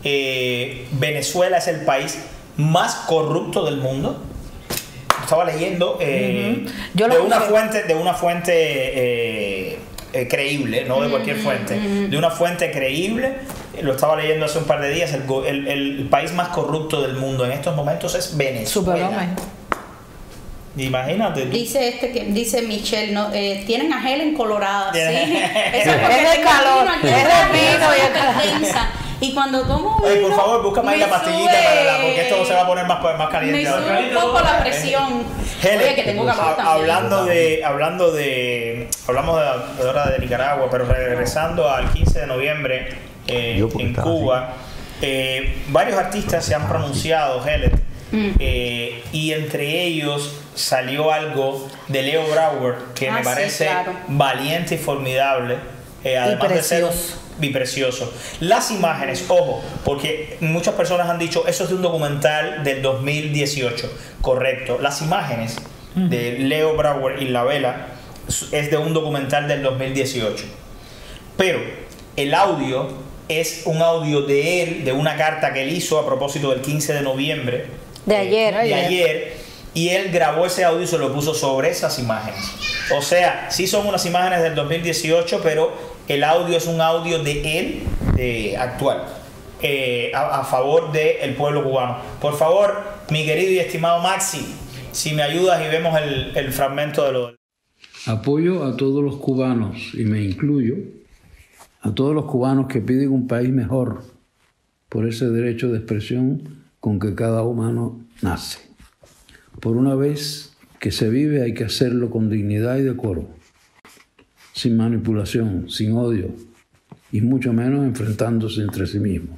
eh, Venezuela es el país más corrupto del mundo. Estaba leyendo eh, Yo lo de una escuché. fuente, de una fuente eh, eh, creíble, no de cualquier fuente, de una fuente creíble. eh, Lo estaba leyendo hace un par de días. El, go- el- el país más corrupto del mundo en estos momentos es Venezuela. Superhombre. Imagínate. tú. Dice este que dice Michelle, no, eh, tienen a Helen colorada, ¿sí? Tiene- Eso es porque Es el tengo calor, vino aquí es el atrás, vino y el súper calor. tensa. Y cuando tomo Oye, vino, por favor, búscame ahí me la pastillita sube- para la, porque esto se va a poner más, más caliente. Me ahora. sube un poco la presión. Helen, Oye, que tengo calor ha- también. hablando de, hablando de, hablamos de, de ahora de Nicaragua, pero regresando al quince de noviembre eh, Yo porque en estaba Cuba, eh, varios artistas se han pronunciado, Helen, Mm. eh, y entre ellos salió algo de Leo Brauer que Ah, me sí, parece claro. valiente y formidable, eh, además de ser precioso. un- y precioso. Las imágenes, ojo, porque muchas personas han dicho eso es de un documental del dos mil dieciocho. Correcto. Las imágenes de Leo Brauer y La Vela es de un documental del dos mil dieciocho. Pero el audio es un audio de él, de una carta que él hizo a propósito del quince de noviembre. De eh, ayer. de Ayer. ayer. Y él grabó ese audio y se lo puso sobre esas imágenes. O sea, sí son unas imágenes del dos mil dieciocho, pero el audio es un audio de él eh, actual, eh, a, a favor del pueblo cubano. Por favor, mi querido y estimado Maxi, si me ayudas y vemos el, el fragmento de lo... Apoyo a todos los cubanos, y me incluyo, a todos los cubanos que piden un país mejor por ese derecho de expresión con que cada humano nace. Por una vez que se vive hay que hacerlo con dignidad y decoro, sin manipulación, sin odio y mucho menos enfrentándose entre sí mismos.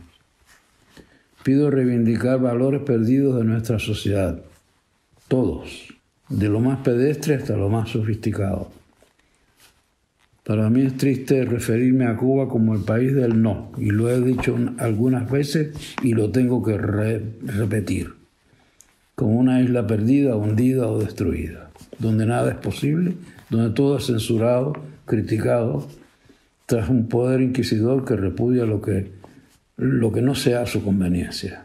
Pido reivindicar valores perdidos de nuestra sociedad, todos, de lo más pedestre hasta lo más sofisticado. Para mí es triste referirme a Cuba como el país del no, y lo he dicho algunas veces y lo tengo que re- repetir, como una isla perdida, hundida o destruida, donde nada es posible, donde todo es censurado, criticado, tras un poder inquisidor que repudia lo que, lo que no sea a su conveniencia.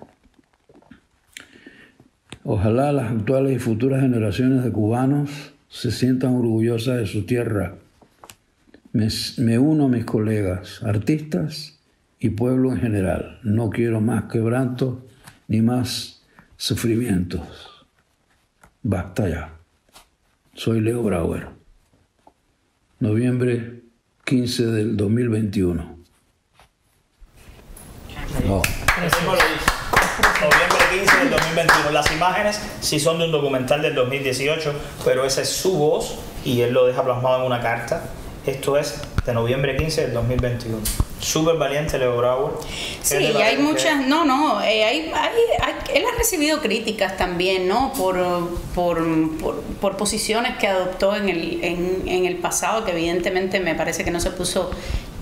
Ojalá las actuales y futuras generaciones de cubanos se sientan orgullosas de su tierra. Me, me uno a mis colegas, artistas y pueblo en general. No quiero más quebrantos ni más sufrimientos. Basta ya. Soy Leo Brauer. Noviembre quince del dos mil veintiuno. No. Eso lo dice. Noviembre quince del dos mil veintiuno. Las imágenes sí son de un documental del dos mil dieciocho, pero esa es su voz y él lo deja plasmado en una carta. Esto es de noviembre quince del dos mil veintiuno. Súper valiente Leo Brauer. Sí, ¿Qué te y hay parece? muchas, no, no, eh, hay, hay, hay- él ha recibido críticas también, ¿no? Por, por, por, por posiciones que adoptó en el, en, en el pasado, que evidentemente me parece que no se puso,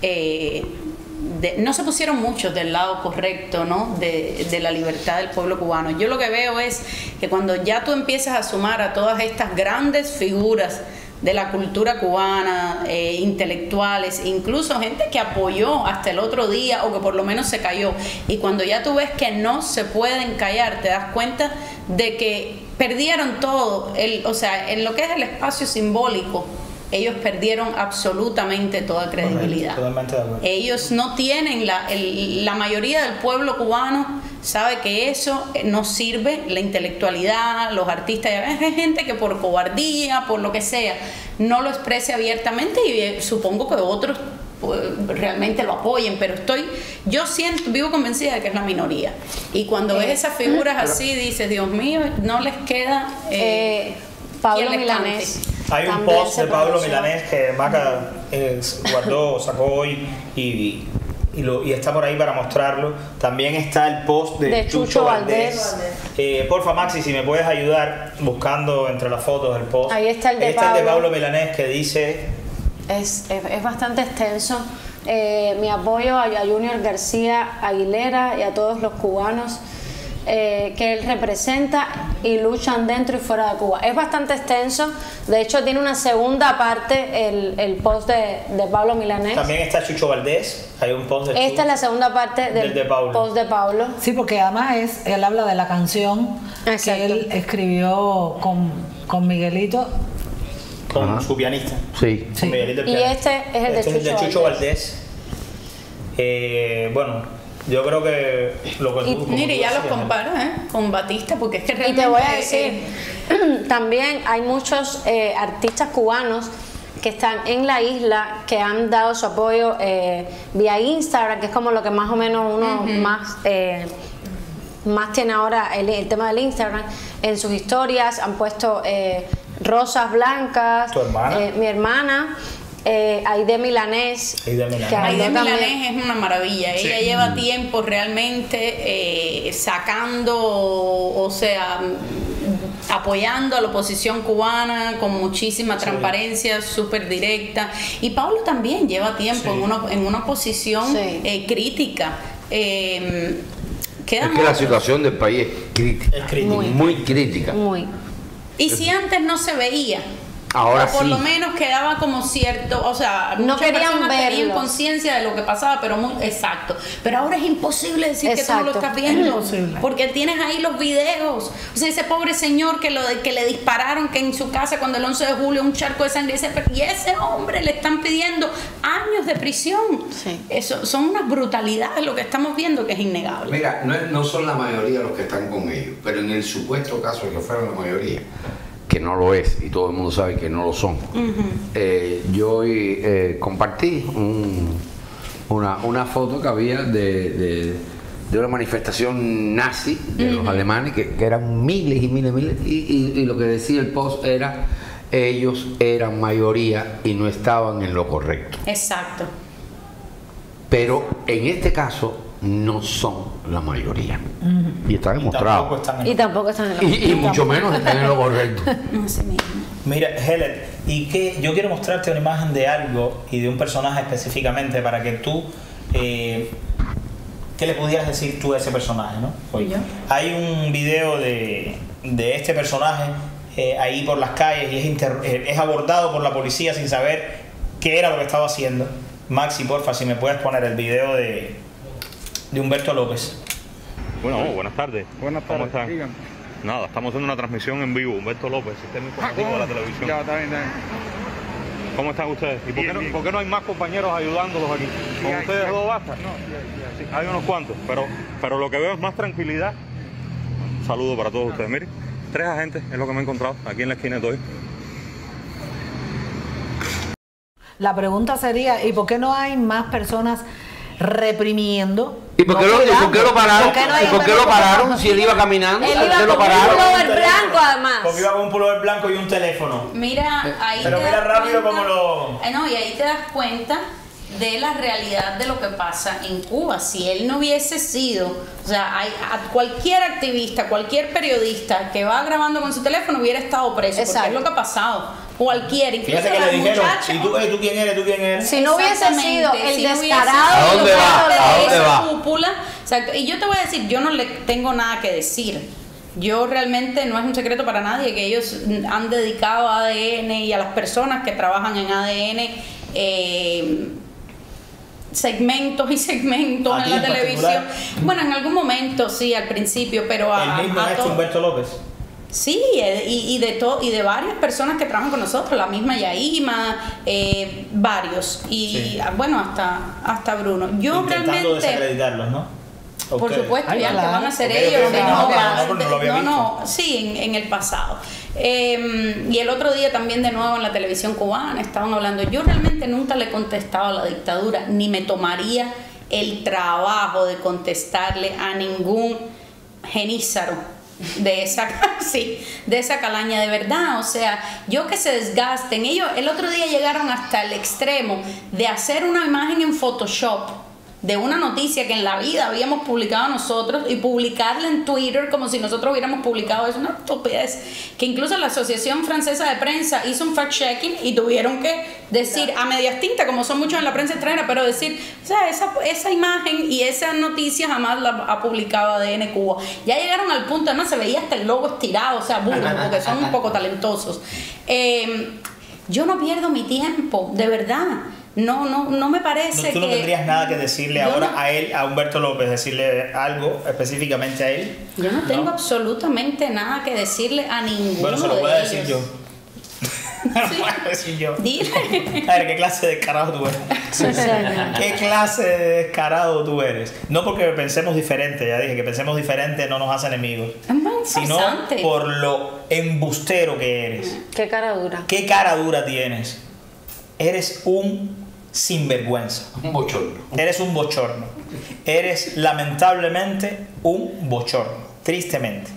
eh, de- no se pusieron muchos del lado correcto, ¿no? De, de la libertad del pueblo cubano. Yo lo que veo es que cuando ya tú empiezas a sumar a todas estas grandes figuras de la cultura cubana, eh, intelectuales, incluso gente que apoyó hasta el otro día o que por lo menos se cayó. Y cuando ya tú ves que no se pueden callar, te das cuenta de que perdieron todo, el, o sea, en lo que es el espacio simbólico, ellos perdieron absolutamente toda credibilidad. Totalmente de acuerdo. Ellos no tienen, la, el- la mayoría del pueblo cubano sabe que eso no sirve, la intelectualidad, los artistas, hay gente que por cobardía, por lo que sea, no lo exprese abiertamente y eh, supongo que otros pues, realmente lo apoyen, pero estoy, yo siento, vivo convencida de que es la minoría. Y cuando ves esas figuras así, dices, Dios mío, no les queda eh, Eh, Pablo quien les Milanés. cante. Hay un También post se de Pablo pronunció. Milanés que Maca eh, guardó, sacó hoy y, y, lo, y está por ahí para mostrarlo. También está el post de, De Chucho, Chucho Valdés. Valdés. Eh, porfa, Maxi, si me puedes ayudar buscando entre las fotos el post. Ahí está el de Ahí está el de Pablo. Pablo Milanés que dice... Es, es, es bastante extenso. Eh, mi apoyo a, a Junior García Aguilera y a todos los cubanos eh, que él representa y luchan dentro y fuera de Cuba. Es bastante extenso. De hecho, tiene una segunda parte el, el post de, de Pablo Milanés. También está Chucho Valdés. Hay un post de Esta Chucho. es la segunda parte del, Del de Pablo. post de Pablo. Sí, porque además es, él habla de la canción Exacto. que él escribió con, con Miguelito. Con Ajá. su pianista. Sí. Con Miguelito el Y pianista. este es el de Este Chucho Chucho Valdés. Valdés. Eh, bueno, yo creo que lo que Y tú- como mire, tú ya los decías, comparo ¿eh? con Batista, porque es que Y te voy a realmente, decir, eh, también hay muchos eh, artistas cubanos que están en la isla, que han dado su apoyo eh, vía Instagram, que es como lo que más o menos uno uh-huh. más eh, más tiene ahora el, el tema del Instagram. En sus historias han puesto eh, rosas blancas. ¿Tu hermana? Eh, mi hermana. Eh, Aide Milanés. Aide Milanés, Aide Milanés es una maravilla. Sí. Ella lleva tiempo realmente eh, sacando, o sea, apoyando a la oposición cubana con muchísima transparencia, súper sí. directa. Y Pablo también lleva tiempo sí. en, una, en una posición sí. eh, crítica. Eh, es que la situación del país es crítica, es crítica. Muy, muy crítica. Muy. Y si antes no se veía, ahora o por sí. lo menos quedaba como cierto, o sea, no querían ver, tenían conciencia de lo que pasaba, pero muy exacto. Pero ahora es imposible decir exacto. que tú no lo estás viendo, es porque tienes ahí los videos. O sea, ese pobre señor que lo que le dispararon, que en su casa cuando el once de julio un charco de sangre, ese, y ese hombre le están pidiendo años de prisión. Sí. Eso son unas brutalidades lo que estamos viendo, que es innegable. Mira, no, es, no son la mayoría los que están con ellos, pero en el supuesto caso de que fueran la mayoría, que no lo es, y todo el mundo sabe que no lo son. Uh-huh. eh, yo hoy eh, compartí un, una, una foto que había de, de, de una manifestación nazi de uh-huh. los alemanes, que, que eran miles y miles y miles, y, y, y lo que decía el post era: ellos eran mayoría y no estaban en lo correcto. Exacto. Pero en este caso no son la mayoría. Uh-huh. Y está demostrado. Y tampoco están en lo correcto. Y, y mucho menos están en lo correcto. Mira, Helen, y que yo quiero mostrarte una imagen de algo y de un personaje específicamente para que tú, eh, ¿qué le pudieras decir tú a ese personaje, no? Oye, hay un video de, de este personaje eh, ahí por las calles y es, inter, eh, es abordado por la policía sin saber qué era lo que estaba haciendo. Maxi, porfa, si me puedes poner el video de, de Humberto López. Bueno, oh, buenas tardes. Buenas tardes. ¿Cómo están? Díganme. Nada, estamos haciendo una transmisión en vivo. Humberto López, sistema informativo de la televisión. Ya, está bien, está bien. ¿Cómo están ustedes? ¿Y por, bien, qué no, bien. por qué no hay más compañeros ayudándolos aquí? Sí, ¿Con hay, ustedes sí, dos basta? No, ya, ya, sí. Hay unos cuantos, pero, pero lo que veo es más tranquilidad. Un saludo para todos ustedes. Miren, tres agentes es lo que me he encontrado aquí en la esquina de hoy. La pregunta sería, ¿y por qué no hay más personas reprimiendo? ¿Y por qué, no lo, ¿y por qué lo pararon? ¿Por qué no ¿Y por qué lo pararon si él iba caminando? Él ¿Por iba qué lo con un pararon? pullover blanco además. Porque iba con un pullover blanco y un teléfono. Mira, ahí Pero te mira das rápido cuenta, como lo... eh, no, y ahí te das cuenta de la realidad de lo que pasa en Cuba. Si él no hubiese sido, o sea, hay, a cualquier activista, cualquier periodista que va grabando con su teléfono hubiera estado preso. Exacto. Porque es lo que ha pasado. Cualquier, incluso fíjate que le dijeron, muchacha, ¿y tú, eh, tú quién eres? ¿Tú quién eres? Si no hubiese sido el si descarado ¿A dónde va? ¿A dónde va? Cúpula, exacto. Y yo te voy a decir, yo no le tengo nada que decir. Yo realmente, no es un secreto para nadie que ellos han dedicado a A D N y a las personas que trabajan en A D N eh, segmentos y segmentos en la televisión. Bueno, en algún momento sí, al principio, pero a, el mismo a es Humberto López. Sí, y, y de todo y de varias personas que trabajan con nosotros, la misma Yaima, eh, varios y sí. bueno hasta hasta Bruno. Yo intentando realmente desacreditarlos, ¿no? Por okay. supuesto, Ay, ya claro. que van a ser okay, ellos, okay, no, no, no, no, no, no, no, no, sí, en, en el pasado. Eh, y el otro día también de nuevo en la televisión cubana estaban hablando. Yo realmente nunca le he contestado a la dictadura, ni me tomaría el trabajo de contestarle a ningún genízaro de esa sí, de esa calaña de verdad. O sea, yo que se desgasten. Ellos el otro día llegaron hasta el extremo de hacer una imagen en Photoshop de una noticia que en la vida habíamos publicado nosotros y publicarla en Twitter como si nosotros hubiéramos publicado eso. Una estupidez que incluso la Asociación Francesa de Prensa hizo un fact-checking y tuvieron que decir a medias tintas, como son muchos en la prensa extranjera, pero decir, o sea, esa, esa imagen y esa noticia jamás la ha publicado A D N Cuba. Ya llegaron al punto, además se veía hasta el logo estirado, o sea, burro, porque son un poco talentosos. Eh, yo no pierdo mi tiempo, de verdad. No, no, no me parece no, ¿Tú que... no tendrías nada que decirle ahora no, a él, a Humberto López, decirle algo específicamente a él? Yo no tengo ¿no? absolutamente nada que decirle a ninguno. Bueno, se lo voy a decir yo. Sí. Lo voy a decir yo. Dile. A ver, ¿qué clase de descarado tú eres? Sí, sí. ¿Qué clase de descarado tú eres? No porque pensemos diferente, ya dije, que pensemos diferente no nos hace enemigos. Es muy sino por lo embustero que eres. Qué cara dura. Qué cara dura tienes. eres un sinvergüenza. Un bochorno. Eres un bochorno. Eres lamentablemente un bochorno. Tristemente.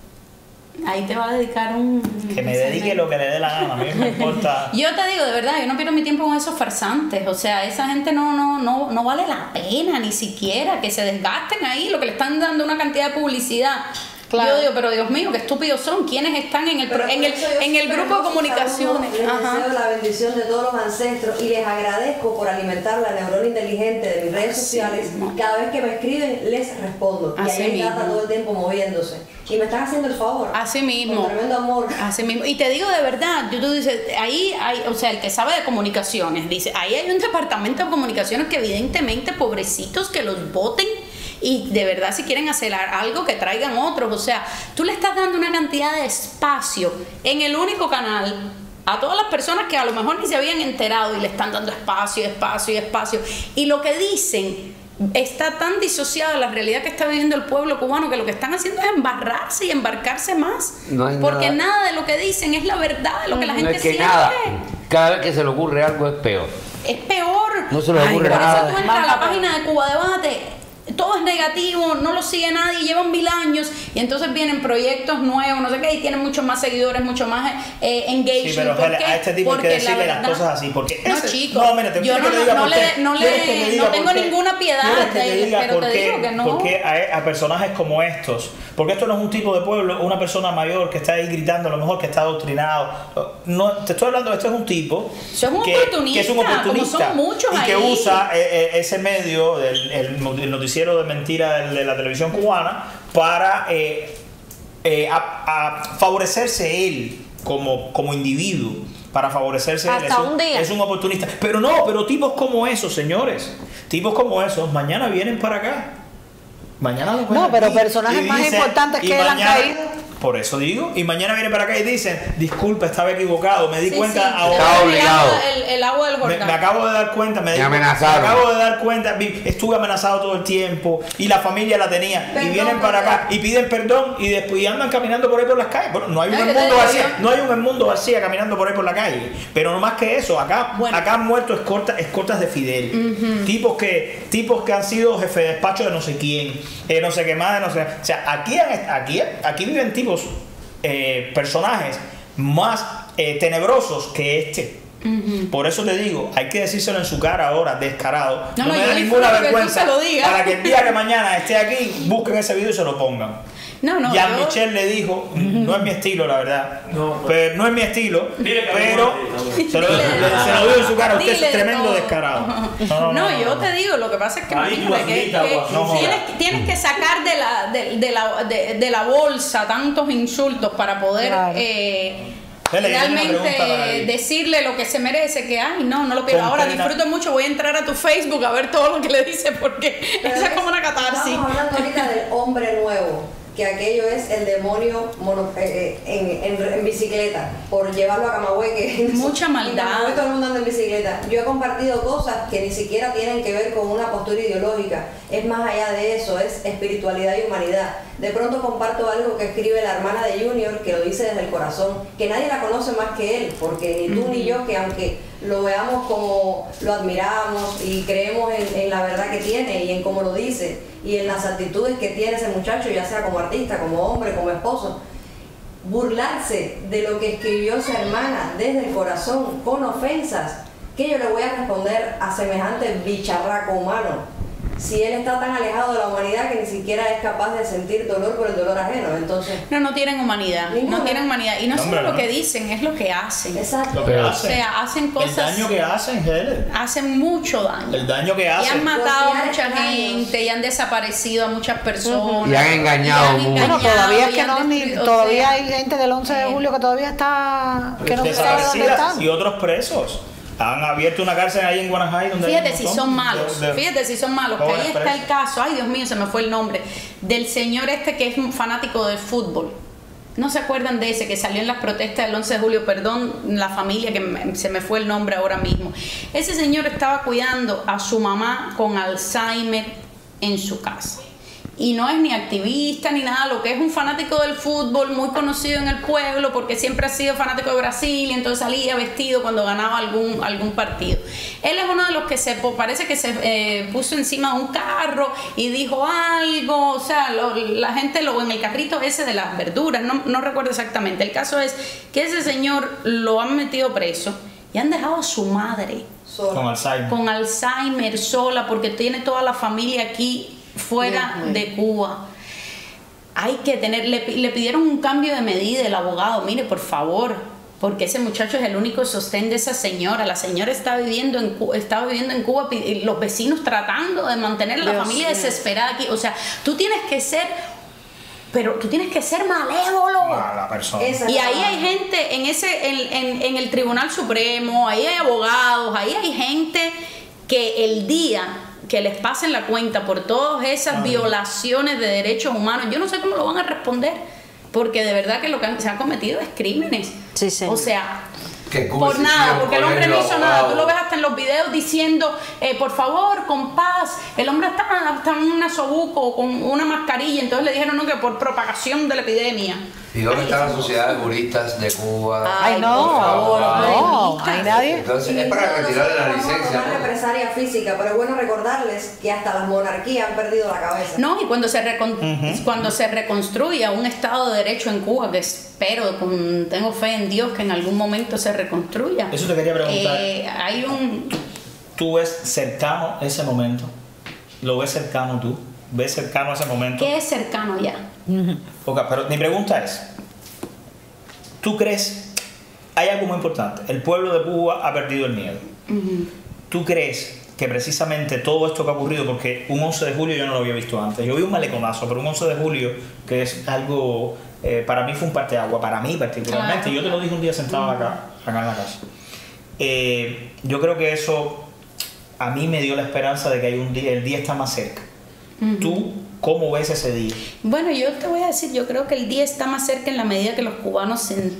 Ahí te va a dedicar un... Que me dedique lo que le dé la gana, a mí me importa. Yo te digo, de verdad, yo no pierdo mi tiempo con esos farsantes. O sea, esa gente no, no, no, no vale la pena ni siquiera que se desgasten ahí, lo que le están dando una cantidad de publicidad. Claro. Yo digo, pero Dios mío, qué estúpidos son. ¿Quiénes están en el, Pero en el, en el grupo de comunicaciones? Les Ajá. deseo la bendición de todos los ancestros y les agradezco por alimentar la neurona inteligente de mis redes sociales. Cada vez que me escriben, les respondo. Y Así ahí mismo. está todo el tiempo moviéndose. Y me están haciendo el favor. Así mismo. Con tremendo amor. Así mismo. Y te digo de verdad, yo tú dices, ahí hay, o sea, el que sabe de comunicaciones, dice, ahí hay un departamento de comunicaciones que evidentemente, pobrecitos, que los voten. Y de verdad, si quieren hacer algo, que traigan otros. O sea, tú le estás dando una cantidad de espacio en el único canal a todas las personas que a lo mejor ni se habían enterado y le están dando espacio, espacio y espacio. Y lo que dicen está tan disociado de la realidad que está viviendo el pueblo cubano que lo que están haciendo es embarrarse y embarcarse más. No hay porque nada. nada de lo que dicen es la verdad de lo que la No gente es que siente. nada. Cada vez que se le ocurre algo es peor. Es peor. No se le ocurre Por nada. eso tú entras a la página de Cuba Debate, todo es negativo, no lo sigue nadie, llevan mil años y entonces vienen proyectos nuevos, no sé qué, y tienen muchos más seguidores, mucho más eh, engagement. Sí, pero ¿Por Helen, qué? a este tipo hay que Porque decirle la las verdad- cosas así. Porque No, ese- chico, no, mira, te yo quiero no, que te no, diga no por le, qué. no, ¿Quieres que te le, diga no tengo por qué? ninguna piedad ¿Quieres que te de él, diga pero por te qué? digo que no. Porque a, a personajes como estos, porque esto no es un tipo de pueblo, una persona mayor que está ahí gritando, a lo mejor que está adoctrinado. No, te estoy hablando, este es un tipo Eso es un que, oportunista, que es un oportunista como son muchos y que ahí. usa eh, eh, ese medio, el, el noticiero de mentira de, de la televisión cubana, para eh, eh, a, a favorecerse él como, como individuo, para favorecerse él. Hasta Es un día. es un oportunista. Pero no, pero tipos como esos, señores, tipos como esos, mañana vienen para acá. Mañana los ven No, pero aquí personajes y más dicen- importantes y que él han mañana- caído. Por eso digo, y mañana vienen para acá y dicen, disculpa, estaba equivocado, me di Sí, cuenta sí, ahora. te Estaba da el obligado. agua- El, el agua del Me, Jordán. me acabo de dar cuenta, me, di- Me amenazaron. me acabo de dar cuenta, vi- estuve amenazado todo el tiempo y la familia la tenía. y Perdón, vienen para perdón. acá y piden perdón y después y andan caminando por ahí por las calles. Bueno, no hay un Ay, que te mundo digo vacía, yo. no hay un mundo vacía caminando por ahí por la calle. Pero no más que eso, acá, Bueno. acá han muerto escortas, escortas de Fidel. Tipos que, tipos que han sido jefe de despacho de no sé quién, eh, no sé qué más, de no sé. O sea, aquí, han- aquí, aquí viven tipos. Eh, personajes más eh, tenebrosos que este. Por eso te digo, hay que decírselo en su cara ahora, descarado. No, No, no, me yo da disfruto ninguna que tú vergüenza se lo digas. para que el día que mañana esté aquí, busquen ese video y se lo pongan. No, no, Jean yo- Michel le dijo, no es mi estilo, la verdad. No, pero, no es mi estilo, Dile que pero no, se lo, Dile le- de se lo digo en su cara. Usted Dile es de tremendo todo. descarado. No, yo te digo, lo que pasa es que, Ahí tú imagínate, que, agita, que guapo. No tienes, jodas. tienes que sacar de la, de, de la, de, de la bolsa tantos insultos para poder Claro. eh, Dele, yo tengo una pregunta para realmente él. decirle lo que se merece, que ay, no, no lo pido. Con Ahora pena. disfruto mucho, voy a entrar a tu Facebook a ver todo lo que le dice porque Pero eso es como una catarsis. Estamos hablando ahorita del hombre nuevo, que aquello es el demonio mono- eh, eh, en, en- en bicicleta, por llevarlo a Camagüey, que Mucha en maldad. Camagüey todo el mundo anda en bicicleta. Yo he compartido cosas que ni siquiera tienen que ver con una postura ideológica, es más allá de eso, es espiritualidad y humanidad. De pronto comparto algo que escribe la hermana de Junior, que lo dice desde el corazón, que nadie la conoce más que él, porque ni tú ni yo, que aunque lo veamos como lo admiramos y creemos en, en la verdad que tiene y en cómo lo dice y en las actitudes que tiene ese muchacho, ya sea como artista, como hombre, como esposo, burlarse de lo que escribió esa hermana desde el corazón, con ofensas, que yo le voy a responder a semejante bicharraco humano, si él está tan alejado de la humanidad que ni siquiera es capaz de sentir dolor por el dolor ajeno? Entonces, No, no tienen humanidad, Ninguna. no tienen humanidad. Y no No, solo hombre, lo no. que dicen, es lo que hacen. exacto. Lo que Pero- O hacen, sea, hacen el cosas, daño que hacen, Helen. hacen mucho daño. El daño que Y han hacen. matado a Por mucha años. gente, y han desaparecido a muchas personas. Y han engañado y han mucho. Bueno, todavía es y que han no, ni, destruido, o todavía sea, hay gente del once de eh, julio que todavía está, que no se sabe dónde Desaparecidas están. y otros presos. Han abierto una cárcel ahí en Guanajay donde hay un Fíjate si montón son malos, de- de fíjate si son malos, que jóvenes ahí está presos. el caso, ay Dios mío, se me fue el nombre, del señor este que es un fanático del fútbol. ¿No se acuerdan de ese que salió en las protestas del once de julio? Perdón, la familia, que me- se me fue el nombre ahora mismo. Ese señor estaba cuidando a su mamá con Alzheimer en su casa. y no es ni activista ni nada, lo que es un fanático del fútbol muy conocido en el pueblo porque siempre ha sido fanático de Brasil y entonces salía vestido cuando ganaba algún, algún partido. Él es uno de los que se parece que se eh, puso encima de un carro y dijo algo, o sea, lo, la gente lo en el carrito ese de las verduras, no, no recuerdo exactamente. El caso es que ese señor lo han metido preso y han dejado a su madre sola. Con Alzheimer. Con Alzheimer sola porque tiene toda la familia aquí fuera bien, de Cuba. Hay que tener, le, le pidieron un cambio de medida el abogado, mire por favor, porque ese muchacho es el único sostén de esa señora. La señora está viviendo en Cuba, está viviendo en Cuba y los vecinos tratando de mantener a la Dios familia Dios. desesperada aquí. O sea, tú tienes que ser, pero tú tienes que ser malévolo. Mala persona. Y ahí hay gente en ese, en, en, en el Tribunal Supremo, ahí hay abogados, ahí hay gente que el día que les pasen la cuenta por todas esas Ay. violaciones de derechos humanos, yo no sé cómo lo van a responder, porque de verdad que lo que han, se han cometido es crímenes. Sí, sí. O sea, por nada, porque el hombre no hizo nada. Tú lo ves hasta en los videos diciendo, eh, por favor, con paz. El hombre está, está en un sobuco con una mascarilla, entonces le dijeron no, que por propagación de la epidemia. ¿Y dónde está la sociedad de juristas de Cuba? Ay, no, por favor, no, no hay nadie. Entonces es para retirarle la licencia. Una represalia física, pero es bueno recordarles que hasta las monarquías han perdido la cabeza. No, y cuando se, recon uh-huh. cuando se reconstruya un Estado de Derecho en Cuba, que espero, con, tengo fe en Dios que en algún momento se reconstruya. Eso te quería preguntar. Eh, hay un... ¿Tú, ¿Tú ves cercano ese momento? ¿Lo ves cercano tú? ¿Ves cercano ese momento? ¿Qué es cercano ya? Uh-huh. Okay, pero mi pregunta es, ¿tú crees, hay algo muy importante, el pueblo de Cuba ha perdido el miedo? Uh-huh. ¿Tú crees que precisamente todo esto que ha ocurrido, porque un once de julio yo no lo había visto antes, yo vi un maleconazo, pero un once de julio que es algo, eh, para mí fue un parteagua, para mí particularmente, claro. Yo te lo dije un día sentado uh-huh. acá, acá en la casa. Eh, yo creo que eso a mí me dio la esperanza de que hay un día, el día está más cerca. Uh-huh. ¿Tú cómo ves ese día? Bueno, yo te voy a decir, yo creo que el día está más cerca en la medida que los cubanos sen,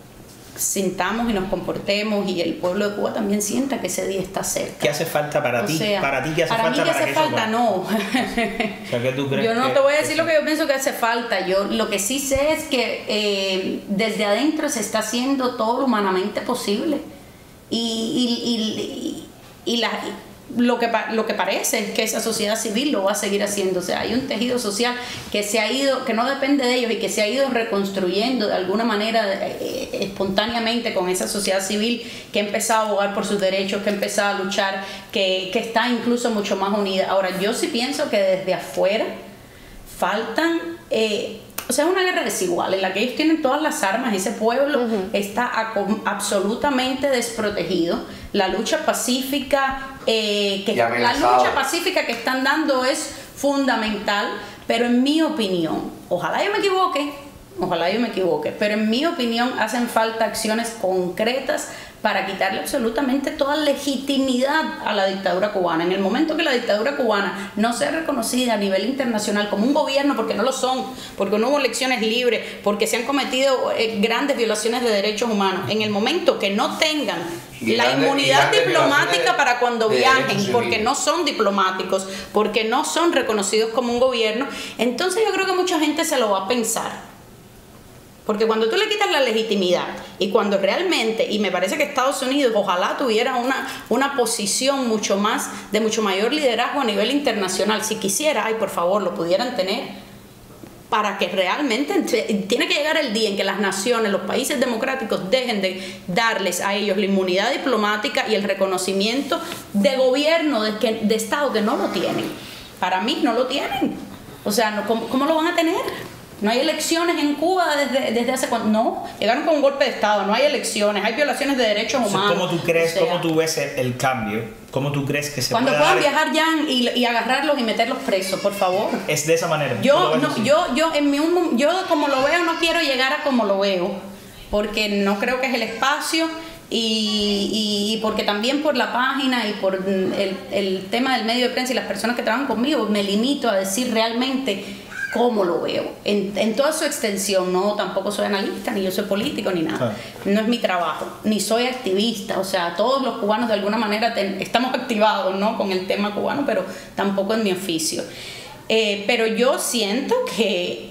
sintamos y nos comportemos y el pueblo de Cuba también sienta que ese día está cerca. ¿Qué hace falta para o ti? Sea, para ti, ¿qué hace para falta mí, ¿qué para hace que falta? Eso No. O sea, ¿qué tú crees? Yo no que, te voy a decir que lo que yo pienso que hace falta. Yo lo que sí sé es que eh, desde adentro se está haciendo todo lo humanamente posible. Y, y, y, y, y la... Lo que, lo que parece es que esa sociedad civil lo va a seguir haciendo. O sea, hay un tejido social que se ha ido, que no depende de ellos y que se ha ido reconstruyendo de alguna manera eh, espontáneamente con esa sociedad civil que ha empezado a abogar por sus derechos, que ha empezado a luchar, que, que está incluso mucho más unida. Ahora, yo sí pienso que desde afuera faltan... Eh, o sea, es una guerra desigual en la que ellos tienen todas las armas. Ese pueblo uh-huh. está absolutamente desprotegido. La lucha pacífica eh, que la lucha pacífica que están dando es fundamental, pero en mi opinión, ojalá yo me equivoque, ojalá yo me equivoque, pero en mi opinión hacen falta acciones concretas para quitarle absolutamente toda legitimidad a la dictadura cubana. En el momento que la dictadura cubana no sea reconocida a nivel internacional como un gobierno, porque no lo son, porque no hubo elecciones libres, porque se han cometido eh, grandes violaciones de derechos humanos, en el momento que no tengan y la grande, inmunidad diplomática para cuando viajen, porque no son diplomáticos, porque no son reconocidos como un gobierno, entonces yo creo que mucha gente se lo va a pensar. Porque cuando tú le quitas la legitimidad y cuando realmente, y me parece que Estados Unidos ojalá tuviera una, una posición mucho más, de mucho mayor liderazgo a nivel internacional, si quisiera, ay por favor, lo pudieran tener, para que realmente, tiene que llegar el día en que las naciones, los países democráticos dejen de darles a ellos la inmunidad diplomática y el reconocimiento de gobierno, de, que, de Estado que no lo tienen. Para mí no lo tienen. O sea, no, ¿cómo, ¿cómo lo van a tener? No hay elecciones en Cuba desde, desde hace cuánto. No, llegaron con un golpe de Estado, no hay elecciones, hay violaciones de derechos humanos. ¿Cómo tú crees, o sea, cómo tú ves el, el cambio? ¿Cómo tú crees que se cuando puede puedan dar? viajar ya y, y agarrarlos y meterlos presos, por favor? Es de esa manera. Yo, no, yo, yo, en mi, yo como lo veo, no quiero llegar a como lo veo, porque no creo que es el espacio. Y, y porque también por la página y por el, el tema del medio de prensa y las personas que trabajan conmigo, me limito a decir realmente cómo lo veo, en, en toda su extensión. No, tampoco soy analista, ni yo soy político, ni nada. No es mi trabajo, ni soy activista. O sea, todos los cubanos de alguna manera ten, estamos activados, ¿no?, con el tema cubano, pero tampoco es mi oficio. Eh, pero yo siento que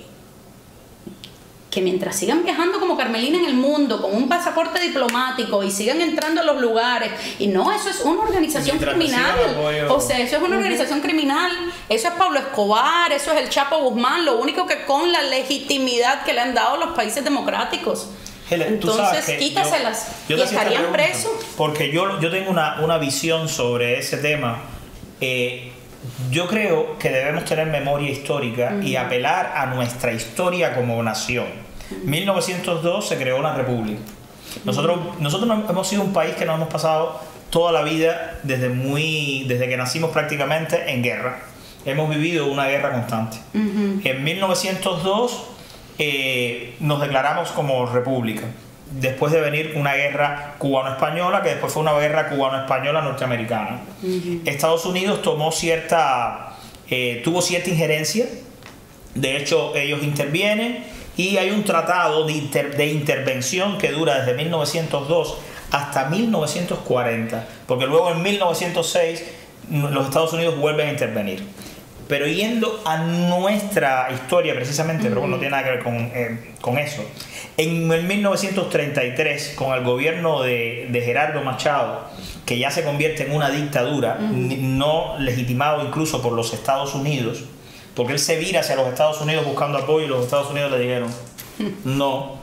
que mientras sigan viajando como Carmelina en el mundo con un pasaporte diplomático y sigan entrando a los lugares, y no, eso es una organización criminal, o sea, eso es una organización criminal, eso es Pablo Escobar, eso es el Chapo Guzmán, lo único que con la legitimidad que le han dado los países democráticos. Helen, entonces quítaselas yo, yo y estarían presos. Porque yo, yo tengo una, una visión sobre ese tema. eh, Yo creo que debemos tener memoria histórica uh-huh. y apelar a nuestra historia como nación. En mil novecientos dos se creó una república. Nosotros, uh-huh. nosotros hemos sido un país que nos hemos pasado toda la vida, desde, muy, desde que nacimos prácticamente, en guerra. Hemos vivido una guerra constante. Uh-huh. En mil novecientos dos eh, nos declaramos como república, después de venir una guerra cubano-española, que después fue una guerra cubano-española norteamericana. Uh-huh. Estados Unidos tomó cierta, eh, tuvo cierta injerencia, de hecho ellos intervienen, y hay un tratado de, inter, de intervención que dura desde mil novecientos dos hasta mil novecientos cuarenta, porque luego en mil novecientos seis los Estados Unidos vuelven a intervenir. Pero yendo a nuestra historia precisamente, uh-huh. pero bueno, no tiene nada que ver con, eh, con eso. En el mil novecientos treinta y tres, con el gobierno de, de Gerardo Machado, que ya se convierte en una dictadura, uh-huh. no legitimado incluso por los Estados Unidos, porque él se vira hacia los Estados Unidos buscando apoyo y los Estados Unidos le dijeron uh-huh. no.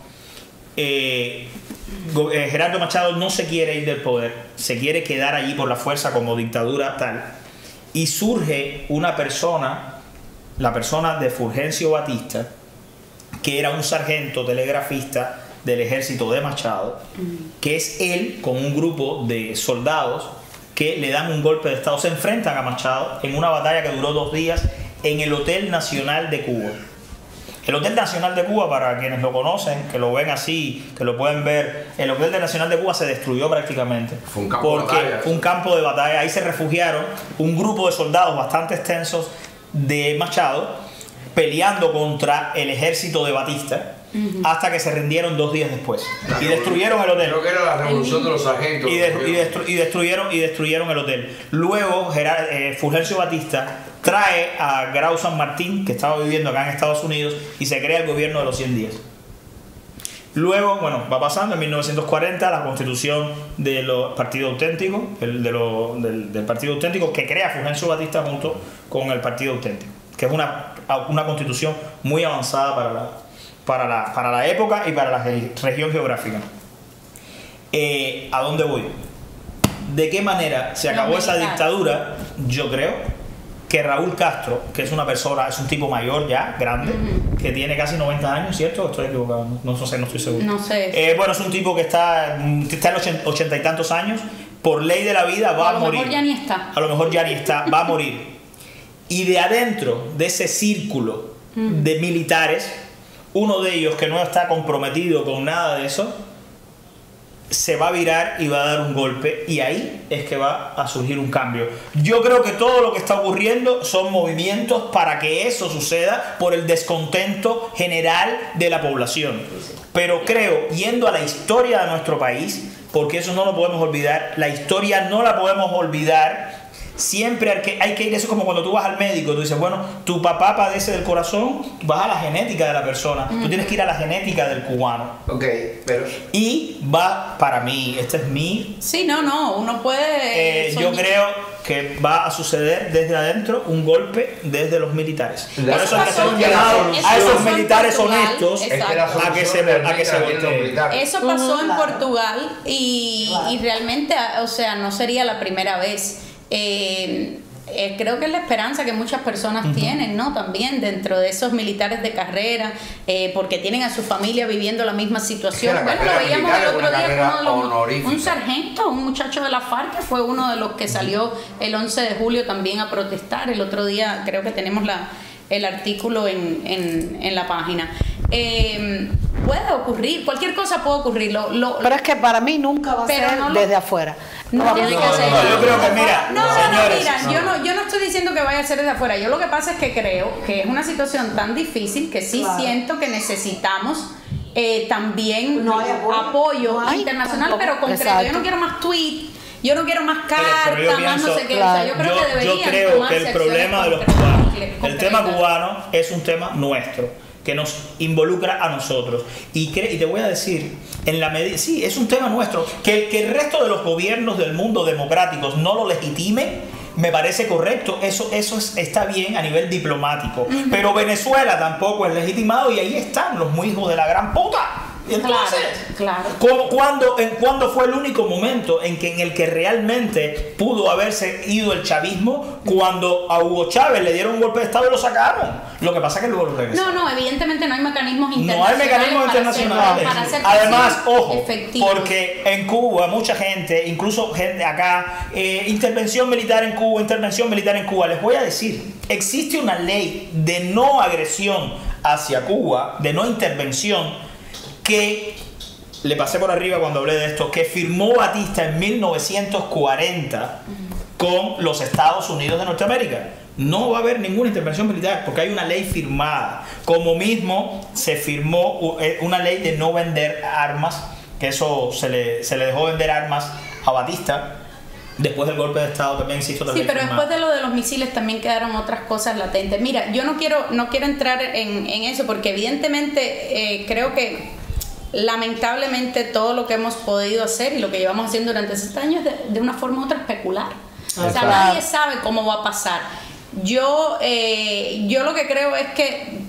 Eh, Gerardo Machado no se quiere ir del poder, se quiere quedar allí por la fuerza como dictadura tal. Y surge una persona, la persona de Fulgencio Batista, que era un sargento telegrafista del ejército de Machado, que es él con un grupo de soldados que le dan un golpe de estado, se enfrentan a Machado en una batalla que duró dos días en el Hotel Nacional de Cuba. El Hotel Nacional de Cuba, para quienes lo conocen, que lo ven así, que lo pueden ver, el Hotel Nacional de Cuba se destruyó prácticamente. Fue un campo porque de batalla. Fue un campo de batalla. Ahí se refugiaron un grupo de soldados bastante extensos de Machado, peleando contra el ejército de Batista, uh-huh. hasta que se rindieron dos días después. La y destruyeron el hotel. Creo que era la revolución de los sargentos. Y, de, y, destru, y, destruyeron, y destruyeron el hotel. Luego, Gerard, eh, Fulgencio Batista trae a Grau San Martín, que estaba viviendo acá en Estados Unidos, y se crea el gobierno de los cien días. Luego, bueno, va pasando en mil novecientos cuarenta la constitución de los partidos auténticos, el de lo, del, del Partido Auténtico, que crea Fulgencio Batista junto con el Partido Auténtico, que es una, una constitución muy avanzada para la, para la, para la época y para la región geográfica. Eh, ¿A dónde voy? ¿De qué manera se acabó no, esa dictadura? Yo creo que Raúl Castro, que es una persona, es un tipo mayor ya, grande, uh-huh. que tiene casi noventa años, ¿cierto? Estoy equivocado, no, no sé, no estoy seguro. No sé. Eh, bueno, es un tipo que está, está en ochenta y tantos años, por ley de la vida va a, a morir. A lo mejor ya ni está. A lo mejor ya ni está, va a morir. Y de adentro de ese círculo uh-huh. de militares, uno de ellos que no está comprometido con nada de eso, se va a virar y va a dar un golpe, y ahí es que va a surgir un cambio. Yo creo que todo lo que está ocurriendo son movimientos para que eso suceda por el descontento general de la población. Pero creo, yendo a la historia de nuestro país, porque eso no lo podemos olvidar, la historia no la podemos olvidar. Siempre hay que, hay que ir, eso es como cuando tú vas al médico, tú dices, bueno, tu papá padece del corazón, vas a la genética de la persona, uh-huh. tú tienes que ir a la genética del cubano. Ok, pero... Y va, para mí, este es mi... Sí, no, no, uno puede... Eh, yo creo que va a suceder desde adentro un golpe desde los militares. Por eso hay que hacer un llamado a esos militares honestos a que se, a que se volteen. Eso pasó en Portugal y, y realmente, o sea, no sería la primera vez. Eh, eh, creo que es la esperanza que muchas personas uh-huh. tienen, ¿no? También dentro de esos militares de carrera, eh, porque tienen a su familia viviendo la misma situación. Bueno, lo veíamos el otro día con uno de los, un sargento, un muchacho de la FARC, que fue uno de los que salió el once de julio también a protestar. El otro día creo que tenemos la, el artículo en, en, en la página. Eh, puede ocurrir, cualquier cosa puede ocurrir. Lo, lo, pero es que para mí nunca va a ser no lo, desde afuera. No, no, tiene que no, ser. No, yo creo que mira, no, señores, no, mira, no. yo no, yo no estoy diciendo que vaya a ser desde afuera. Yo lo que pasa es que creo que es una situación tan difícil que sí claro. siento que necesitamos eh, también no hay apoyo, apoyo no hay, internacional, tampoco. Pero concreto. Exacto. Yo no quiero más tweets yo no quiero más cartas, pero yo más pienso, no sé qué. O sea, yo creo yo, que deberían yo creo que tomarse el acciones problema de los concretas, cubanos, concretas. el tema cubano es un tema nuestro, que nos involucra a nosotros. Y, cre y te voy a decir, en la medida, sí, es un tema nuestro, que, que el resto de los gobiernos del mundo democráticos no lo legitimen, me parece correcto, eso, eso es, está bien a nivel diplomático. Uh-huh. Pero Venezuela tampoco es legitimado y ahí están los muy hijos de la gran puta. Y entonces, claro, claro. ¿cómo, cuándo, en, ¿cuándo fue el único momento en, que, en el que realmente pudo haberse ido el chavismo? Cuando a Hugo Chávez le dieron un golpe de Estado y lo sacaron. Lo que pasa es que luego lo regresaron. No, no, evidentemente no hay mecanismos internacionales. No hay mecanismos para internacionales. Hacer, para hacer Además, ojo, efectivos. porque en Cuba mucha gente, incluso gente acá, eh, intervención militar en Cuba, intervención militar en Cuba. Les voy a decir, existe una ley de no agresión hacia Cuba, de no intervención, que le pasé por arriba cuando hablé de esto, que firmó Batista en mil novecientos cuarenta con los Estados Unidos de Norteamérica. No va a haber ninguna intervención militar porque hay una ley firmada. Como mismo se firmó una ley de no vender armas, que eso se le, se le dejó vender armas a Batista. Después del golpe de Estado también existe otra Sí, ley pero firmada. después de lo de los misiles también quedaron otras cosas latentes. Mira, yo no quiero, no quiero entrar en, en eso porque evidentemente eh, creo que lamentablemente todo lo que hemos podido hacer y lo que llevamos haciendo durante esos años de, de una forma u otra especular. O sea, nadie sabe cómo va a pasar. Yo, eh, yo lo que creo es que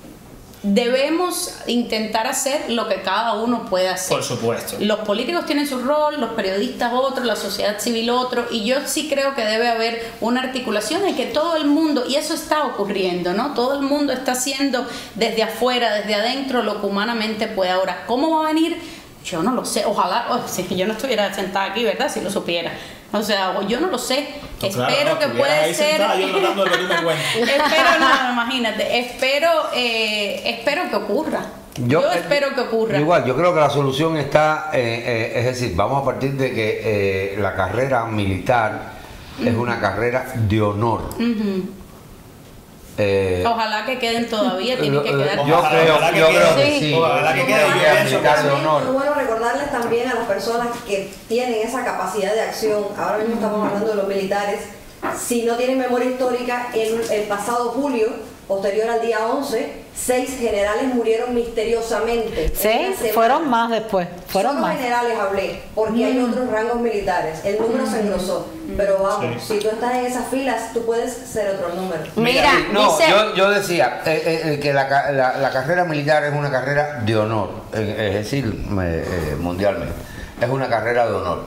debemos intentar hacer lo que cada uno puede hacer. Por supuesto. Los políticos tienen su rol, los periodistas otro, la sociedad civil otro, y yo sí creo que debe haber una articulación en que todo el mundo, y eso está ocurriendo, ¿no? Todo el mundo está haciendo desde afuera, desde adentro, lo que humanamente puede. Ahora, ¿cómo va a venir? Yo no lo sé. Ojalá, oh, si yo no estuviera sentada aquí, ¿verdad? Si lo supiera. O sea, yo no lo sé. No, espero claro, no, que puede ahí ser. Sentada, yo tratando de que tú me cuentes. Espero, no, imagínate. Espero, eh, espero que ocurra. Yo, yo espero que ocurra. Igual, yo creo que la solución está, eh, eh, es decir, vamos a partir de que eh, la carrera militar uh-huh. es una carrera de honor. Uh-huh. Eh, ojalá que queden todavía, tienen que quedar. Yo creo, ojalá que yo quede, creo que sí. sí. Ojalá que quede militar de honor. Es bueno recordarles también a las personas que tienen esa capacidad de acción. Ahora mismo estamos hablando de los militares. Si no tienen memoria histórica, en el pasado julio, posterior al día once, seis generales murieron misteriosamente. ¿Seis? Fueron más después. Fueron Solo más. generales hablé, porque mm. hay otros rangos militares. El número mm. se engrosó. Mm. Pero vamos, sí. si tú estás en esas filas, tú puedes ser otro número. Mira, no, dice... yo, yo decía eh, eh, que la, la, la carrera militar es una carrera de honor, eh, es decir, eh, mundialmente. Es una carrera de honor.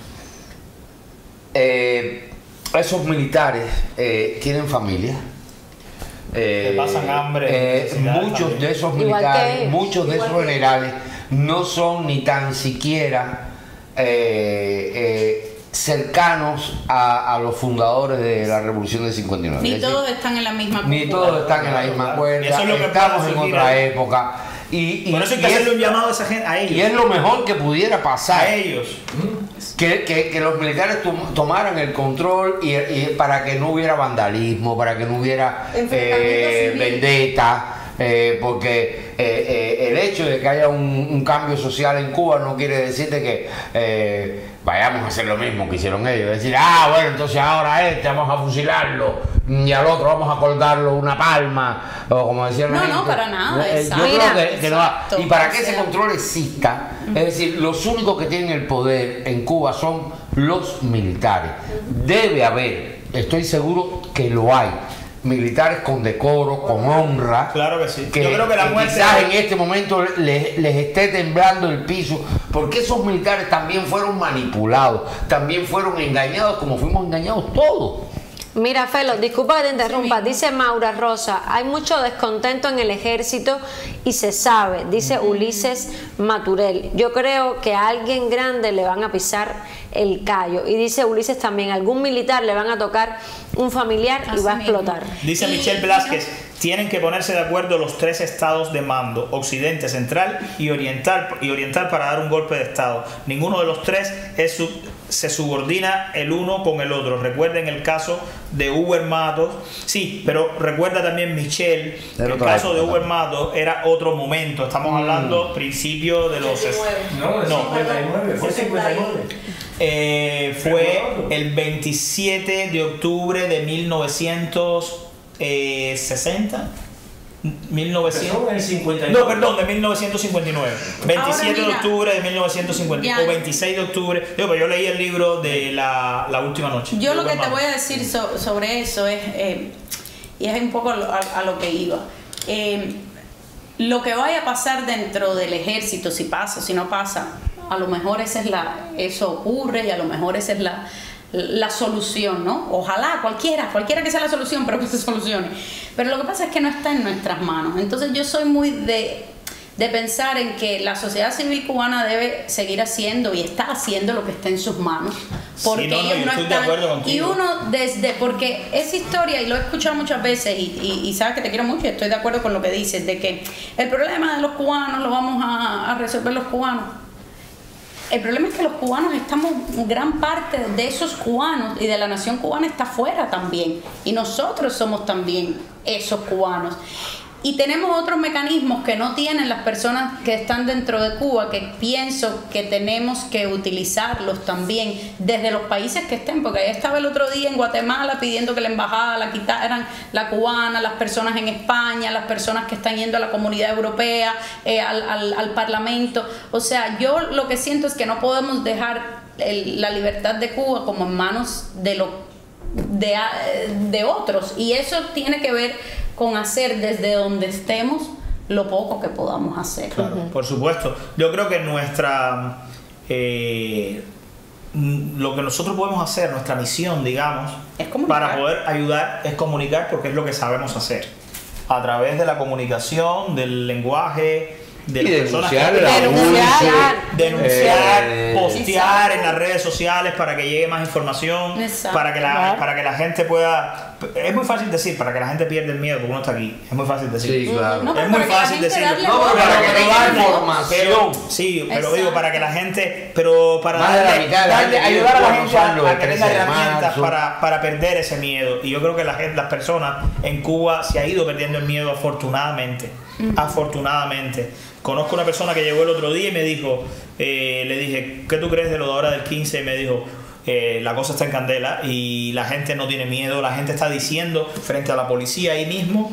Eh, esos militares eh, tienen familia. Eh, pasan hambre. Eh, muchos de esos militares, muchos de esos generales no son ni tan siquiera eh, eh, cercanos a, a los fundadores de la Revolución del cincuenta y nueve. Ni es decir, todos están en la misma cuerda. Ni todos están en la misma cuerda. Eso es lo que estamos en otra ahí. época. Y, y, Por eso hay que hacerle un llamado a esa gente, a ellos. Y es lo mejor que pudiera pasar. A ellos. Que, que, que los militares tom, tomaran el control y, y para que no hubiera vandalismo, para que no hubiera eh, vendetta, eh, porque eh, eh, el hecho de que haya un, un cambio social en Cuba no quiere decir de que eh, vayamos a hacer lo mismo que hicieron ellos. Decir, ah, bueno, entonces ahora a este vamos a fusilarlo y al otro vamos a colgarlo una palma, o como decían. No, no, para nada. Eh, yo Mira, creo que, que no va. Y para que ese sea. control exista, es decir, los únicos que tienen el poder en Cuba son los militares. Debe haber, estoy seguro que lo hay, militares con decoro, con honra. Claro que sí. Que, Yo creo que la que muerte quizás de... en este momento les, les esté temblando el piso, porque esos militares también fueron manipulados, también fueron engañados como fuimos engañados todos. Mira, Felo, disculpa que te interrumpa, dice Maura Rosa, hay mucho descontento en el ejército y se sabe, dice Ulises Maturel, yo creo que a alguien grande le van a pisar el callo, y dice Ulises también, algún militar le van a tocar un familiar y va a explotar. Dice Michelle Velázquez, tienen que ponerse de acuerdo los tres estados de mando, occidente, central y oriental, y oriental para dar un golpe de estado. Ninguno de los tres es sub, se subordina el uno con el otro. Recuerden el caso de Hugo Matos. Sí, pero recuerda también Michelle, que el caso de Hugo Matos era otro momento. Estamos mm. hablando principio de los... cincuenta y nueve. No, no. cincuenta y nueve, fue cincuenta y nueve. eh, fue el veintisiete de octubre de mil novecientos sesenta. mil novecientos cincuenta y nueve. No, perdón, de mil novecientos cincuenta y nueve. veintisiete de octubre de mil novecientos cincuenta y nueve. O veintiséis de octubre. Yo, pues yo leí el libro de la, la última noche. Yo lo que te voy a decir so, sobre eso es, eh, y es un poco a, a lo que iba. Eh, lo que vaya a pasar dentro del ejército, si pasa, si no pasa, a lo mejor esa es la, eso ocurre y a lo mejor esa es la, la solución, ¿no? Ojalá, cualquiera, cualquiera que sea la solución, pero que se solucione. Pero lo que pasa es que no está en nuestras manos. Entonces yo soy muy de, de pensar en que la sociedad civil cubana debe seguir haciendo y está haciendo lo que está en sus manos. Porque sí, no, no, ellos no están. Y uno desde, porque esa historia, y lo he escuchado muchas veces, y, y, y sabes que te quiero mucho y estoy de acuerdo con lo que dices, de que el problema de los cubanos lo vamos a, a resolver los cubanos. El problema es que los cubanos estamos, gran parte de esos cubanos y de la nación cubana está fuera también. Y nosotros somos también esos cubanos. Y tenemos otros mecanismos que no tienen las personas que están dentro de Cuba, que pienso que tenemos que utilizarlos también desde los países que estén, porque ahí estaba el otro día en Guatemala pidiendo que la embajada la quitaran, la cubana, las personas en España, las personas que están yendo a la Comunidad Europea, eh, al, al, al Parlamento. O sea, yo lo que siento es que no podemos dejar el, la libertad de Cuba como en manos de, lo, de, de otros, y eso tiene que ver con hacer desde donde estemos lo poco que podamos hacer. Claro, uh-huh. Por supuesto. Yo creo que nuestra eh, lo que nosotros podemos hacer, nuestra misión, digamos, es comunicar. Para poder ayudar es comunicar, porque es lo que sabemos hacer. A través de la comunicación, del lenguaje, de las personas que denunciar, denunciar eh, postear sí, en las redes sociales para que llegue más información. Exacto. para que la claro. para que la gente pueda. Es muy fácil decir para que la gente pierda el miedo porque uno está aquí. Es muy fácil decir. Sí, claro. No, es muy fácil decirlo. No, pero para que tenga información. Sí, pero exacto. Digo para que la gente, pero para darle, darle, mitad, darle, ayudar a la gente a, a que tenga herramientas marzo. para para perder ese miedo. Y yo creo que la gente, las personas en Cuba se ha ido perdiendo el miedo afortunadamente. Uh-huh. Afortunadamente. Conozco una persona que llegó el otro día y me dijo, eh, le dije, ¿qué tú crees de lo de ahora del quince? Y me dijo, eh, la cosa está en candela y la gente no tiene miedo, la gente está diciendo frente a la policía ahí mismo,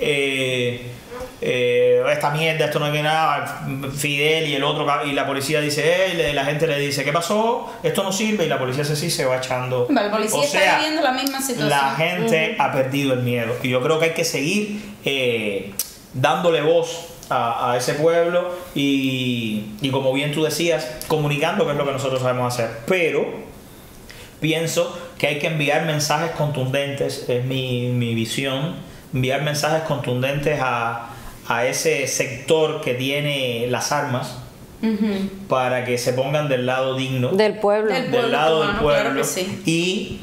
eh, eh, esta mierda, esto no es que nada, Fidel y el otro, y la policía dice, eh, la gente le dice, ¿qué pasó? Esto no sirve, y la policía se sí se va echando. La policía o sea, está viviendo la misma situación. La gente uh-huh. ha perdido el miedo y yo creo que hay que seguir eh, dándole voz A, a ese pueblo y, y como bien tú decías, comunicando, que es lo que nosotros sabemos hacer. Pero pienso que hay que enviar mensajes contundentes, es mi, mi visión, enviar mensajes contundentes a, a ese sector que tiene las armas, uh-huh. para que se pongan del lado digno del pueblo, del, pueblo del lado cubano, del pueblo, claro que sí. Y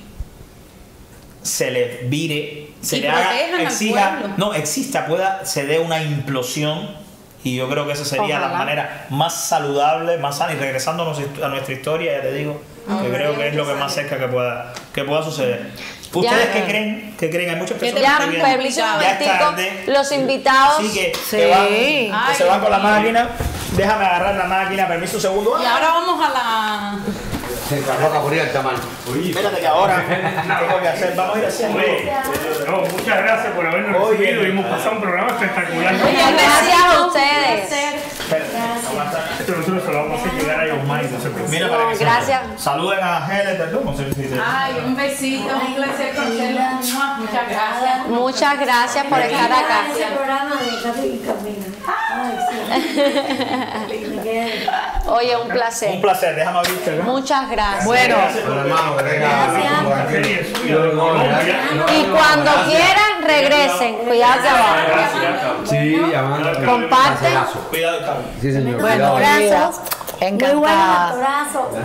se les vire, se y le haga, exija, no, exista, pueda, se dé una implosión, y yo creo que esa sería Ojalá. La manera más saludable, más sana, y regresando a nuestra historia, ya te digo, que creo que es lo que más cerca que pueda, que pueda suceder. ¿Ustedes qué creen? ¿Qué creen? Hay muchas personas ya, que vienen, permiso, ya es tarde. Los invitados sí, que sí. se van, que Ay, se van con la máquina. Déjame agarrar la máquina, permiso un segundo. Y ahora vamos a la... Se trabaja por ir al tamaño. Espérate que ahora tengo que hacer. Vamos a ir haciendo. No, muchas gracias por habernos recibido y hemos pasado un programa espectacular. Muchas gracias a ustedes. Esto nosotros se lo vamos a hacer llegar a ellos más. Mira, para que gracias. Saluden a Ángeles, perdón. Ay, un besito, un placer conocerlos. Muchas gracias. Muchas gracias por estar acá. Oye, un placer. Un placer, déjame abrirte. Muchas gracias. Bueno, gracias. Y cuando quieran, regresen. Cuidado que abajo. Sí, llamando. Comparten. Sí, señor. Bueno, cuidado. gracias. Encantada. Muy buen abrazo.